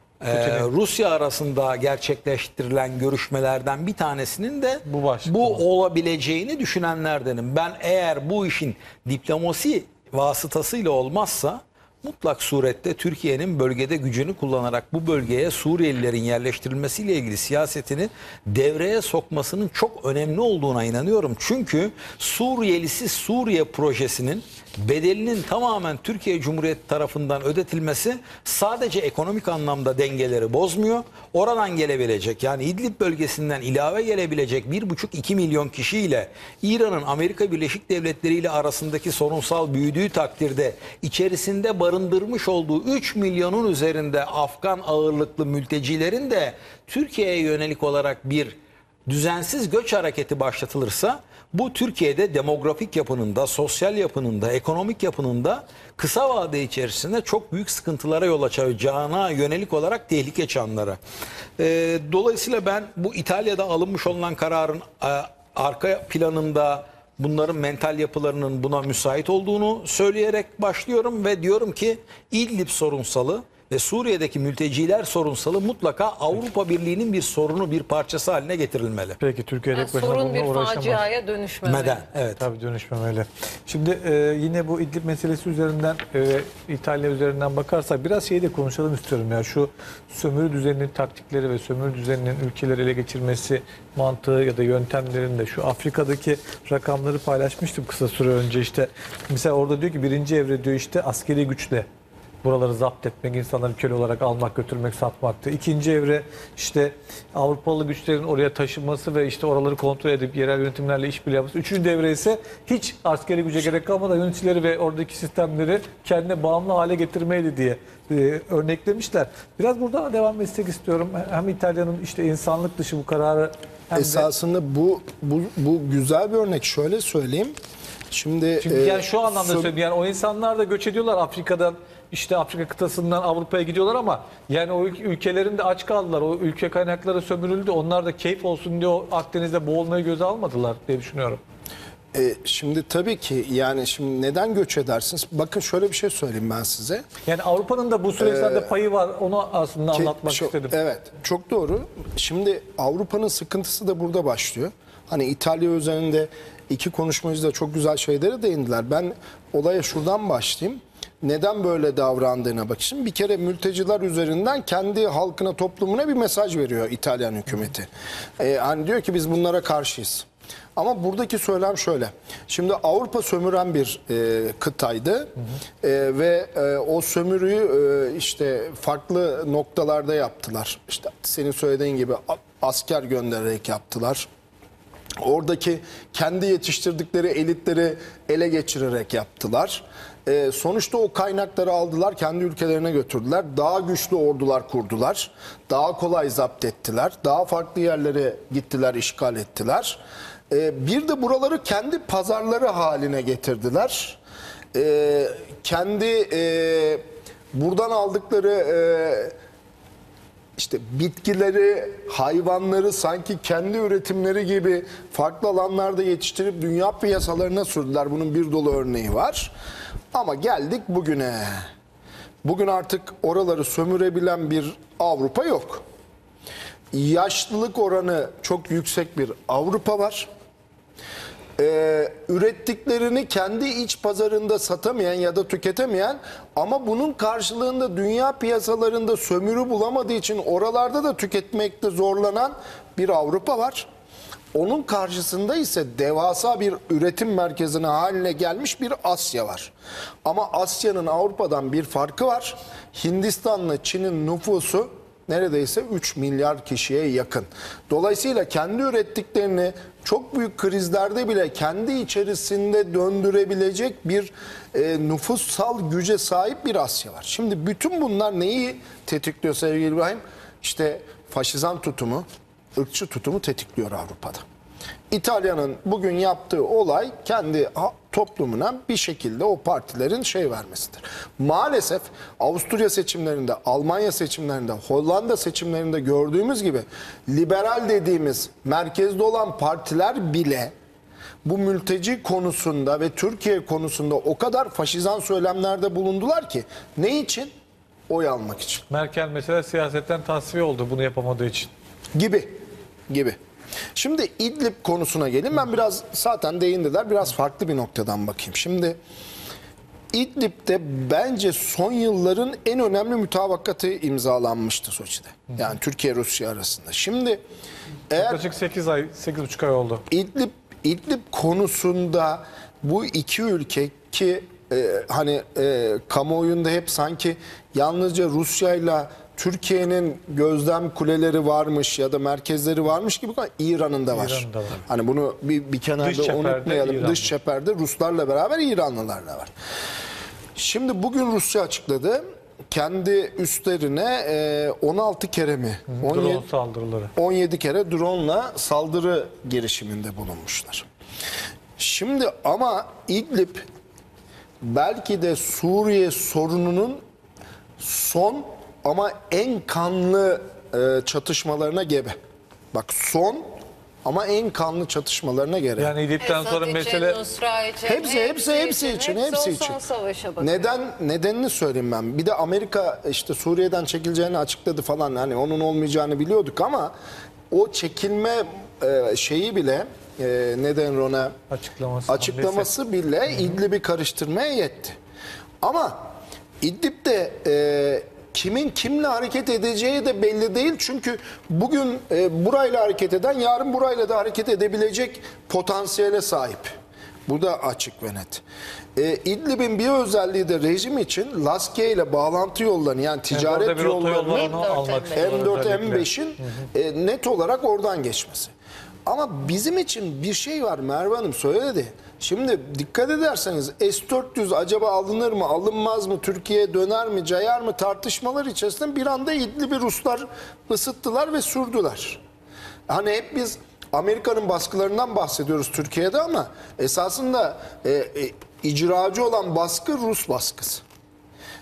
e, Rusya arasında gerçekleştirilen görüşmelerden bir tanesinin de Bu başlık bu tamam. olabileceğini düşünenlerdenim. Ben eğer bu işin diplomasi vasıtasıyla olmazsa mutlak surette Türkiye'nin bölgede gücünü kullanarak bu bölgeye Suriyelilerin yerleştirilmesiyle ilgili siyasetini devreye sokmasının çok önemli olduğuna inanıyorum. Çünkü Suriyelisiz Suriye projesinin bedelinin tamamen Türkiye Cumhuriyeti tarafından ödetilmesi sadece ekonomik anlamda dengeleri bozmuyor. Oradan gelebilecek, yani İdlib bölgesinden ilave gelebilecek bir buçuk iki milyon kişiyle İran'ın Amerika Birleşik Devletleri ile arasındaki sorunsal büyüdüğü takdirde içerisinde barındırmış olduğu üç milyonun üzerinde Afgan ağırlıklı mültecilerin de Türkiye'ye yönelik olarak bir düzensiz göç hareketi başlatılırsa bu Türkiye'de demografik yapının da, sosyal yapının da, ekonomik yapının da kısa vade içerisinde çok büyük sıkıntılara yol açacağına yönelik olarak tehlike çanları. Ee, dolayısıyla ben bu İtalya'da alınmış olan kararın e, arka planında bunların mental yapılarının buna müsait olduğunu söyleyerek başlıyorum ve diyorum ki İdlib sorunsalı ve Suriye'deki mülteciler sorunsalı mutlaka Avrupa Birliği'nin bir sorunu, bir parçası haline getirilmeli. Peki Türkiye Yani tek başına sorun bununla bir uğraşamaz. faciaya dönüşmemeli. Neden? Evet. Tabii dönüşmemeli. Şimdi e, yine bu İdlib meselesi üzerinden e, İtalya üzerinden bakarsak biraz şeyi de konuşalım istiyorum ya. Şu sömürü düzeninin taktikleri ve sömürü düzeninin ülkeleri ele geçirmesi mantığı ya da yöntemlerinde şu Afrika'daki rakamları paylaşmıştım kısa süre önce işte. Mesela orada diyor ki birinci evre diyor işte askeri güçle buraları zapt etmek, insanları köle olarak almak, götürmek, satmaktı. İkinci evre işte Avrupalı güçlerin oraya taşınması ve işte oraları kontrol edip yerel yönetimlerle işbirliği yapması. Üçüncü devre ise hiç askeri güce gerek kalmadan yöneticileri ve oradaki sistemleri kendine bağımlı hale getirmeydi diye e, örneklemişler. Biraz buradan devam etsek istiyorum. Hem İtalya'nın işte insanlık dışı bu kararı hem de... Esasında bu, bu bu güzel bir örnek. Şöyle söyleyeyim. Şimdi Çünkü e, yani şu anlamda sö- söyleyeyim yani o insanlar da göç ediyorlar Afrika'dan işte Afrika kıtasından Avrupa'ya gidiyorlar ama yani o ül- ülkelerin de aç kaldılar. O ülke kaynakları sömürüldü. Onlar da keyif olsun diye o Akdeniz'de boğulmayı göze almadılar diye düşünüyorum. E, şimdi tabii ki yani şimdi neden göç edersiniz? Bakın şöyle bir şey söyleyeyim ben size. Yani Avrupa'nın da bu süreçlerde payı var. Onu aslında Ki- anlatmak şu- istedim. Evet, çok doğru. Şimdi Avrupa'nın sıkıntısı da burada başlıyor. Hani İtalya üzerinde iki konuşmacı da çok güzel şeylere değindiler. Ben olaya şuradan başlayayım. Neden böyle davrandığına bak. Şimdi bir kere mülteciler üzerinden kendi halkına, toplumuna bir mesaj veriyor İtalyan hükümeti. Ee, hani diyor ki biz bunlara karşıyız. Ama buradaki söylem şöyle. Şimdi Avrupa sömüren bir e, kıtaydı. Hı hı. E, ve e, o sömürüyü e, işte farklı noktalarda yaptılar. İşte senin söylediğin gibi asker göndererek yaptılar. Oradaki kendi yetiştirdikleri elitleri ele geçirerek yaptılar. E, sonuçta o kaynakları aldılar, kendi ülkelerine götürdüler. Daha güçlü ordular kurdular. Daha kolay zapt ettiler. Daha farklı yerlere gittiler, işgal ettiler. E, bir de buraları kendi pazarları haline getirdiler. E, kendi e, buradan aldıkları... E, İşte bitkileri, hayvanları sanki kendi üretimleri gibi farklı alanlarda yetiştirip dünya piyasalarına sürdüler. Bunun bir dolu örneği var. Ama geldik bugüne. Bugün artık oraları sömürebilen bir Avrupa yok. Yaşlılık oranı çok yüksek bir Avrupa var. Ee, ürettiklerini kendi iç pazarında satamayan ya da tüketemeyen ama bunun karşılığında dünya piyasalarında sömürü bulamadığı için oralarda da tüketmekte zorlanan bir Avrupa var. Onun karşısında ise devasa bir üretim merkezine haline gelmiş bir Asya var. Ama Asya'nın Avrupa'dan bir farkı var. Hindistan'la Çin'in nüfusu neredeyse üç milyar kişiye yakın. Dolayısıyla kendi ürettiklerini çok büyük krizlerde bile kendi içerisinde döndürebilecek bir e, nüfussal güce sahip bir Asya var. Şimdi bütün bunlar neyi tetikliyor sevgili İbrahim? İşte faşizan tutumu, ırkçı tutumu tetikliyor Avrupa'da. İtalya'nın bugün yaptığı olay kendi toplumuna bir şekilde o partilerin şey vermesidir. Maalesef Avusturya seçimlerinde, Almanya seçimlerinde, Hollanda seçimlerinde gördüğümüz gibi liberal dediğimiz merkezde olan partiler bile bu mülteci konusunda ve Türkiye konusunda o kadar faşizan söylemlerde bulundular ki ne için? Oy almak için. Merkel mesela siyasetten tasfiye oldu bunu yapamadığı için. Gibi, gibi. Şimdi İdlib konusuna gelin. Ben biraz zaten değindiler. Biraz farklı bir noktadan bakayım. Şimdi İdlib'de bence son yılların en önemli mütabakatı imzalanmıştı Soçi'de. Yani Türkiye-Rusya arasında. Şimdi eğer Yaklaşık sekiz ay, sekiz buçuk ay oldu. İdlib, İdlib konusunda bu iki ülke ki e, hani e, kamuoyunda hep sanki yalnızca Rusya'yla Türkiye'nin gözlem kuleleri varmış ya da merkezleri varmış gibi İran'ın da var. İran'da var. Hani bunu bir, bir kenarda Dış çeperde unutmayalım. İran'da. Dış çeperde Ruslarla beraber İranlılar da var. Şimdi bugün Rusya açıkladı. Kendi üstlerine e, on altı kere mi? on yedi, Drone saldırıları. on yedi kere drone'la saldırı girişiminde bulunmuşlar. Şimdi ama İdlib belki de Suriye sorununun son ama en kanlı e, çatışmalarına gebe. Bak son ama en kanlı çatışmalarına gebe. Yani İdlib'den sonra Esad mesele... için, Nusra için, Hepsi hepsi hepsi için hepsi o için. son savaşa bakıyor. Neden nedenini söyleyeyim ben. Bir de Amerika işte Suriye'den çekileceğini açıkladı falan. Hani onun olmayacağını biliyorduk ama o çekilme e, şeyi bile e, neden ona Açıklaması. açıklaması bile İdlib'i karıştırmaya yetti. Ama İdlib'de e, kimin kimle hareket edeceği de belli değil. Çünkü bugün e, burayla hareket eden yarın burayla da hareket edebilecek potansiyele sahip. Bu da açık ve net. E, İdlib'in bir özelliği de rejim için Laskiye ile bağlantı yollarını yani ticaret orada bir otoyol var, yollarını onu almak istiyorlar M dört özellikle. M beşin e, net olarak oradan geçmesi. Ama bizim için bir şey var Merve Hanım söyledi. Şimdi dikkat ederseniz S dört yüz acaba alınır mı alınmaz mı Türkiye'ye döner mi cayar mı tartışmalar içerisinde bir anda İdlib'i Ruslar ısıttılar ve sürdüler. Hani hep biz Amerika'nın baskılarından bahsediyoruz Türkiye'de ama esasında e, e, icracı olan baskı Rus baskısı.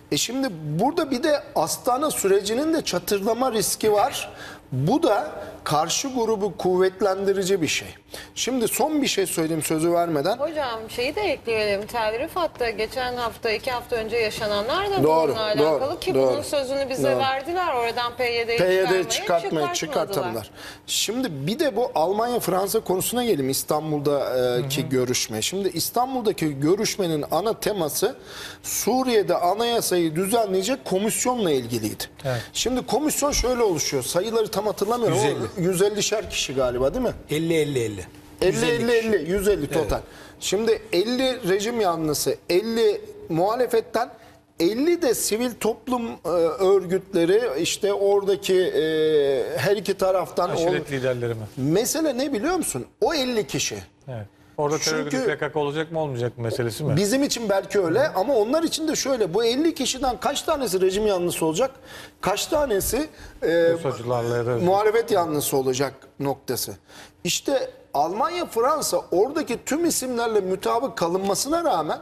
E şimdi burada bir de Astana sürecinin de çatırlama riski var. Bu da karşı grubu kuvvetlendirici bir şey. Şimdi son bir şey söyleyeyim sözü vermeden. Hocam şeyi de ekleyelim. Tel Rifat'ta geçen hafta, iki hafta önce yaşananlar da Doğru, bununla alakalı doğru, ki doğru. bunun sözünü bize Doğru. verdiler. Oradan P Y D'yi P Y D çıkarmayı çıkartmayı çıkartamadılar. Şimdi bir de bu Almanya-Fransa konusuna geleyim, İstanbul'daki görüşme. Şimdi İstanbul'daki görüşmenin ana teması Suriye'de anayasayı düzenleyecek komisyonla ilgiliydi. Evet. Şimdi komisyon şöyle oluşuyor. Sayıları tam hatırlamıyorum. yüz elli. ama yüz ellişer kişi galiba değil mi? elli elli elli. elli elli elli yüz elli total. Şimdi elli rejim yanlısı, elli muhalefetten, elli de sivil toplum e, örgütleri, işte oradaki e, her iki taraftan. Aşiret ol- liderleri mi? Mesele ne biliyor musun? O elli kişi. Evet. Orada terör örgütü Çünkü- P K K olacak mı olmayacak mı meselesi mi? Bizim için belki öyle ama onlar için de şöyle. Bu elli kişiden kaç tanesi rejim yanlısı olacak? Kaç tanesi e, Solcularla ya da muhalefet yanlısı olacak noktası. İşte Almanya, Fransa oradaki tüm isimlerle mutabık kalınmasına rağmen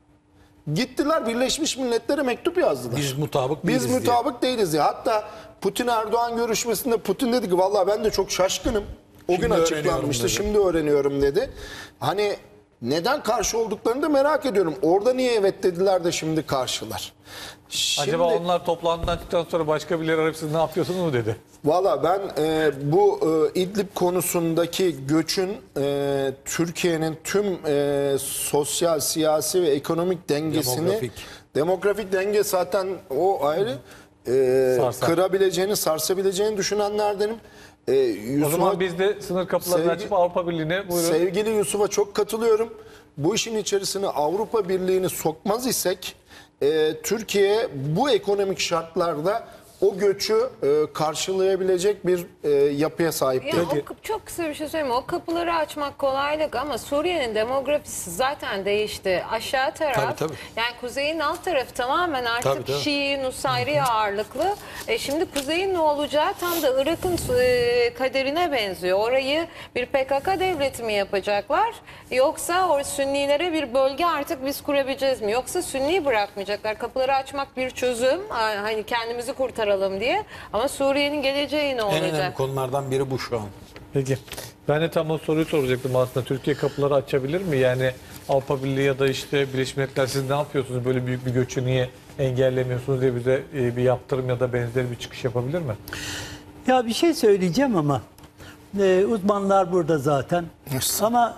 gittiler Birleşmiş Milletler'e mektup yazdılar. Biz mutabık Biz değiliz diye. mutabık değiliz diye. Hatta Putin Erdoğan görüşmesinde Putin dedi ki vallahi ben de çok şaşkınım. O Şimdi gün açıklanmıştı. öğreniyorum dedi. Şimdi öğreniyorum dedi. Hani neden karşı olduklarını da merak ediyorum. Orada niye evet dediler de şimdi karşılar. Şimdi, Acaba onlar toplantıdan çıktıktan sonra başka birileri arayıp siz ne yapıyorsunuz mu dedi. valla ben e, bu e, İdlib konusundaki göçün e, Türkiye'nin tüm e, sosyal, siyasi ve ekonomik dengesini, Demografik. demografik denge zaten o ayrı, e, Sarsar. kırabileceğini, sarsabileceğini düşünenlerdenim. E, O Yusuf'a- zaman biz de sınır kapılarını Sevgi- açıp Avrupa Birliği'ne buyurun. Sevgili Yusuf'a çok katılıyorum. Bu işin içerisine Avrupa Birliği'ni sokmaz isek e, Türkiye bu ekonomik şartlarda o göçü e, karşılayabilecek bir e, yapıya sahip Ya değil. o kap- çok kısa bir şey söyleyeyim. O kapıları açmak kolaylık ama Suriye'nin demografisi zaten değişti. Aşağı taraf, Tabii, tabii. yani kuzeyin alt tarafı tamamen artık Tabii, tabii. Şii, Nusayri ağırlıklı. E şimdi kuzeyin ne olacağı tam da Irak'ın e, kaderine benziyor. Orayı bir P K K devleti mi yapacaklar? Yoksa o Sünnilere bir bölge artık biz kurabileceğiz mi? Yoksa Sünniyi bırakmayacaklar. Kapıları açmak bir çözüm. Hani kendimizi kurtaralım diye. Ama Suriye'nin geleceği ne En önemli olacak? konulardan biri bu şu an. Peki. Ben de tam o soruyu soracaktım aslında. Türkiye kapıları açabilir mi? Yani Avrupa Birliği ya da işte Birleşmiş Milletler siz ne yapıyorsunuz? Böyle büyük bir göçü niye engellemiyorsunuz diye bize e, bir yaptırım ya da benzeri bir çıkış yapabilir mi? Ya bir şey söyleyeceğim ama e, uzmanlar burada zaten. Ama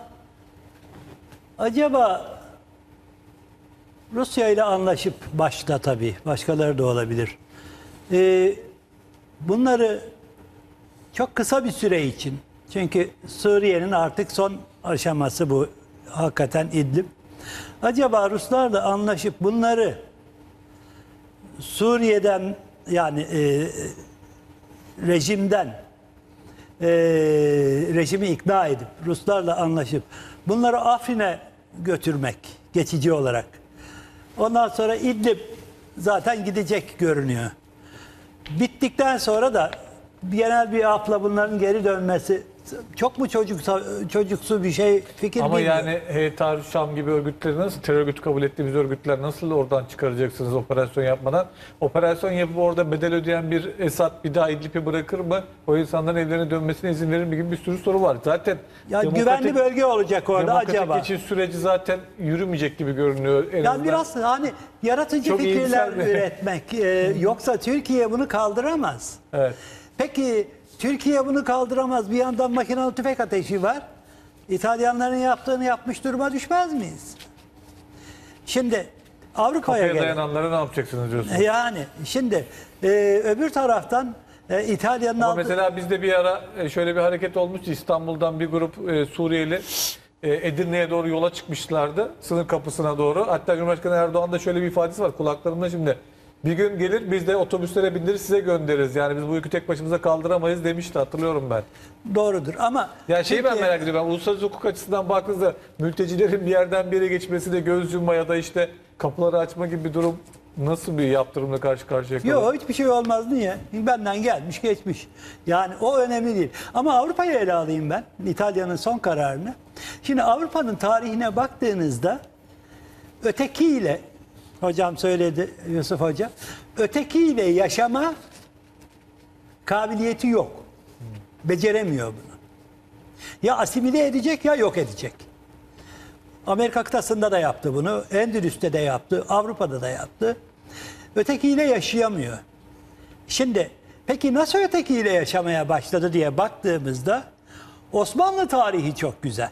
acaba Rusya ile anlaşıp başta tabii başkaları da olabilir. E, bunları çok kısa bir süre için, çünkü Suriye'nin artık son aşaması bu hakikaten İdlib. Acaba Ruslarla anlaşıp bunları Suriye'den yani e, rejimden e, rejimi ikna edip Ruslarla anlaşıp bunları Afrin'e götürmek geçici olarak. Ondan sonra İdlib zaten gidecek görünüyor. Bittikten sonra da genel bir afla bunların geri dönmesi çok mu çocuk çocuksu bir şey fikir Ama bilmiyorum. yani Heyet Tahrir Şam gibi örgütleri nasıl, terör örgütü kabul ettiğimiz örgütler nasıl oradan çıkaracaksınız operasyon yapmadan? Operasyon yapıp orada bedel ödeyen bir Esad bir daha İdlib'i bırakır mı? O insanların evlerine dönmesine izin verir mi gibi bir sürü soru var. Zaten Ya demokratik- güvenli bölge olacak orada demokratik acaba. geçiş süreci zaten yürümeyecek gibi görünüyor. En Yani azından. biraz hani yaratıcı Çok fikirler iyimser bir- üretmek. e, yoksa Türkiye bunu kaldıramaz. Evet. Peki Türkiye bunu kaldıramaz. Bir yandan makinalı tüfek ateşi var. İtalyanların yaptığını yapmış duruma düşmez miyiz? Şimdi Avrupa'ya Kafaya gelelim. dayananlara ne yapacaksınız diyorsunuz? Yani şimdi e, öbür taraftan e, İtalya'nın Ama aldığı- mesela bizde bir ara e, şöyle bir hareket olmuştu. İstanbul'dan bir grup e, Suriyeli e, Edirne'ye doğru yola çıkmışlardı. Sınır kapısına doğru. Hatta Cumhurbaşkanı Erdoğan da şöyle bir ifadesi var kulaklarımda şimdi. Bir gün gelir biz de otobüslere bindirir size göndeririz. Yani biz bu yükü tek başımıza kaldıramayız demişti, hatırlıyorum ben. doğrudur ama Ya şeyi ben Türkiye- merak ediyorum. Ben uluslararası hukuk açısından baktığınızda mültecilerin bir yerden bir yere geçmesi de göz yumma ya da işte kapıları açma gibi bir durum nasıl bir yaptırımla karşı karşıya kalır? Yok hiçbir şey olmaz, niye? Benden gelmiş geçmiş. Yani o önemli değil. Ama Avrupa'yı ele alayım ben. İtalya'nın son kararını. Şimdi Avrupa'nın tarihine baktığınızda ötekiyle Hocam söyledi, Yusuf Hoca. Ötekiyle yaşama kabiliyeti yok. Beceremiyor bunu. Ya asimile edecek ya yok edecek. Amerika kıtasında da yaptı bunu. Endülüs'te de yaptı. Avrupa'da da yaptı. Ötekiyle yaşayamıyor. Şimdi peki nasıl ötekiyle yaşamaya başladı diye baktığımızda Osmanlı tarihi çok güzel.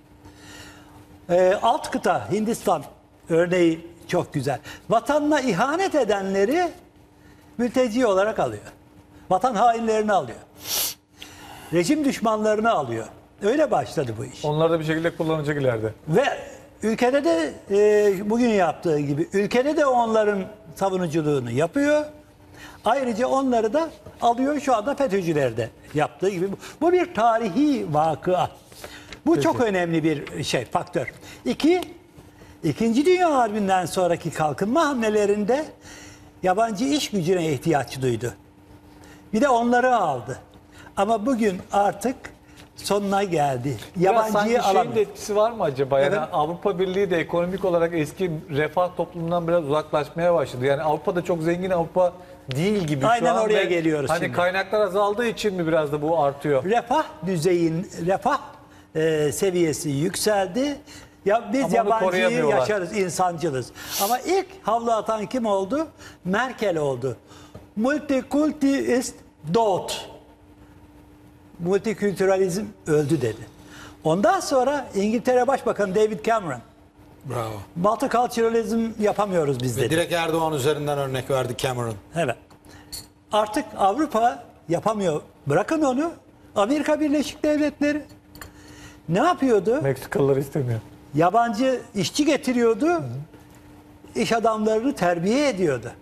Ee, alt kıta Hindistan örneği çok güzel. Vatanına ihanet edenleri mülteci olarak alıyor. Vatan hainlerini alıyor. Rejim düşmanlarını alıyor. Öyle başladı bu iş. Onlar da bir şekilde kullanacak ileride. Ve ülkede de e, bugün yaptığı gibi ülkede de onların savunuculuğunu yapıyor. Ayrıca onları da alıyor şu anda FETÖ'cüler de yaptığı gibi. Bu, bu bir tarihi vakıa. Bu Peki. çok önemli bir şey, faktör. İki, İkinci Dünya Harbi'nden sonraki kalkınma hamlelerinde yabancı iş gücüne ihtiyaç duydu. Bir de onları aldı. Ama bugün artık sonuna geldi. Biraz sanki Yabancıyı şeyin alamıyor. de etkisi var mı acaba? Yani Evet. Avrupa Birliği de ekonomik olarak eski refah toplumundan biraz uzaklaşmaya başladı. Yani Avrupa'da çok zengin Avrupa değil gibi Aynen şu an. oraya ve geliyoruz Hani şimdi. kaynaklar azaldığı için mi biraz da bu artıyor? Refah düzeyin, refah e, seviyesi yükseldi. Ya biz Ama onu yabancıyı koruyamıyorlar. yaşarız, insancılız. Ama ilk havlu atan kim oldu? Merkel oldu. Multikulti ist dot. Multikültüralizm öldü dedi. Ondan sonra İngiltere Başbakanı David Cameron, Bravo. multiculturalizm yapamıyoruz biz Ve dedi. direkt Erdoğan üzerinden örnek verdi Cameron. Evet. Artık Avrupa yapamıyor. Bırakın onu. Amerika Birleşik Devletleri ne yapıyordu? Meksikalılar istemiyor. Yabancı işçi getiriyordu. İş adamlarını terbiye ediyordu.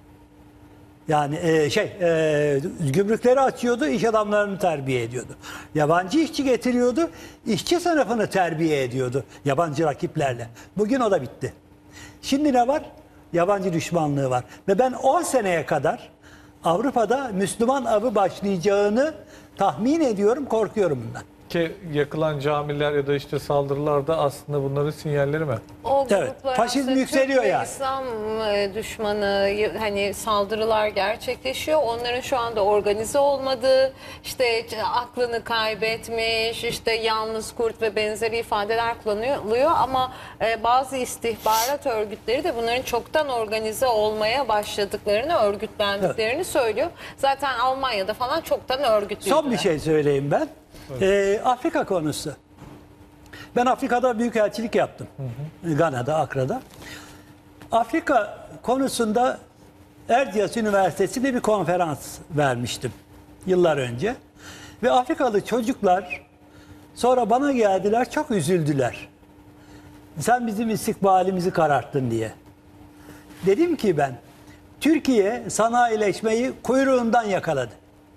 Yani e, şey e, gümrükleri açıyordu, iş adamlarını terbiye ediyordu. Yabancı işçi getiriyordu, işçi sınıfını terbiye ediyordu yabancı rakiplerle. Bugün o da bitti. Şimdi ne var? Yabancı düşmanlığı var. Ve ben on seneye kadar Avrupa'da Müslüman avı başlayacağını tahmin ediyorum, korkuyorum bundan. Ki yakılan camiler ya da işte saldırılar da aslında bunların sinyalleri mi? O Evet, gruplar faşizm aslında yükseliyor Türk ve yani. İslam e, düşmanı y- hani saldırılar gerçekleşiyor. Onların şu anda organize olmadığı, işte c- aklını kaybetmiş, işte yalnız kurt ve benzeri ifadeler kullanılıyor ama e, bazı istihbarat örgütleri de bunların çoktan organize olmaya başladıklarını, örgütlendiklerini söylüyor. Zaten Almanya'da falan çoktan örgütlüydüler. Son bir şey söyleyeyim ben. Ee, Afrika konusu. Ben Afrika'da büyükelçilik yaptım. Gana'da, Akra'da. Afrika konusunda Erciyes Üniversitesi'nde bir konferans vermiştim yıllar önce. Ve Afrikalı çocuklar sonra bana geldiler, çok üzüldüler. Sen bizim istikbalimizi kararttın diye. Dedim ki ben, Türkiye sanayileşmeyi kuyruğundan yakaladı.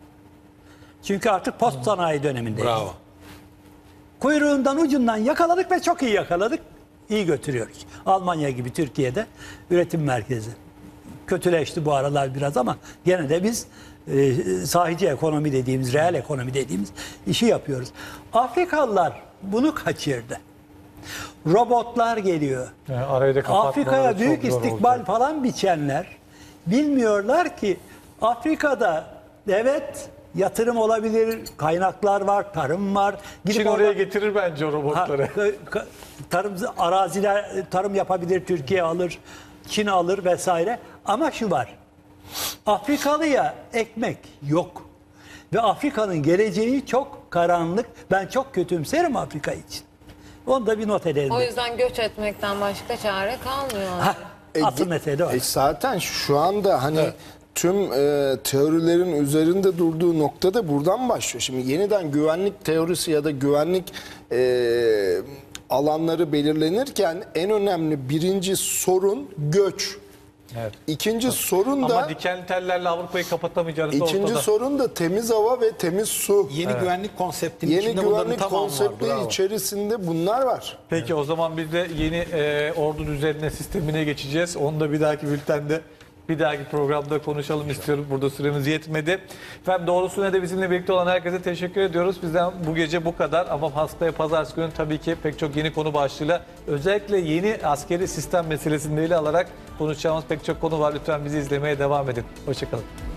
Çünkü artık post sanayi dönemindeyiz. Bravo. Kuyruğundan ucundan yakaladık ve çok iyi yakaladık. İyi götürüyoruz. Almanya gibi Türkiye'de üretim merkezi. Kötüleşti bu aralar biraz ama gene de biz e, sahici ekonomi dediğimiz, reel ekonomi dediğimiz işi yapıyoruz. Afrikalılar bunu kaçırdı. Robotlar geliyor. Yani arayı da kapatmaları Afrika'ya çok büyük zor istikbal olacak. falan biçenler bilmiyorlar ki Afrika'da evet yatırım olabilir, kaynaklar var, tarım var. Gidip Çin oraya orada- getirir bence o Ha, robotları. ka- ka- tarım araziler tarım yapabilir, Türkiye alır, Çin alır vesaire. Ama şu var. Afrikalıya ekmek yok. Ve Afrika'nın geleceği çok karanlık. Ben çok kötümserim Afrika için. Onu da bir not edelim. O yüzden göç etmekten başka çare kalmıyor. Hah, E, asıl di- mesele o. e, zaten şu anda hani tüm e, teorilerin üzerinde durduğu nokta da buradan başlıyor. Şimdi yeniden güvenlik teorisi ya da güvenlik e, alanları belirlenirken en önemli birinci sorun göç. Evet. İkinci sorun Ama da dikenli tellerle Avrupa'yı kapatamayacağınız da ikinci ortada. sorun da temiz hava ve temiz su. Yeni güvenlik konseptinin Yeni içinde bunların güvenlik tamamı var. konseptleri Bravo. içerisinde bunlar var. Peki o zaman biz de yeni e, ordu düzenine sistemine geçeceğiz. Onu da bir dahaki bültende bir dahaki programda konuşalım istiyorum. Burada süremiz yetmedi. Efendim doğrusu ne de bizimle birlikte olan herkese teşekkür ediyoruz. Bizden bu gece bu kadar ama haftaya pazartesi günü tabii ki pek çok yeni konu başlığıyla özellikle yeni askeri sistem meselesini ele alarak konuşacağımız pek çok konu var. Lütfen bizi izlemeye devam edin. Hoşçakalın.